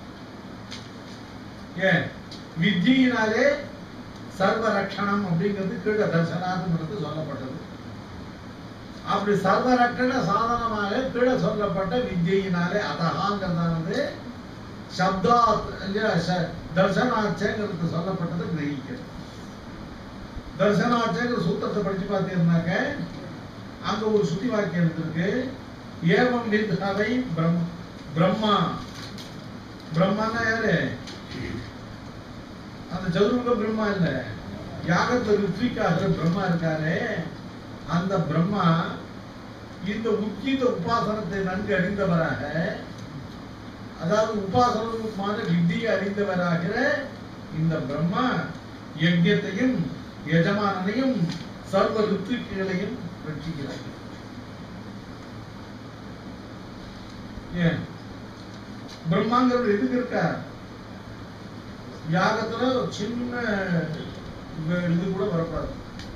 ये विद्यिनाले सर्वरक्षणम அப்படிங்கிறது கீழ தர்சனாத்ங்கிறது சொல்லப்பட்டது. அப்படி சர்வரட்சண சாதனமாக கீழ சொல்லப்பட்ட வித்யினாலே அதஹாங்கிறதானது शब्दात् दर्शनाचेங்கிறது சொல்லப்பட்டது கிரகிக்கிறது. தர்சனாச்சேங்கிற சூத்திரத்தை படிச்சு பார்த்தீங்கன்னாக்க அங்க ஒரு சுத்தி வாக்கியம் இருக்கு. ஏவம் வித்ஹவை பிரம்மா பிரம்மானா யாரு? அந்த சதுர்முக பிரம்மா இல்ல, யாகத்துல ருத்விக்காகிற பிரம்மா இருக்காரு. அந்த பிரம்மா இந்த உச்சித உபாசனத்தை நன்கு அறிந்தவராக, அதாவது உபாசனமான வித்தியை அறிந்தவராகிற இந்த பிரம்மா யஜ்ஞத்தையும் யஜமானனையும் சர்வ ருத்விக்களையும் ரட்சிக்கிறார். ஏன் பிரம்மாங்கிறவர் எதுக்கு இருக்கார்? யாகத்துல ஒரு சின்ன இது கூட வரக்கூடாது.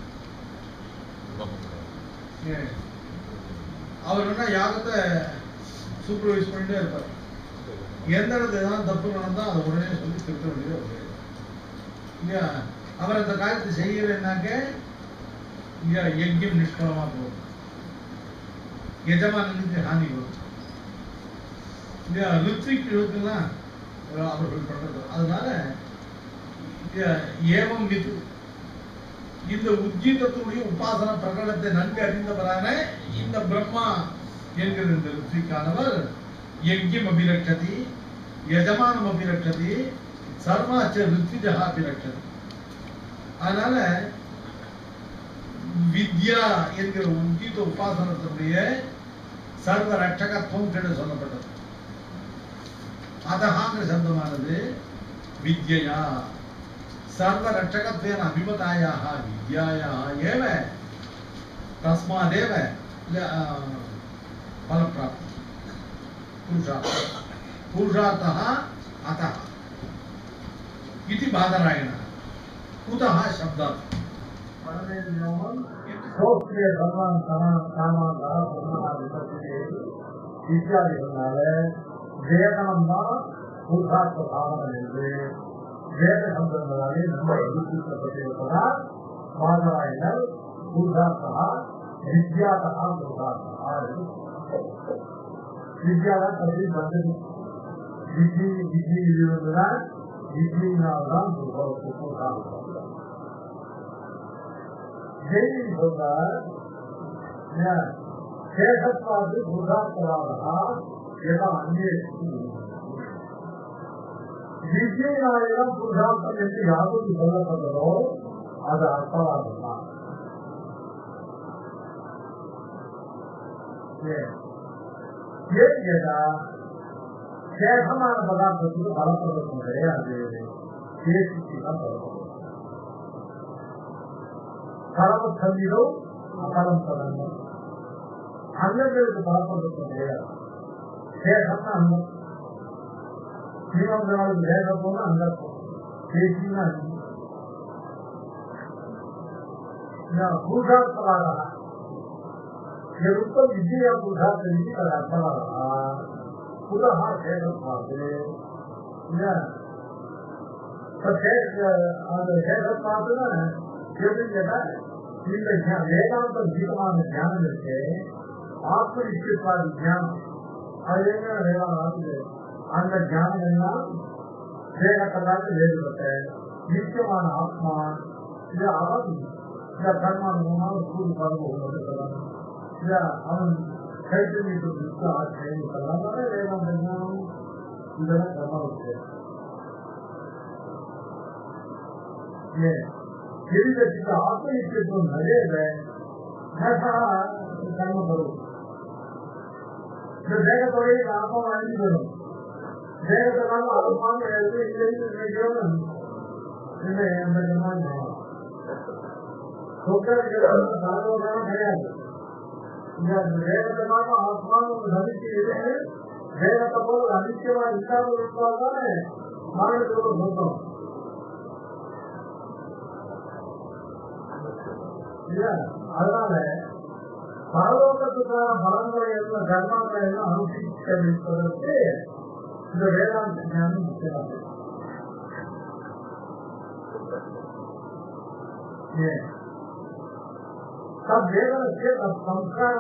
அவர் என்ன யாகத்தை சூப்பர்வைஸ் பண்ணிட்டே இருப்பார். எந்த இடத்துல ஏதாவது தப்பு நடந்தா அதை உடனே சொல்லி திருத்த வேண்டியது இல்லையா? அவர் அந்த காரியத்தை செய்யலைன்னாக்க இல்லையா யஜ்யம் நிஷ்கலமா போகும், எஜமானனுக்கு ஹானி வரும் இல்லையா? ருத்விக்குலாம் அவர்கள் பண்றது. அதனால ஏவம் வித்து இந்த உஜ்ஜீதத்துடைய உபாசன பிரகடனத்தை நன்கு அறிந்தவரான இந்த பிரம்மா என்கிற இந்த ருத்விக்கானவர் यज्ञम अभिरक्षति यजमानम अभिरक्षति सर्वाच ऋत्विजः अभिरक्षति. அதனால வித்யா என்கிற உஜ்ஜீத உபாசனத்துடைய சர்வ ரட்சகத்துவம் என்று சொல்லப்பட்டது. அதஹாங்கிற சப்தமானது வித்யா சர்வ ரட்சகத்வேன அபிமதாயாக வித்யாயாக ஏவ தஸ்மாதேவ பலப்பிராப்தி पुरुषार्थः अतः इति बादरायणः. कुतः शब्दात् परमे व्योमं सोस्त्रे सर्वान् कामान् ब्रह्मणा विपश्यते इत्यादिगणाल वेदनं वा पुरुषार्थ साधனம் என்று வேத சம்பந்தமாகவே நம்ம எழுதிக்கப்பட்டிருப்பதால் பாதராயணர் புருஷார்த்தா வித்யாதா புருஷார்த்தா विद्याला कभी बंधन विधि विधि विरोधना विधि नाम भूभाव को काम करता है। यही होता है சேஷத்வாது புருஷார்த்தவாதா எதா அங்கே வித்யினாயிரம் புருஷார்த்தம் என்று யாருக்கு சொல்லப்பட்டதோ அது அர்த்தவாதம் தான். ஏன் கேட்டா சேஷமான பதார்த்தத்துக்கு பலப்படுத்தும் கிடையாது, சேஷிக்கு தான் பலப்படும். கலம சந்திரோ அகலம் சதங்கம் அங்கங்களுக்கு பலப்படுத்தும் கிடையாது. சேஷம்னா அங்கம், ஜீவங்களுக்கு வேக போன அங்கப்போம், சேஷின்னா புருஷார்த்தவாத उत्तम विद्या पुरुषार्थ पुनः शेषत्वात् वेदांत गीतमान ज्ञान आत्मनिश्चितवाद ज्ञान அந்த ஞானம் எல்லாம் வேகத்ததாக வேறுபட்ட நிச்சயமான ஆத்மா இது அவன் இந்த கர்மானுமான சூழ் பருவம் அவன் கைத்தறி ஆச்சரியம் வேதாந்த ஞானம் இதெல்லாம் கர்மாவுக்கு எதிர்கட்சிக்கு ஆத்மனிச்சத்துவம் நிறைய கர்ம பருவம் இந்த வேகத்தோடைய லாபம் அழிஞ்சு வரும். வேகத்தினால அதுமான கிடையாது. வேகத்தினால ஆத்மான நம்பிக்கை இருக்கு. வேகத்தை போல அனிச்சயமா இல்லாமல் இருந்தால்தானே மரணத்தோடு சொந்தம். அதனால பரலோகத்துக்கான பலன்களை எல்லாம் கர்மாக்களை எல்லாம் அனுஷ்டிப்பதற்கு இந்த வேதாந்த ஞானம் முக்கியமானது. सब वेदन से संस्कार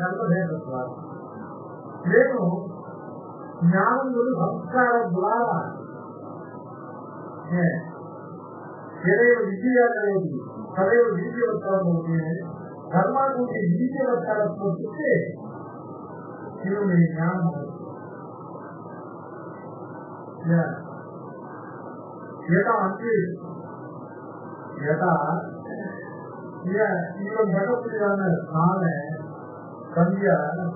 నేను జ్ఞానం సంస్కార ద్వారా ఎదైవ విద్య అనేది సదైవ విద్య వస్తాను ధర్మాన్ని విద్య వస్తాడే శివుని జ్ఞానం యథా అంటే యథా இவன் ஜகத்துக்கான ஸ்நான சந்தியா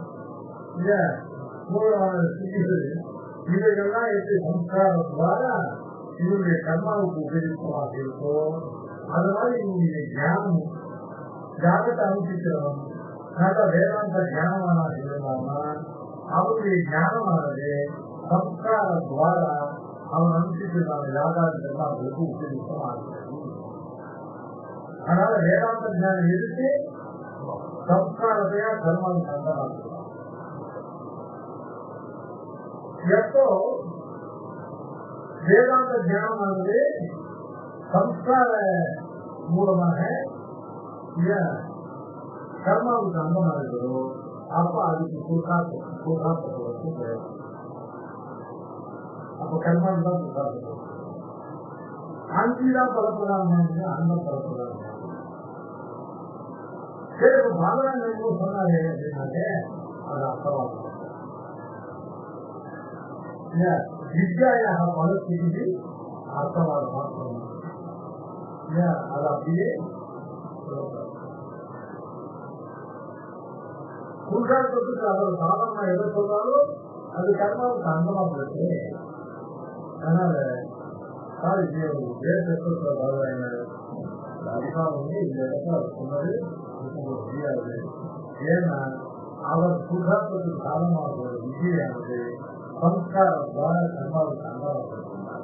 மூலமான சிகிச்சை இதையெல்லாம் எப்படி சம்ஸ்காரத்வாரா இவருடைய கர்மாவுக்கு உபயோகமாக இருக்கோ அது மாதிரி இவங்களுடைய ஞானம் ஜாகத்தை அனுப்பிக்கிறவன் நல்ல வேதாந்த ஞானமான இருந்தான்னா அவருடைய ஞானமானது சம்ஸ்காரத்வாரா அவன் அனுப்பிச்சிருக்கான யாகாதெல்லாம் அவருக்கு உபயோகமாக இருக்கிறது. அதனால வேதாந்த ஞானம் இருக்கு சம்ஸ்காரத்தையா கர்மாவுக்கு சந்தமாக எப்போ வேதாந்த ஞானமானது சம்ஸ்கார மூலமாக கர்மாவுக்கு அங்கமாக இருக்கிறதோ அப்ப அதுக்கு கூட்டாத்து கூட்டாத்து அப்ப கர்மாவுக்கு தான் கூட்டாத்து அஞ்சுதான் பலப்படாம அங்கம் பலப்படாம சரி இப்ப பாலராஜன் சொன்னாரு அப்படின்னாக்க அது அர்த்தவாதம் வித்யாயாக பலத்திற்கு அர்த்தவாதம் மாற்றணும் அது அப்படியே புருஷார்த்தத்துக்கு அவர் சாதனமா எதை சொல்றாலும் அது கர்மாவுக்கு அங்கமா இருக்கு. அதனால அதிகாரம் வந்து இந்த இடத்துல சொன்னது முடியாது. ஏன்னா அவர் புருஷார்த்தத்துக்கு சாதனமாக விஜயானது சம்ஸ்காரத்வார கர்மாவுக்கு அங்கமாகிறார்.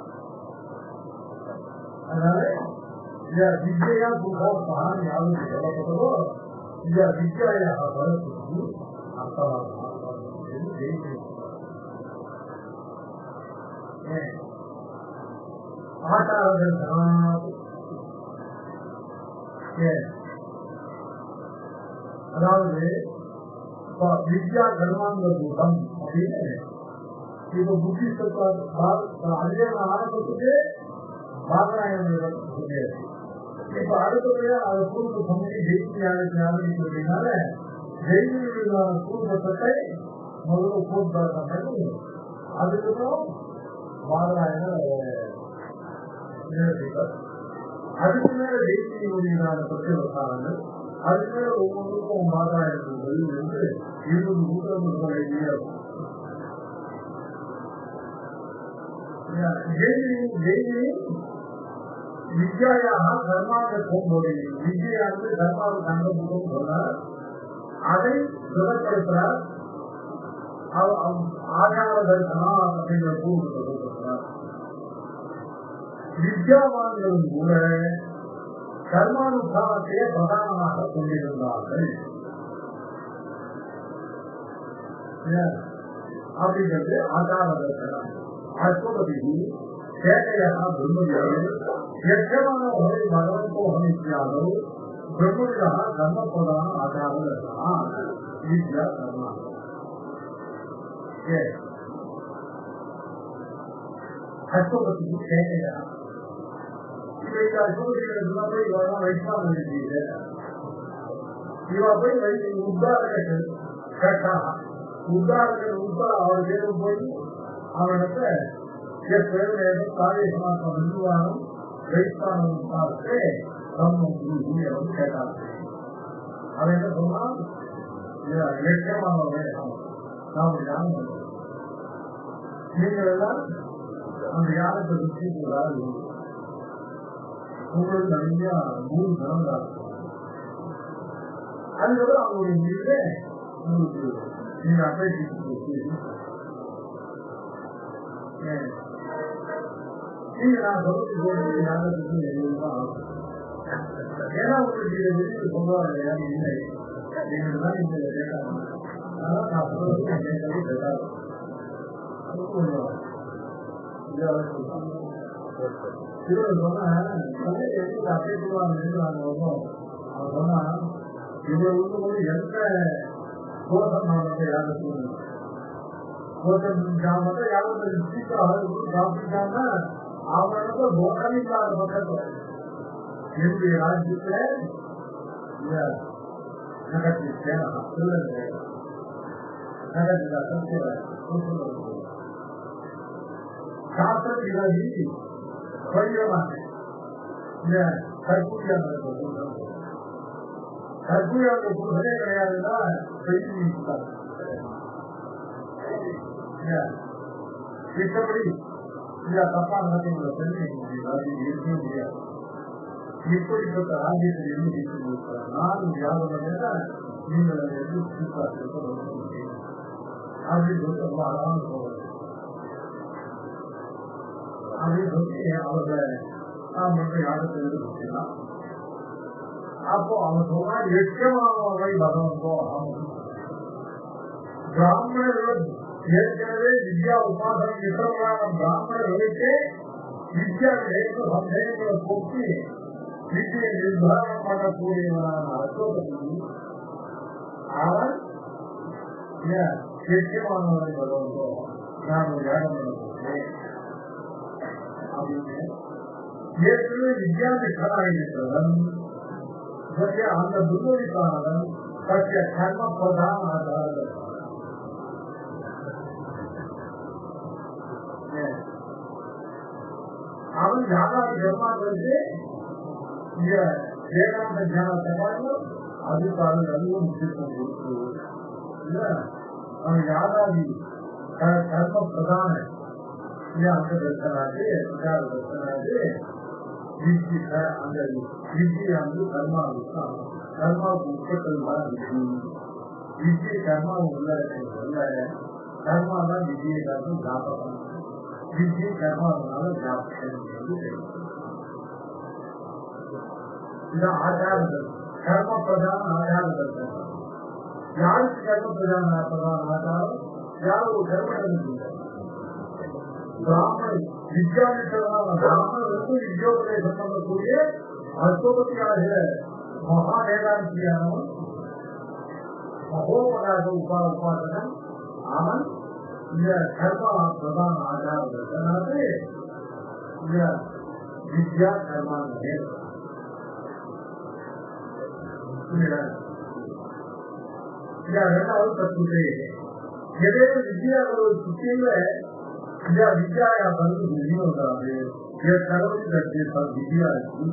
அதனால வித்யா புருஷார்த்தம் யாருக்கு சொல்லப்பட்டதோ இந்த வித்யாயாக பலத்துக்கு அர்த்தமாக ஆச்சாரங்கள் அதாவது வித்யா கர்மாங்க கூட்டம் அப்படின்னு இப்ப புத்திஸ்ட் அதே ஆரம்பத்துக்கு பாதராயணம் சொல்லியாச்சு. இப்ப அடுத்தபடியா அதை கூட்டு சமூக ஜெயிச்சு ஆரம்பிக்கிறதுனால ஜெயிலான குடும்பத்தை முதல்ல கூட்டாட்டம் பண்ணி அதுக்கப்புறம் வாதராயன அதுக்கு மேல ஜெயிலியான பற்றி வந்தாங்க. அதுக்கு மேல ஒவ்வொன்றுக்கும் வாதராயணம் வெளியில் இருந்து இருபது நூற்றாண்டுகளை வித்யாயாக கர்மாவை போகும்போது வித்யானது கர்மாவை கண்டுபிடிக்கும் சொன்னார். அதை சுதப்படுத்துறார். ஆகார தரிசனம் அப்படிங்கிற கூறுகிறார். வித்யாவான்களும் கூட கர்மானுசாரத்தையே பிரதானமாக கொண்டிருந்தார்கள் அப்படிங்கிறது ஆகார தரிசனம். अष्टपति यक्षमाण भगवान को हम इत्यादो ब्रह्मणिका धर्म प्रधान आचार विद्या कर्म अष्टपति अष्टपति वैष्णव उद्धार उद्धार उद्धार और அவனுக்கு காளியமானம் இந்துவானம் வைஸ்தானம் பார்த்து பிரம்மம் குரு அவன் கேட்டாங்க. அவன் என்ன சொன்னான், லட்சமான வேகம் நாம் யானம் நீங்கள் எல்லாம் அந்த யானத்தை விஷயத்துக்காக உங்களுக்கு நிறைய மூணு நடந்தாங்க. அதுக்கப்புறம் அவங்களுடைய மீது உங்களுக்கு நீங்க அபேட்சித்து நீங்க நான் சொல்றது யாருக்கு ஏன்னா உங்களுக்கு வெளியே சொல்றாங்க யாரும் இல்லை நீங்கள் தான் இந்த கேட்டாங்க. அதனால நான் சொல்றது கேட்கவே கேட்டாங்க. சொன்னா எப்படி அபேட்சுவாங்க நாங்க வந்தோம். அவன் சொன்னா இவ்வளவு உள்ள எந்த தோஷம் நான் வந்து யாருக்கு मतलब यार का आवरण धोखा नहीं राज्य शास्त्र ही खरपूजा खरपूजा இஷ்டப்படி தப்பா நடக்கின்ற பெண்ணை இருக்க முடியாது. இப்படிப்பட்ட ராஜ்யத்தில் இருந்து நான் யாரும் நீங்கள் அப்படின்னு சொல்லி ரொம்ப அழகான சொல்றது. அப்படின்னு சொல்லி அவரை நாம் வந்து யாருக்கு எழுதிக்கலாம். அப்போ அவன் சொன்னா எச்சமானவரை பகவந்தோ பிராமணர்கள் ஏற்கனவே வித்யா உபாசனம் விசரமான பிராமணர்களுக்கு வித்யா நேற்று சந்தேகங்களை போக்கி வித்தியை நிர்வாகம் பண்ணக்கூடியவனான அசோகி அவன் நிச்சயமானவரை வருவதோ நான் ஒரு யாகம் பண்ண அப்படின்னு ஏற்கனவே வித்யாதிஷ்டனாக இருக்கிறவன் அந்த துர்மதிக்கானவன் சத்திய கர்ம பிரதான ஆதாரங்கள் அவன் யாராவது ஜென்மாக்களுக்கு இங்க வேதாந்த ஞானத்தை அதுக்காக நல்ல முக்கியத்துவம் கொடுத்து அவன் யாராவது கர்ம பிரதான அங்க தர்சனாது விசார தர்சனாது வித்திய அந்த வித்தியானது கர்மாவுக்கு கர்மாவுக்கு உட்பட்டதுதான் விதி. வித்திய கர்மாவும் உள்ள அல்ல, கர்மா தான் வித்தியை கர்மம் ஞாபகம். வித்தியை கர்மாவனால ஞாபகம் இதான் ஆச்சார கர்ம பிரதான ஆச்சார தர்சனம். யாருக்கு கர்ம பிரதான பிரதான ஆச்சாரம்? யாரும் ஒரு கர்ம பிராமணன் வித்யாதிஷ்டனான பிராமணர்களுக்கு வித்யோபதேசம் பண்ணக்கூடிய அசோபதியாகிற மகா வேதாந்தியானவன் மகோபராக உபா உபாசனம் அவன் இந்த கர்மா பிரதான ஆச்சாரத்தினாலே இந்த வித்யா கர்மாவே या ரெண்டாவது தத்துவத்தை எதே வித்யாவோட சுத்தியில या विद्या या बंद नहीं होता है ये सर्व करते सब विद्या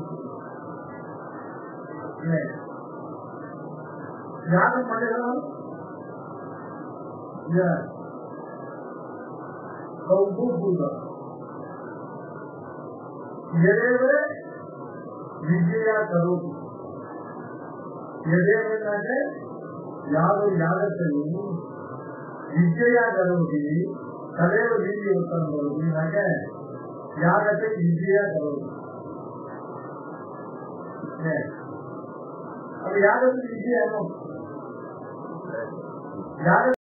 है याद पड़ेगा या कौन होगा ये विद्या करो ये देवता याद याद करो विद्या करोगी तदेव वीर्य उत्पन्न करोगी ना क्या याद विद्या करोगी अब याद विद्या याद